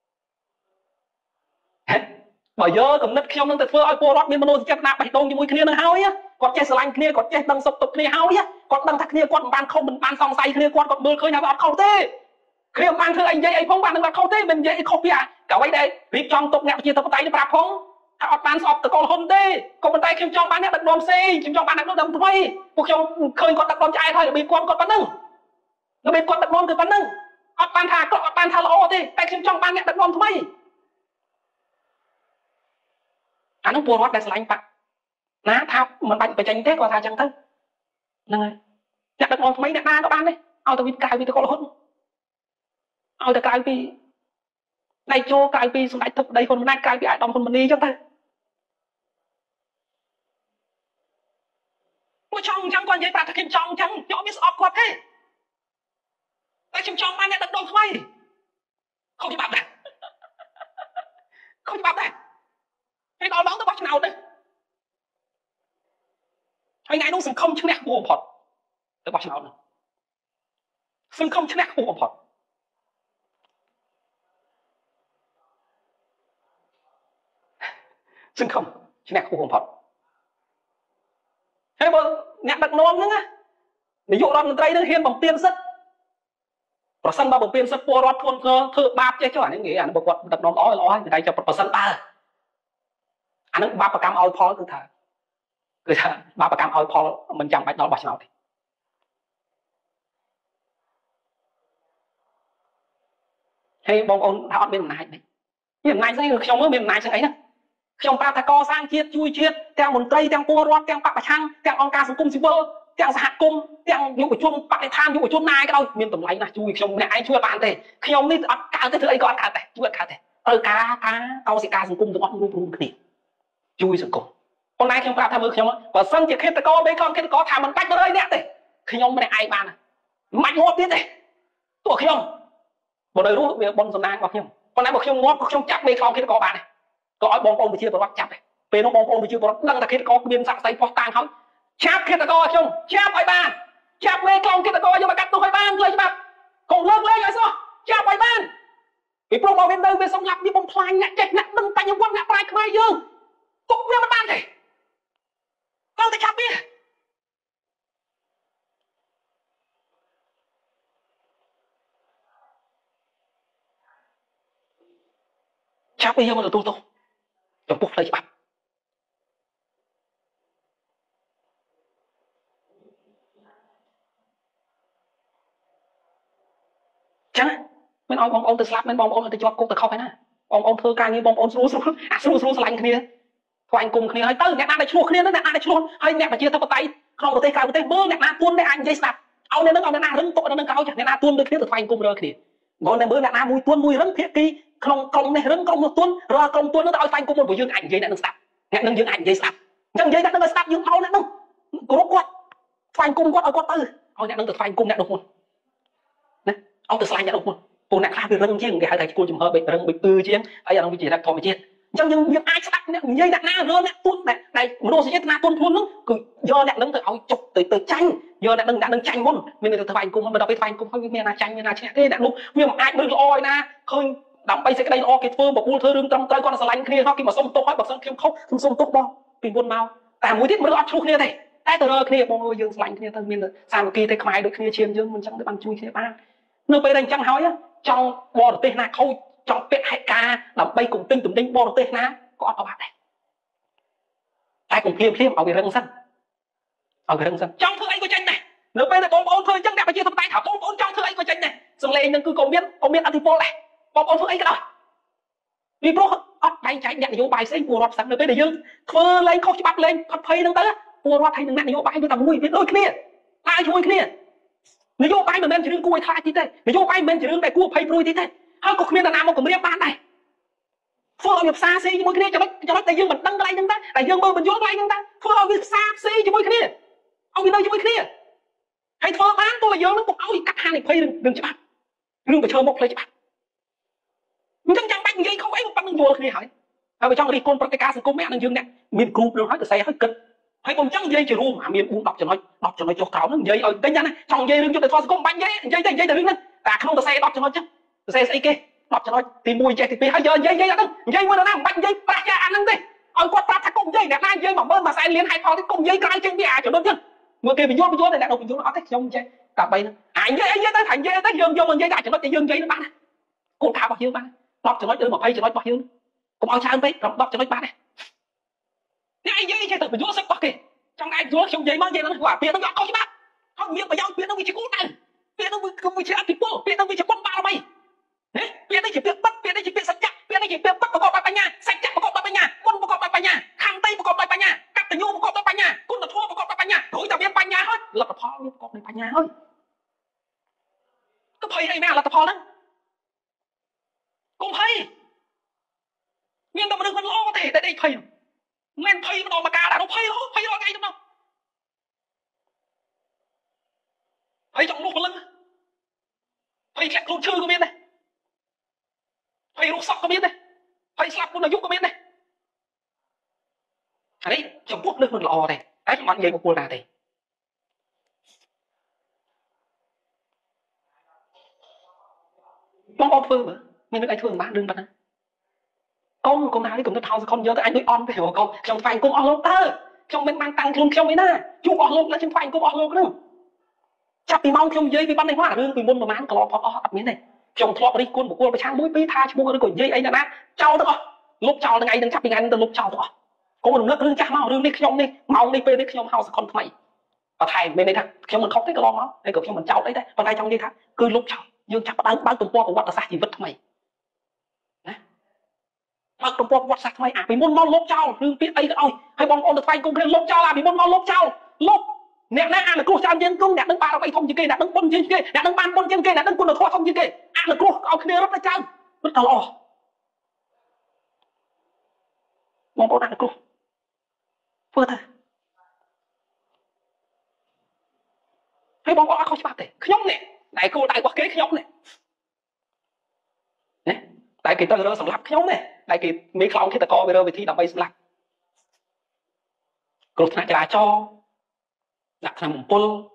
បើយកគំនិតខ្ញុំនឹងទៅធ្វើឲ្យពលរដ្ឋមានមនោសញ្ចេតនាបេះដូងជាមួយគ្នានឹងហើយគាត់ចេះស្រឡាញ់គ្នាគាត់ចេះដឹងសុខទុក្ខគ្នាហើយគាត់ដឹងថាគ្នាគាត់មិនបានខុសមិនបានសង្ស័យគ្នាគាត់គាត់មើលឃើញថាវាអត់ខុសទេគ្នាមិនបានធ្វើអីនិយាយអីផងបាននឹងអត់ខុសទេមិននិយាយអីខុសពីអ្វីដែលរៀបចំទុកអ្នកប្រជាធិបតេយ្យនេះប្រាប់ផងថាអត់បានស្អប់តកលហ៊ុនទេក៏ប៉ុន្តែខ្ញុំចង់បានអ្នកដឹកនាំផ្សេងខ្ញុំចង់បានអ្នកដឹកនាំថ្មីពួកខ្ញុំឃើញគាត់ដឹកនាំឆ្អែតហើយរបៀបគាត់គាត់ប៉ុណ្ណឹងរបៀបគាត់ដឹកនាំគឺប៉ុណ្ណឹងអត់បានថាអាក្រក់អត់បានថាល្អទេតែខ្ញុំចង់បានអ្នកដឹកនាំថ្មីអានោះពលរដ្ឋដែលឆ្លាញ់បាក់ណាថាមិនបាច់បញ្ចេញទេគាត់ថាអញ្ចឹងទៅហ្នឹងហើយអ្នកដឹកនាំថ្មីអ្នកណាក៏បានដែរឲ្យទៅវាក្រៅពីតកលហ៊ុនឲ្យទៅក្រៅពីដៃជោក្រៅពីសម្ដេចទឹកដីហ៊ុនម៉ាណែតក្រៅពីអាយដាមហ៊ុនម៉ាណីអញ្ចឹងទៅពួកចង់អញ្ចឹងគាត់និយាយប្រាប់ថាខ្ញុំចង់អញ្ចឹងខ្ញុំអត់មានស្អប់គាត់ទេតែខ្ញុំចង់បានអ្នកដឹកនាំថ្មីខុសច្បាប់ដែរខុសច្បាប់ដែរហើយដល់ម៉ោងទៅបោះឆ្នោតទៅហើយថ្ងៃនោះសង្ឃឹមឈ្នះគួរបំផុតទៅបោះឆ្នោតសង្ឃឹមឈ្នះគួរបំផុតសង្ឃឹមឈ្នះគួរបំផុតហើយបើអ្នកដឹកនាំហ្នឹងនាយករដ្ឋមន្ត្រីហ្នឹងហ៊ានបំពេញសិទ្ធិប្រសិនបើបំពេញសិទ្ធិពលរដ្ឋធ្ងន់ធ្ងរធ្វើបាបចេះចុះអានេះនិយាយអានេះបើគាត់ដឹកនាំល្អល្អហើយតែចុះប្រសិនបើអានឹងបាបកម្មឲ្យផលគឺថាគឺថាបាបកម្មឲ្យផលមិនចាំបាច់ដល់បោះឆ្នោតទេហើយបងប្អូនថាអត់មានអំណាចទេមានអំណាចស្អីខ្ញុំមានអំណាចស្អីណាខ្ញុំប្រាប់ថាកសាងជាតិជួយជាតិទាំងមន្ត្រីទាំងពលរដ្ឋទាំងបពប្រឆាំងទាំងអង្គការសង្គមស៊ីវិលទាំងសហគមន៍ទាំងយុវជនបដិឋានយុវជនណាក៏ដោយមានតម្លៃណាស់ជួយខ្ញុំម្នាក់ឯងជួយបានទេខ្ញុំនេះអត់កើតទេធ្វើអីក៏អត់កើតដែរជួយអត់កើតទេត្រូវការការកោសិកាសង្គមទាំងអស់រួមរួមគ្នាជួយសង្គមប៉ុន្តែខ្ញុំប្រាប់ថាមើលខ្ញុំបើសិនជាឃាតករមេខំឃាតករថាមិនបាច់ទៅរើអ្នកទេខ្ញុំម្នាក់ឯងបានមិនងាប់ទៀតទេទោះខ្ញុំបើនៅរស់វាបនសំណាងរបស់ខ្ញុំប៉ុន្តែបើខ្ញុំងាប់ក៏ខ្ញុំចាប់មេខំឃាតករបានដែរក៏ឲ្យបងប្អូនប្រជាពលរដ្ឋចាប់ដែរពេលនោះបងប្អូនប្រជាពលរដ្ឋដឹងថាឃាតករគ្មានស័ក្តិសិទ្ធិផុសតាងហើយចាប់ឃាតករខ្ញុំចាប់ឲ្យបានចាប់មេខំឃាតករយកមកកាត់ទោសឲ្យបានផ្លូវច្បាប់កុំលើកលែងឲ្យសោះចាប់ឲ្យបានពីព្រោះបើវានៅវាសម្រាប់វាបំផ្លាញអ្នកចេះអ្នកដឹងបញ្ញវន្តអ្នកប្រាជ្ញខ្មែរយើងទុកវាមិនបានទេគាត់ទៅចាប់វាចាប់វាយកមកទទួលទោសចំពោះផ្លូវច្បាប់ចឹងមិនឲ្យបងប្អូនទៅស្លាប់មិនបងប្អូនទៅជាប់គុកទៅខុសហើយណាបងប្អូនធ្វើការងារបងប្អូនស្រួលស្រួលអាស្រួលស្រួលស្រឡាញ់គ្នាថ្វាយគុំគ្នាហើយទៅអ្នកណាដែលឆ្លោះគ្នានឹងអ្នកណាដែលឆ្លោះហើយអ្នកប្រជាធិបតេយ្យក្នុងប្រទេសក្រៅប្រទេសមើលអ្នកណាទួនទេអាចនិយាយស្ដាប់ឲ្យអ្នកនឹងឲ្យអ្នកណារឹងទុកអ្នកនឹងក្រោយចាស់អ្នកណាទួនដូចគ្នាទៅថ្វាយគុំរើគ្នាបើអ្នកមើលអ្នកណាមួយទួនមួយរឹងភាគីក្នុងក្រុមនេះរឹងក្រុមនោះទួនរើក្រុមទួននោះទៅឲ្យថ្វាយគុំមុនព្រោះយើងអាចនិយាយអ្នកនឹងស្ដាប់អ្នកនឹងយើងអាចនិយាយស្ដាប់អញ្ចឹងនិយាយអ្នកនឹងឲ្យស្ដាប់យើងឲ្យអ្នកនឹងគ្រប់គាត់ថ្វាយគុំគាត់ឲ្យគាត់ទៅឲ្យអ្នកនឹងទៅថ្វាយគុំអ្នកនោះមុនណាឲ្យទៅស្លាញ់អ្នកនោះមុនពួកអ្នកខ្លះវារឹងជាងគេហៅថាគួរចំហបិចរឹងបិចពឺជាងហើយអានោះវាជាធម្មជាតិអញ្ចឹងយើងយើងអាចស្ដាប់អ្នកនិយាយអ្នកណារើអ្នកទួនដែលមនុស្សចេតនាទួនខ្លួននោះគឺយកអ្នកនឹងទៅឲ្យចុកទៅទៅចាញ់យកអ្នកនឹងអ្នកនឹងចាញ់មុនមានទៅថ្វាយគុំមិនដល់ពេលថ្វាយគុំហើយវាមានណាចាញ់មានណាឈ្នះទេអ្នកនោះវាមិនអាចមើលល្អឯណាឃើញដើម្បីសេចក្តីល្អគេធ្វើបបួលធ្វើរឿងត្រឹមត្រូវគាត់ស្រឡាញ់គ្នាហោះគេមកសុំទុកហើយបើសិនខ្ញុំខុសខ្ញុំសុំទុកបងពីមុនមកតែមួយទៀតមើលអត់ឆ្លោះគ្នាទេតែទៅរើគ្នាបងយើងស្រឡាញ់គ្នាទៅមានសាមគ្គីទេខ្មែរដូចគ្នាឈាមយើងមិនចឹងទៅបានជួយគ្នាបាននៅពេលដែលអញ្ចឹងហើយចង់បរទេសណាខូចចង់ពាក់ហេតុការដើម្បីគំទិញទំនិញបរទេសណាក៏អត់ប្របាក់ដែរតែកុំភ្លាមភ្លាមឲ្យវារឹងសិន ở cái rừng trong thứ ấy có tranh này nếu bây giờ bóng bóng thôi chẳng đẹp bao nhiêu thằng tay thảo bóng bóng trong thứ ấy có tranh này xong lên nhưng cứ công biết công biết antipol này bóng bóng thứ ấy cái đó vì bro ắt đánh trái nhận vô bài xây của rọt sẵn nơi bây giờ dương thưa lên không chỉ bắt lên thật phây nâng tới của rọt hay nâng nhận vô bài với tầm mùi biết đôi kia ai chui kia nếu vô bài mà men chỉ riêng cua thay tí thế nếu vô bài men chỉ riêng đại cua phây pruy tí thế hơi có miền nam mà cũng riêng ban này phơi nghiệp xa xí cho mỗi kia cho nó cho nó đại dương mình đăng lại nâng ta đại dương mơ mình vô lại nâng ta phơi nghiệp xa xí cho mỗi kia ông đi nơi cho mỗi kia hay phơi bán tôi là dương nó một áo cắt hai này phây đừng đừng chỉ bắt đừng phải chờ một lấy chỉ bắt chẳng chẳng bách gì không ấy một băng vô kia hỏi ở trong đi con practica sự công mẹ đang dương nè miền cụp rồi nói từ xe hơi cực hay còn chẳng dây chỉ luôn mà miền buông đọc cho nó đọc cho nó cho cáo nó dây ở cái nhá này trong dây đừng cho để thôi công bánh dây dây dây dây từ đứng à không từ xe đọc cho nó chứ từ xe xe kia đọc cho nó tìm mùi dây thì bây giờ dây dây là đâu dây mới nó làm bánh dây bạc ra ăn đi ở quạt bạc thằng công dây nè hai dây mà mơ mà sai liền hai con cái công dây cái trên bia cho nó chứ người kia bị vô bị vô này đâu bị vô nó thấy không dây cả bay nữa à dây dây tới thành dây tới dương vô mình dây đại cho nó chỉ dương dây nó bán con thảo bao nhiêu bán đọc cho nó đưa một phay cho nó bao nhiêu cũng ao sang đấy đọc cho nó bán này cái dây chơi tự mình vô sức quá kì trong ai vô trong dây mang dây nó quả tiền nó nhỏ không chứ bác không miệng mà giao tiền nó bị chỉ cút này tiền nó không bị chỉ ăn thịt bò tiền nó bị chỉ quăng ba mày tiền nó chỉ biết bắt tiền nó chỉ biết sạch chặt tiền nó chỉ biết bắtประกอบไปnhà sạch chặtประกอบไปnhà quânประกอบไปnhàข้างtayประกอบไปnhà cắt từ nhuประกอบไปnhà quân từ thuaประกอบไปnhà đổi tao biếtไปnhà hết là tập phò biếtประกอบไปnhà thôi cái phơi này mẹ là tập phò đó cũng phơi nhưng tao mà đừng có lo có thể tại đây phơi men phơi nó mà cả đã nó phơi nó phơi nó ngay trong đâu phơi trong lúc lưng phơi chặt luôn chơi có biết này phơi lúc sọc có biết này phơi slap luôn là giúp có biết này đấy trong quốc nước mình lò này cái món gì của cô là thì mong ông phương mà mình được anh thương bạn đừng bạn con con nào đi cùng nó thao con nhớ tới anh nói on với hiểu con trong phanh con on luôn tơ trong bên mang tăng luôn trong mấy na chú on luôn là trong phanh con on luôn nữa chặt bị mau trong dây bị bắn này hóa đương bị môn mà mang cò phò o tập miếng này trong thọ đi con của côไปช่างmũi pi tha mua cái cổ dây ấyนะเจ้าตัวลูกเจ้าตั้งไงตั้งจับยังไงตั้งลูกเจ้าตัวcó một nước cha mau đương đi nhom đi mau đi pe đi nhom hao con mày và thầy bên đây thằng khi mình khóc thấy cái lo nó đây khi mình cháu đấy đấy còn đây trong đi thằng cứ lúc cháu dương chắc bán bán tụi po của quạt sa chỉ vứt mày mà tụi po quạt sa mày à bị môn mau lốp cháu đương biết ấy cái ơi hay bong on được phanh cũng lên lốp cháu là bị môn mau lốp cháu lốp nè nè là cô sang dân công nè đứng ba đâu thông gì kia nè đứng quân trên kia nè đứng ban quân trên kia nè đứng quân được thua thông gì kia à là cô ao kia rất là trăng rất là lo mong có đặt được cô vừa thôi hay bong có không chịu bắt đấy nhóc này đại cô đại quá kế nhóc này nè đại kỳ tao rồi sầm lấp nhóc này đại kỳ mấy khâu khi ta co về đâu về thi đọc bay sầm lấp cô thằng trả cho đặt thành một pol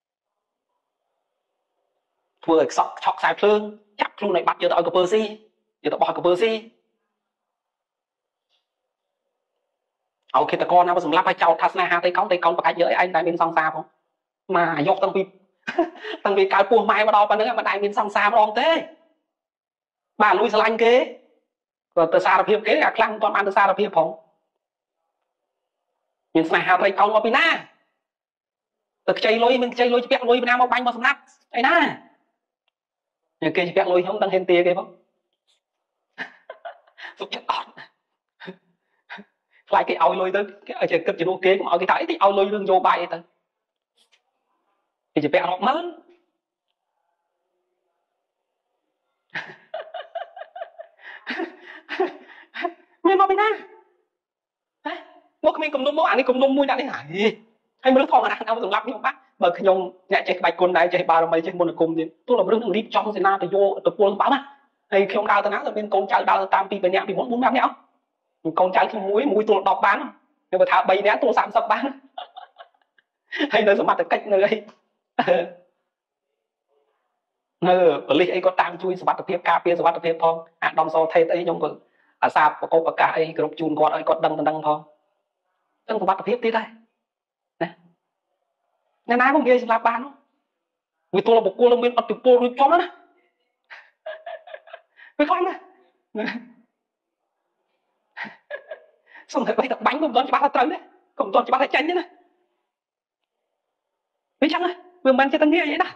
vừa sọc chọc xài phơn chặt luôn này bắt vô tao cái Percy vô tao bỏ cái Percyเอาkhi ta con nào mà sầm lấp hay chào thà na tay con tay con bạc giới anh đại miền song xa không mà dọc tăng vi tăng vi cái buồn mai mà đo nữa mà đại miền song xa mà đong thế bà lui sờ lanh kế rồi từ xa là phim kế là lăng toàn ăn từ xa là phim không miền xa tay con mà pin na từ chơi lôi mình chơi lôi chụp lôi nam mau banh mà sầm lấp ấy na những kia chụp lôi không đang hen tia kia không chụp chết ọt lại cái ao lôi tới cái ở trên cấp trên ok cũng ở cái thái thì ao lôi lưng vô bay tới thì chụp nó mớn mình mau bên na mua cái mình cùng đông mua ăn đi cùng đông mua đã đi hả hay mới thong ăn ăn dùng lắp nhưng bác bởi khi nhung nhẹ chạy bạch côn này chạy ba rồi mấy chạy môn cùng thì tôi là một đứa đi trong thế nào thì vô tập quân bám á hay khi ông đào tao nói rồi bên con trai đào tam pi bên nhà bị muốn muốn làm nhau con trai khi muối muối tôi đọc bán nhưng mà thả bay né tôi sắm sắp bán hay nơi mặt cách nơi ấy nơi ở đây ấy có tam chui sắp tập tiếp cà phê sắp tập tiếp phong à đom so thay ấy trong vực à sạp có có cả ấy cái chun con ấy có đăng đăng phong đăng sắp tập tiếp tí đây nè nãy con kia là bán vì tôi là một cô lâm viên ở từ cô rồi cho nó nè với con nè xong rồi bây giờ bánh cũng toàn chỉ bắt là trơn đấy cũng toàn chỉ bắt là chanh đấy nè វាចឹងវាមិនចេះតែងាយអីណា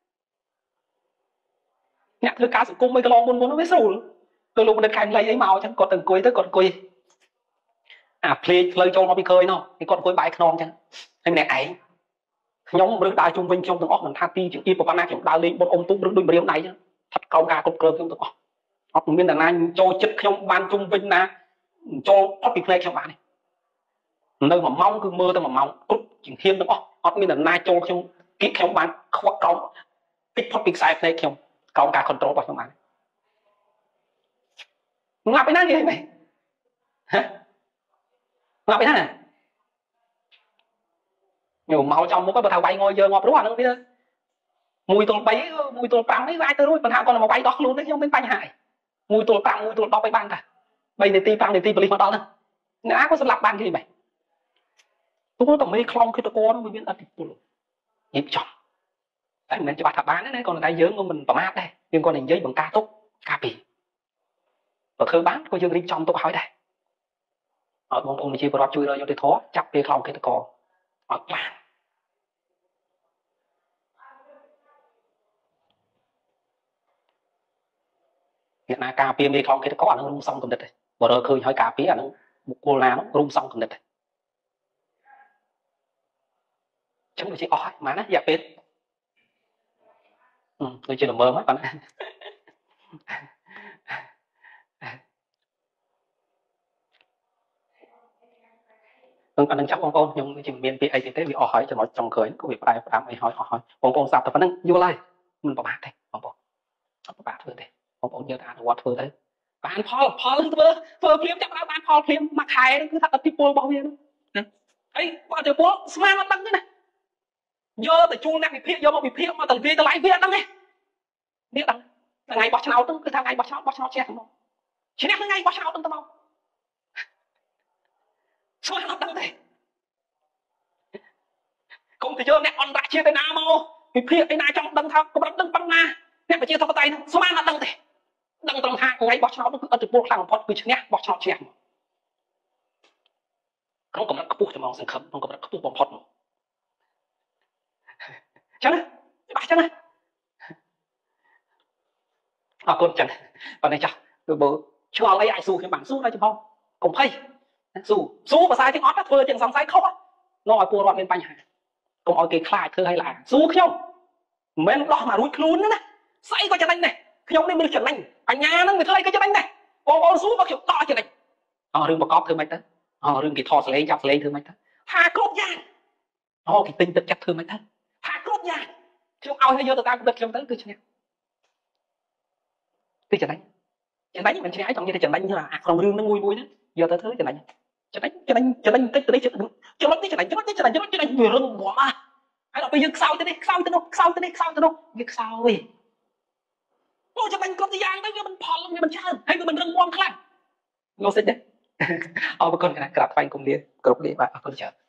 អ្នកធ្វើការសង្គមមួយកន្លងមុនមុនវាស្រួលទៅលោកបណ្ឌិតខែមលីអីមកចឹងគាត់ទៅអង្គុយទៅគាត់អង្គុយអាភ្លេចផ្លូវចូលមកពីក្រោយនោះគាត់អង្គុយបែកខ្នងចឹងហើយម្នាក់ឯងខ្ញុំរើសដើរជុំវិញខ្ញុំទាំងអស់មិនថាទីជាអៀបប៉ុណ្ណាខ្ញុំដើរលេងបុតអ៊ំទុំឬដូចម្រាមដៃចឹងថាត់ក្រោមការគ្រប់គ្រងខ្ញុំទាំងអស់អត់មានតែណាចូលចិត្តខ្ញុំបានជុំវិញណាចូលផុតពីផ្នែកខ្ញុំបានទេនៅមួយម៉ោងគឺមើលតែមួយម៉ោងគ្រប់ជាងហ៊ានទាំងអស់អត់មានតែណាចូលខ្ញុំគៀកខ្ញុំបានខ្វក់ក្រោមតិចផុតពីខ្សែភ្នែកខ្ញុំក្រោមការគ្រប់គ្រងរបស់ខ្ញុំបានងាប់ឯណានិយាយមែនហ៎ងាប់ឯណាញោមមកចំមុខបើថាវាយងយយើងងាប់ព្រោះអានឹងវាមួយទល់បីមួយទល់ប្រាំនេះវាអាចទៅរួចប៉ុន្តែគាត់មកវាយដោះខ្លួននេះខ្ញុំមានបញ្ហាមួយទល់ប្រាំមួយទល់ដប់ឲ្យបានតាបីនាទីប្រាំនាទីប៉ូលីសមកដល់ហ្នឹងអ្នកណាក៏សម្លាប់បានគេបែបទោះតែមេខ្លងគឺតកនវាមានអតិពលញៀបចំតែមិនមែនច្បាស់ថាបានទេណាគាត់តែយើងក៏មិនប្រមាថដែរយើងគាត់និយាយបង្ការទុកការពីបើធ្វើបានក៏យើងរៀបចំទុកឲ្យដែរឲ្យបងប្អូនប្រជាពលរដ្ឋជួយរកយុត្តិធម៌ចាប់ពេលខ្លងគេតកឲ្យបានអ្នកណាការពារមេខ្លងគេតកអានឹងរួមសំកំណត់ទេបើរើឃើញឲ្យការពារអានឹងបុគ្គលណានោះរួមសំកំណត់ទេចឹងដូចជាអស់ហើយម៉ាណារយៈពេលដូចជាល្មើមហ្នឹងបាទនឹងអានឹងចាប់បងប្អូនខ្ញុំជាមានពាក្យអីទេវាអស់ហើយចំណុចចុងក្រោយក៏វាផ្ដែផ្ដាំអីហើយអស់ហើយបងប្អូនស្ដាប់តែប៉ុណ្្នឹងយល់ហើយមិនប្រមាថទេបងប្អូនអត់ប្រមាថធ្វើទេបងប្អូនយកតែអនុវត្តធ្វើទៅបានផលផលធ្វើធ្វើភ្លាមចាប់ដល់បានផលភ្លាមមួយខែហ្នឹងគឺថាអតិពលរបស់វាហ្នឹងហើយបើអតិពលស្មានអត់ដឹងទេណាយកទៅជួលអ្នកវិភាគយកមកវិភាគមកទៅវាតម្លៃវាអត់ដឹងទេនេះដឹងថ្ងៃបោះឆ្នោតហ្នឹងគឺថាថ្ងៃបោះឆ្នោតបោះឆ្នោតឈ្នះហ្នឹងឈ្នះថ្ងៃបោះឆ្នោតហ្នឹងទៅមកស្មានអត់ដឹងទេកុំទៅយកអ្នកអន្តរជាតិឯណាមកវិភាគឯណាចង់ដឹងថាកម្រិតដឹងប៉ុណ្ណាអ្នកប្រជាធិបតេយ្យហ្នឹងស្មានអត់ដឹងទេដឹងត្រង់ថាថ្ងៃបោះឆ្នោតហ្នឹងគឺអតិពលខ្លាំងបំផុតគឺឈ្នះបោះឆ្នោតឈ្នះក្នុងកម្រិតខ្ពស់តែមកសង្ឃឹមក្នុងកម្រិតខ្ពស់បំផុតមកចឹងណាច្បាស់ចឹងណាអរគុណចឹងប៉ុន្តែចាស់គឺបើឆ្ងល់អីអាចសួរខ្ញុំបានសួរដល់ចំហកុំភ័យសួរសួរភាសាជាងអត់ធ្វើជាងសង្ស័យខុសនាំឲ្យពលរដ្ឋមានបញ្ហាកុំឲ្យគេខ្លាចធ្វើឲ្យឡាសួរខ្ញុំមិនមែនដោះមករួចខ្លួនណាស្អីក៏ចំណេញដែរខ្ញុំនេះមានចំណេញបញ្ញាហ្នឹងវាធ្វើអីក៏ចំណេញដែរបងប្អូនសួរក៏ខ្ញុំតចំណេញអស់រឿងប្រកបធ្វើមិនទៅអស់រឿងគេថតសលេងចាប់សលេងធ្វើមិនទៅថាគ្រប់យ៉ាងអូគេទិញទឹកចិត្តធ្វើមិនទៅថាគ្រប់យ៉ាងខ្ញុំឲ្យឲ្យយកទៅតាមកម្រិតខ្ញុំទៅគឺឈ្នះគឺចំណេញចំណេញមិនឈ្នះឲ្យចង់និយាយតែចំណេញអាក្នុងរឿងហ្នឹងមួយមួយហ្នឹងយកទៅធ្វើចំណេញចំណេញចំណេញចំណេញតិចទៅនេះចំណុចនេះចំណេញចំណុចនេះចំណេញចំណុចចំណេញវារឹងមាំណាហើយដល់ពេលយើងខ្សោយទៅនេះខ្សោយទៅនោះខ្សោយទៅនេះខ្សោយទៅនោះវាខ្សោយអូចំណេញគ្រប់ទីយ៉ាងទៅវាមិនផលវាមិនច្រើនហើយវាមិនរឹងមាំខ្លាំងលោកសិចទេអរគុណគណៈក្រាបថ្វាយគុំលាគ្រប់លាបាទអរគុណច្រើន